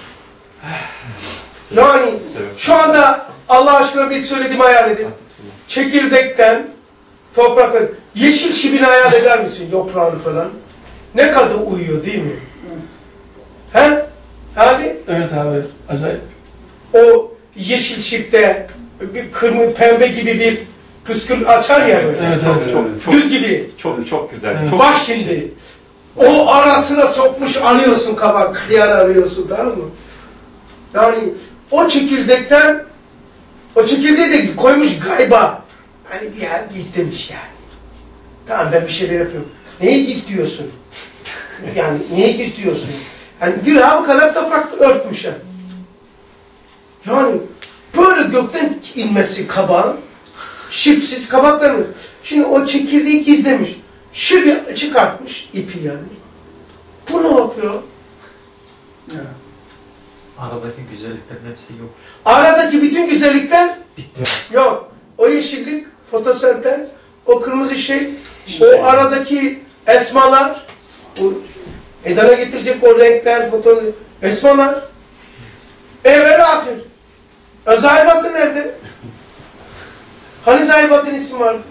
Yani şu anda Allah aşkına bir söylediğimi hayal edin. Çekirdekten toprak, yeşil şibini hayal eder misin? Yaprağını falan. Ne kadar uyuyor değil mi? He? Hadi. Evet abi, acayip. O yeşil şipte bir kırmızı pembe gibi bir püskül açar ya böyle. Evet, Çok Gül gibi. çok güzel. Evet. Çok Bak şimdi. O arasına sokmuş arıyorsun kabak, kıyar arıyorsun, tamam mı? Yani o çekirdekten, o çekirdeği de koymuş gayba. Hani bir yer gizlemiş yani. Tamam ben bir şeyler yapıyorum. Neyi gizliyorsun? Yani neyi gizliyorsun? Yani güya bu kadar toprak örtmüş yani. Yani böyle gökten inmesi kabağın, şipsiz kabak vermiş. Şimdi o çekirdeği gizlemiş. Şipi çıkartmış ipi yani. Bu ne yapıyor? Aradaki güzelliklerin hepsi yok. Aradaki bütün güzellikler Yok. O yeşillik fotosentez, o kırmızı şey, o aradaki esmalar, o edana getirecek o renkler, esmalar. Evvel ahir. Zahir batın nerede? Hani zahir batın isim vardı?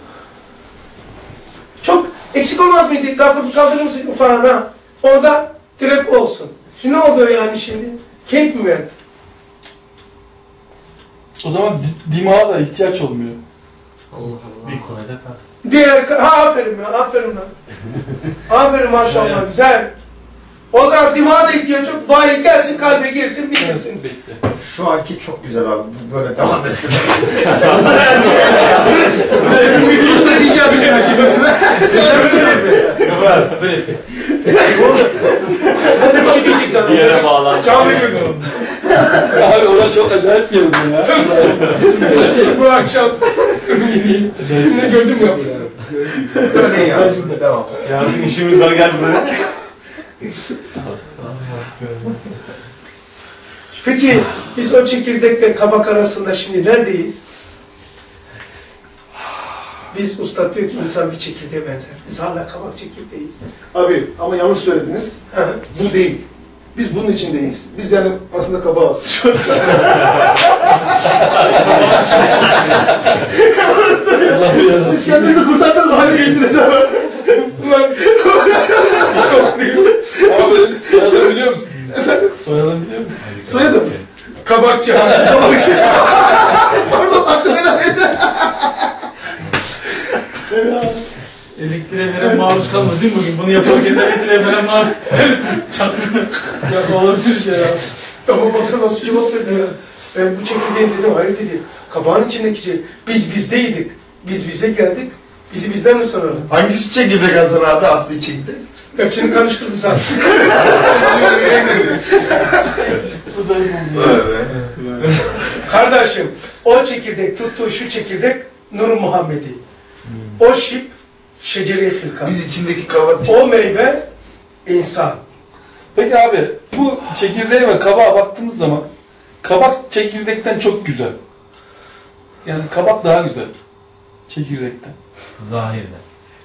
Çok eksik olmaz mıydı? Gafır kaldırır mısın falan ha? Orada direkt olsun. Şimdi ne oldu yani şimdi? Keyif mi verdi? O zaman dimağa da ihtiyaç olmuyor. Allah Allah. Bir konuda kalsın. Diğer, aferin ya, aferin lan. Aferin maşallah, güzel. O zaman dimağa da ihtiyaç yok. Vahiy gelsin, kalbe girsin, bitirsin. Bitti. Şu anki çok güzel abi. Böyle devam etsin. Bunu taşıyacağız bir rakibimizle. Hadi bir şey diyecek sana. Bir yere bağlan. Cami gördüm. Abi ona çok acayip geldi ya. Bu akşam ne gördüm ya. Böyle ya. Devam. Yarın işimiz var, gel buraya. Peki biz o çekirdekle kabak arasında şimdi neredeyiz? Biz usta diyor ki insan bir çekirdeğe benzer. Biz hala kabak çekirdeğiyiz. Abi ama yanlış söylediniz. Bu değil. Biz bunun içindeyiz. Biz yani aslında kabağız şu an. Siz kendinizi kurtardınız hale geldiniz ama. Ulan şok değil. Abi soyadını biliyor musun? Soyadını biliyor musun? Soyadım. Kabakçı. Kabakçı. Pardon aklım helal et. Elektriğe veren maruz kalmadı değil mi bugün? Bunu yaparken de elektriğe veren maruz çaktı. Ya olabilir şey ya. Ama baksana nasıl cevap verdi ya. Ben bu çekirdeğim dedim, hayır dedi. Kabağın içindeki şey, biz bizdeydik. Biz bize geldik. Bizi bizden mi sanırdın? Hangisi çekirdek Hasan abi? Aslı çekirdek. Hepsini karıştırdı sen. Kardeşim, o çekirdek tuttuğu şu çekirdek Nur Muhammedi. O şip şecere-i hilka. Biz içindeki kavat. O meyve insan. Peki abi bu çekirdeğe ve kabağa baktığımız zaman kabak çekirdekten çok güzel. Yani kabak daha güzel çekirdekten. Zahirde.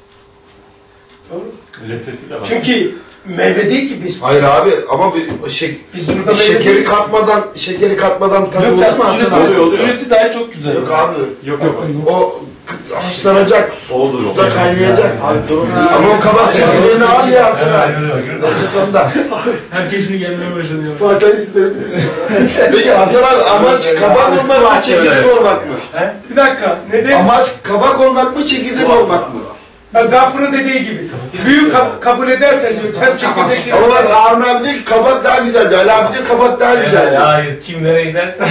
Reseti de var. Çünkü meyve değil ki biz. Hayır abi ama biz burada şekeri katmadan tadı olur mu Hasan abi? Süreti daha çok güzel. Yok abi. Yok. O haşlanacak, Olur. suda kaynayacak. Ama o kabak çekirdeğini al ya Hasan abi. Lezzet onda. Herkes mi gelmeye başladı? Fatih'i siz verebilirsiniz. Peki Hasan abi amaç kabak olmak mı çekirdek olmak mı? Bir dakika. Ne de? Amaç kabak olmak mı çekirdek olmak mı? Gafur'un dediği gibi. Büyük kabul edersen diyor. Hem çekirdek. Ama bak Harun abi diyor ki kabak daha güzel diyor. Ali abi diyor kabak daha güzel diyor. Hayır, kim nereye giderse.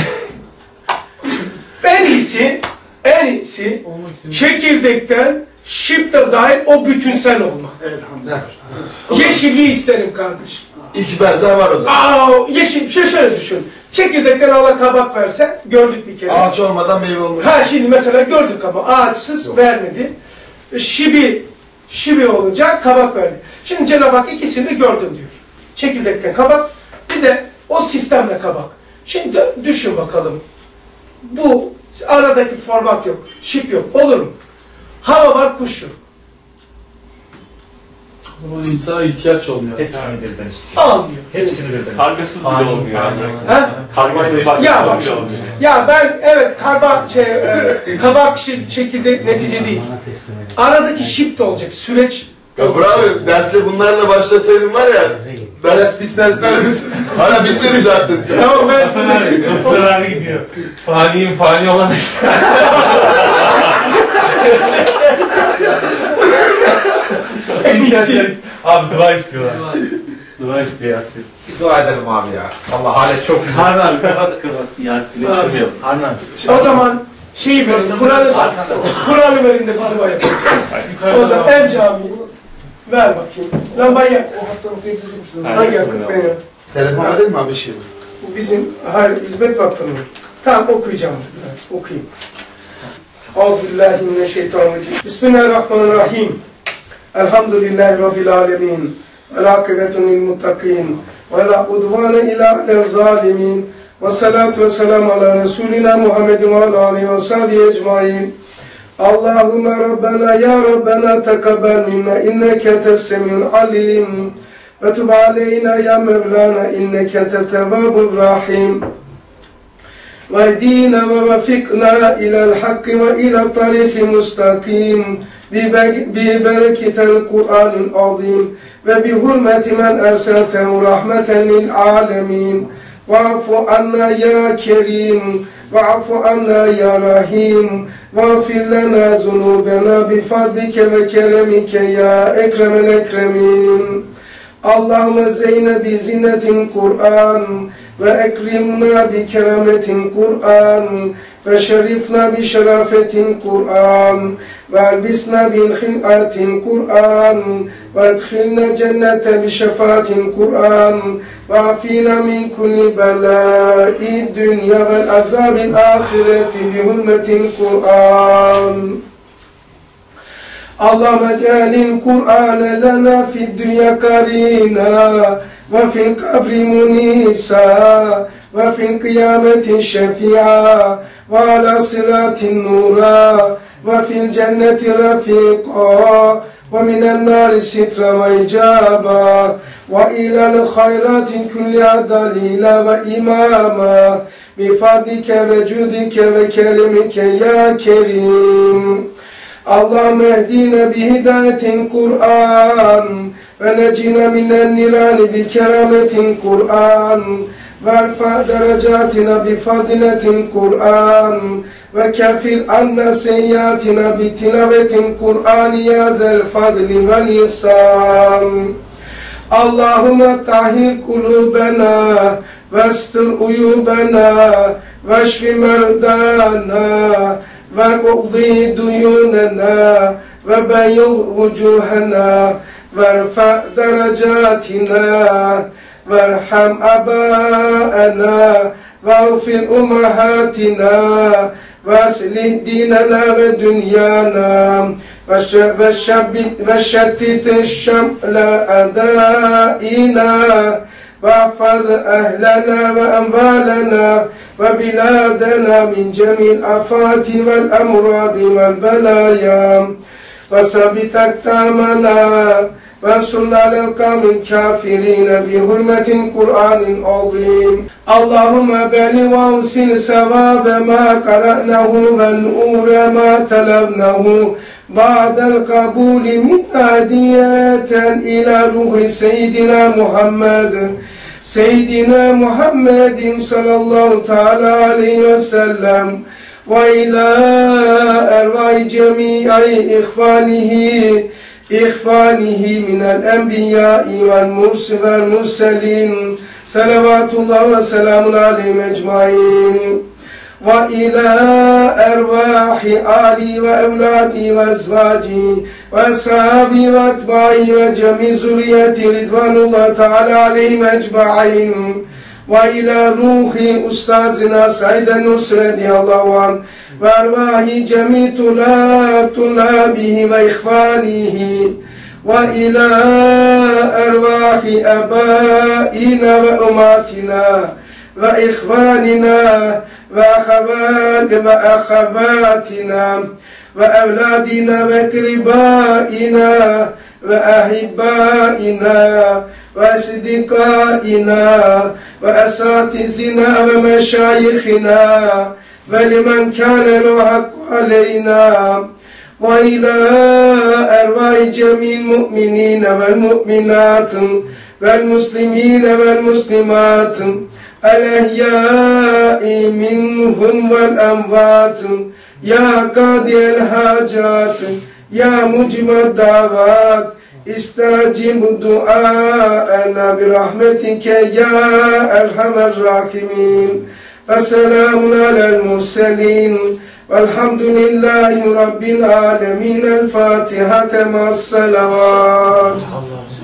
En iyisi çekirdekten şipte dahil o bütünsel olma. Yeşilliği isterim kardeşim. İki benzer var o zaman. Yeşil, şöyle düşün. Çekirdekten Allah kabak verse, gördük bir kere. Ağaç olmadan meyve olmuyor. Ha şimdi mesela gördük ama ağaçsız vermedi. Şibi olacak, kabak verdi. Şimdi Cenab-ı Hak ikisini de gördüm diyor. Çekirdekten kabak, bir de o sistemle kabak. Şimdi düşün bakalım. Bu aradaki format yok, şip yok. Olur mu? Hava var, kuş yok. Ama insana ihtiyaç olmuyor. Hepsini birden istiyor. Almıyor. Hepsini birden. Kargasız bile olmuyor. Ha? Kargasız Ya bak, ya ben evet kabak çekirdek netice değil. Aradaki shift olacak, süreç. Ya bravo, derse bunlarla başlasaydım var ya, ders bitmezden hala bitmedi zaten. Tamam ben Zarar gidiyor. Faniyim fani olan Abi dua istiyorlar. Dua istiyor Yasin. Bir dua edelim abi ya. Allah halet çok güzel. Harun abi kapat Yasin'i kırmıyor. Harun abi. o zaman şeyi verin, Kur'an'ı verin de bu dua yapalım. O zaman en camiyi ver bakayım. Lambayı yak. O hatta okuyabilir misiniz? Hangi yakıt benim? Telefon verir mi abi şey? Bu bizim Hizmet Vakfı'nın. Tamam okuyacağım. Okuyayım. Euzubillahimineşşeytanirracim. Bismillahirrahmanirrahim. Elhamdülillahi Rabbil alemin. Ve la akıbetun lil muttakin. Ve la udvane ila lil zalimin. Ve salatu ve selamu ala Resulina Muhammedin ve ala alihi ve sahbihi ecmaîn. Allahümme Rabbena ya Rabbena tekabbel minna inneke entes-semî'ul alîm ve tub aleyna ya Mevlana inneke ente-tevvâbur rahîm. واهدينا ووفقنا إلى الحق وإلى الطريق المستقيم ببركة القرآن العظيم وبحرمة من أرسلته رحمة للعالمين واعف عنا يا كريم واعف عنا يا رحيم واغفر لنا ذنوبنا بفضلك وكرمك يا أكرم الأكرمين اللهم زينا بزينة القرآن وأكرمنا بكرامة القرآن وشرفنا بشرافة القرآن وألبسنا بخلعة القرآن وادخلنا جنة بشفاعة القرآن وعافينا من كل بلاء الدنيا والعذاب الآخرة بحرمة القرآن اللهم اجعل القرآن لنا في الدنيا قرينا وفي القبر منيسا وفي القيامة شفيعا وعلى صراط نورا وفي الجنة رفيقا ومن النار سترا وإجابا وإلى الخيرات كلها دليلا وإماما بفضلك وجودك وكرمك يا كريم اللهم اهدنا بهداية القرآن ونجنا من النيران بكرامة القرآن وارفع درجاتنا بفضيلة القرآن وكفر عنا سيئاتنا بتلاوة القرآن يا ذا الفضل والإحسان اللهم طهر قلوبنا واستر عيوبنا واشف مرضانا واقضي ديوننا وبيض وجوهنا وارفع درجاتنا وارحم آباءنا واغفر أمهاتنا واصلح ديننا ودنيانا وشتت شمل أعدائنا واحفظ أهلنا وأموالنا وبلادنا من جميع الآفات والأمراض والبلايا وثبت أقدامنا وانصرنا على القوم الكافرين بحرمة القرآن العظيم اللهم بلغ وأوصل ثواب ما قرأناه والنور ما تلوناه بعد القبول من هدية إلى روح سيدنا محمد صلى الله تعالى عليه وسلم وإلى أرواح جميع إخوانه من الأنبياء والمرسلين صلوات الله وسلام عليهم أجمعين وإلى أرواح آلي وأولادي وأزواجي وأصحابي وأتباعي وجميع ذريتي رضوان الله تعالى عليهم أجمعين وإلى روح أستاذنا سعيد النصر رضي الله عنه وأرواح جميع طلابه وإخوانه وإلى أرواح آبائنا وأمهاتنا وإخواننا وأخواتنا وأولادنا وأقربائنا وأحبائنا وأصدقائنا وأساتذتنا ومشايخنا ولمن كان له حق علينا وإلى أرواح جميع المؤمنين والمؤمنات والمسلمين والمسلمات الأحياء منهم والأموات يا قاضي الحاجات يا مجيب الدعوات استجب دعاءنا برحمتك يا أرحم الراحمين وسلام على المرسلين والحمد لله رب العالمين الفاتحة مع الصلوات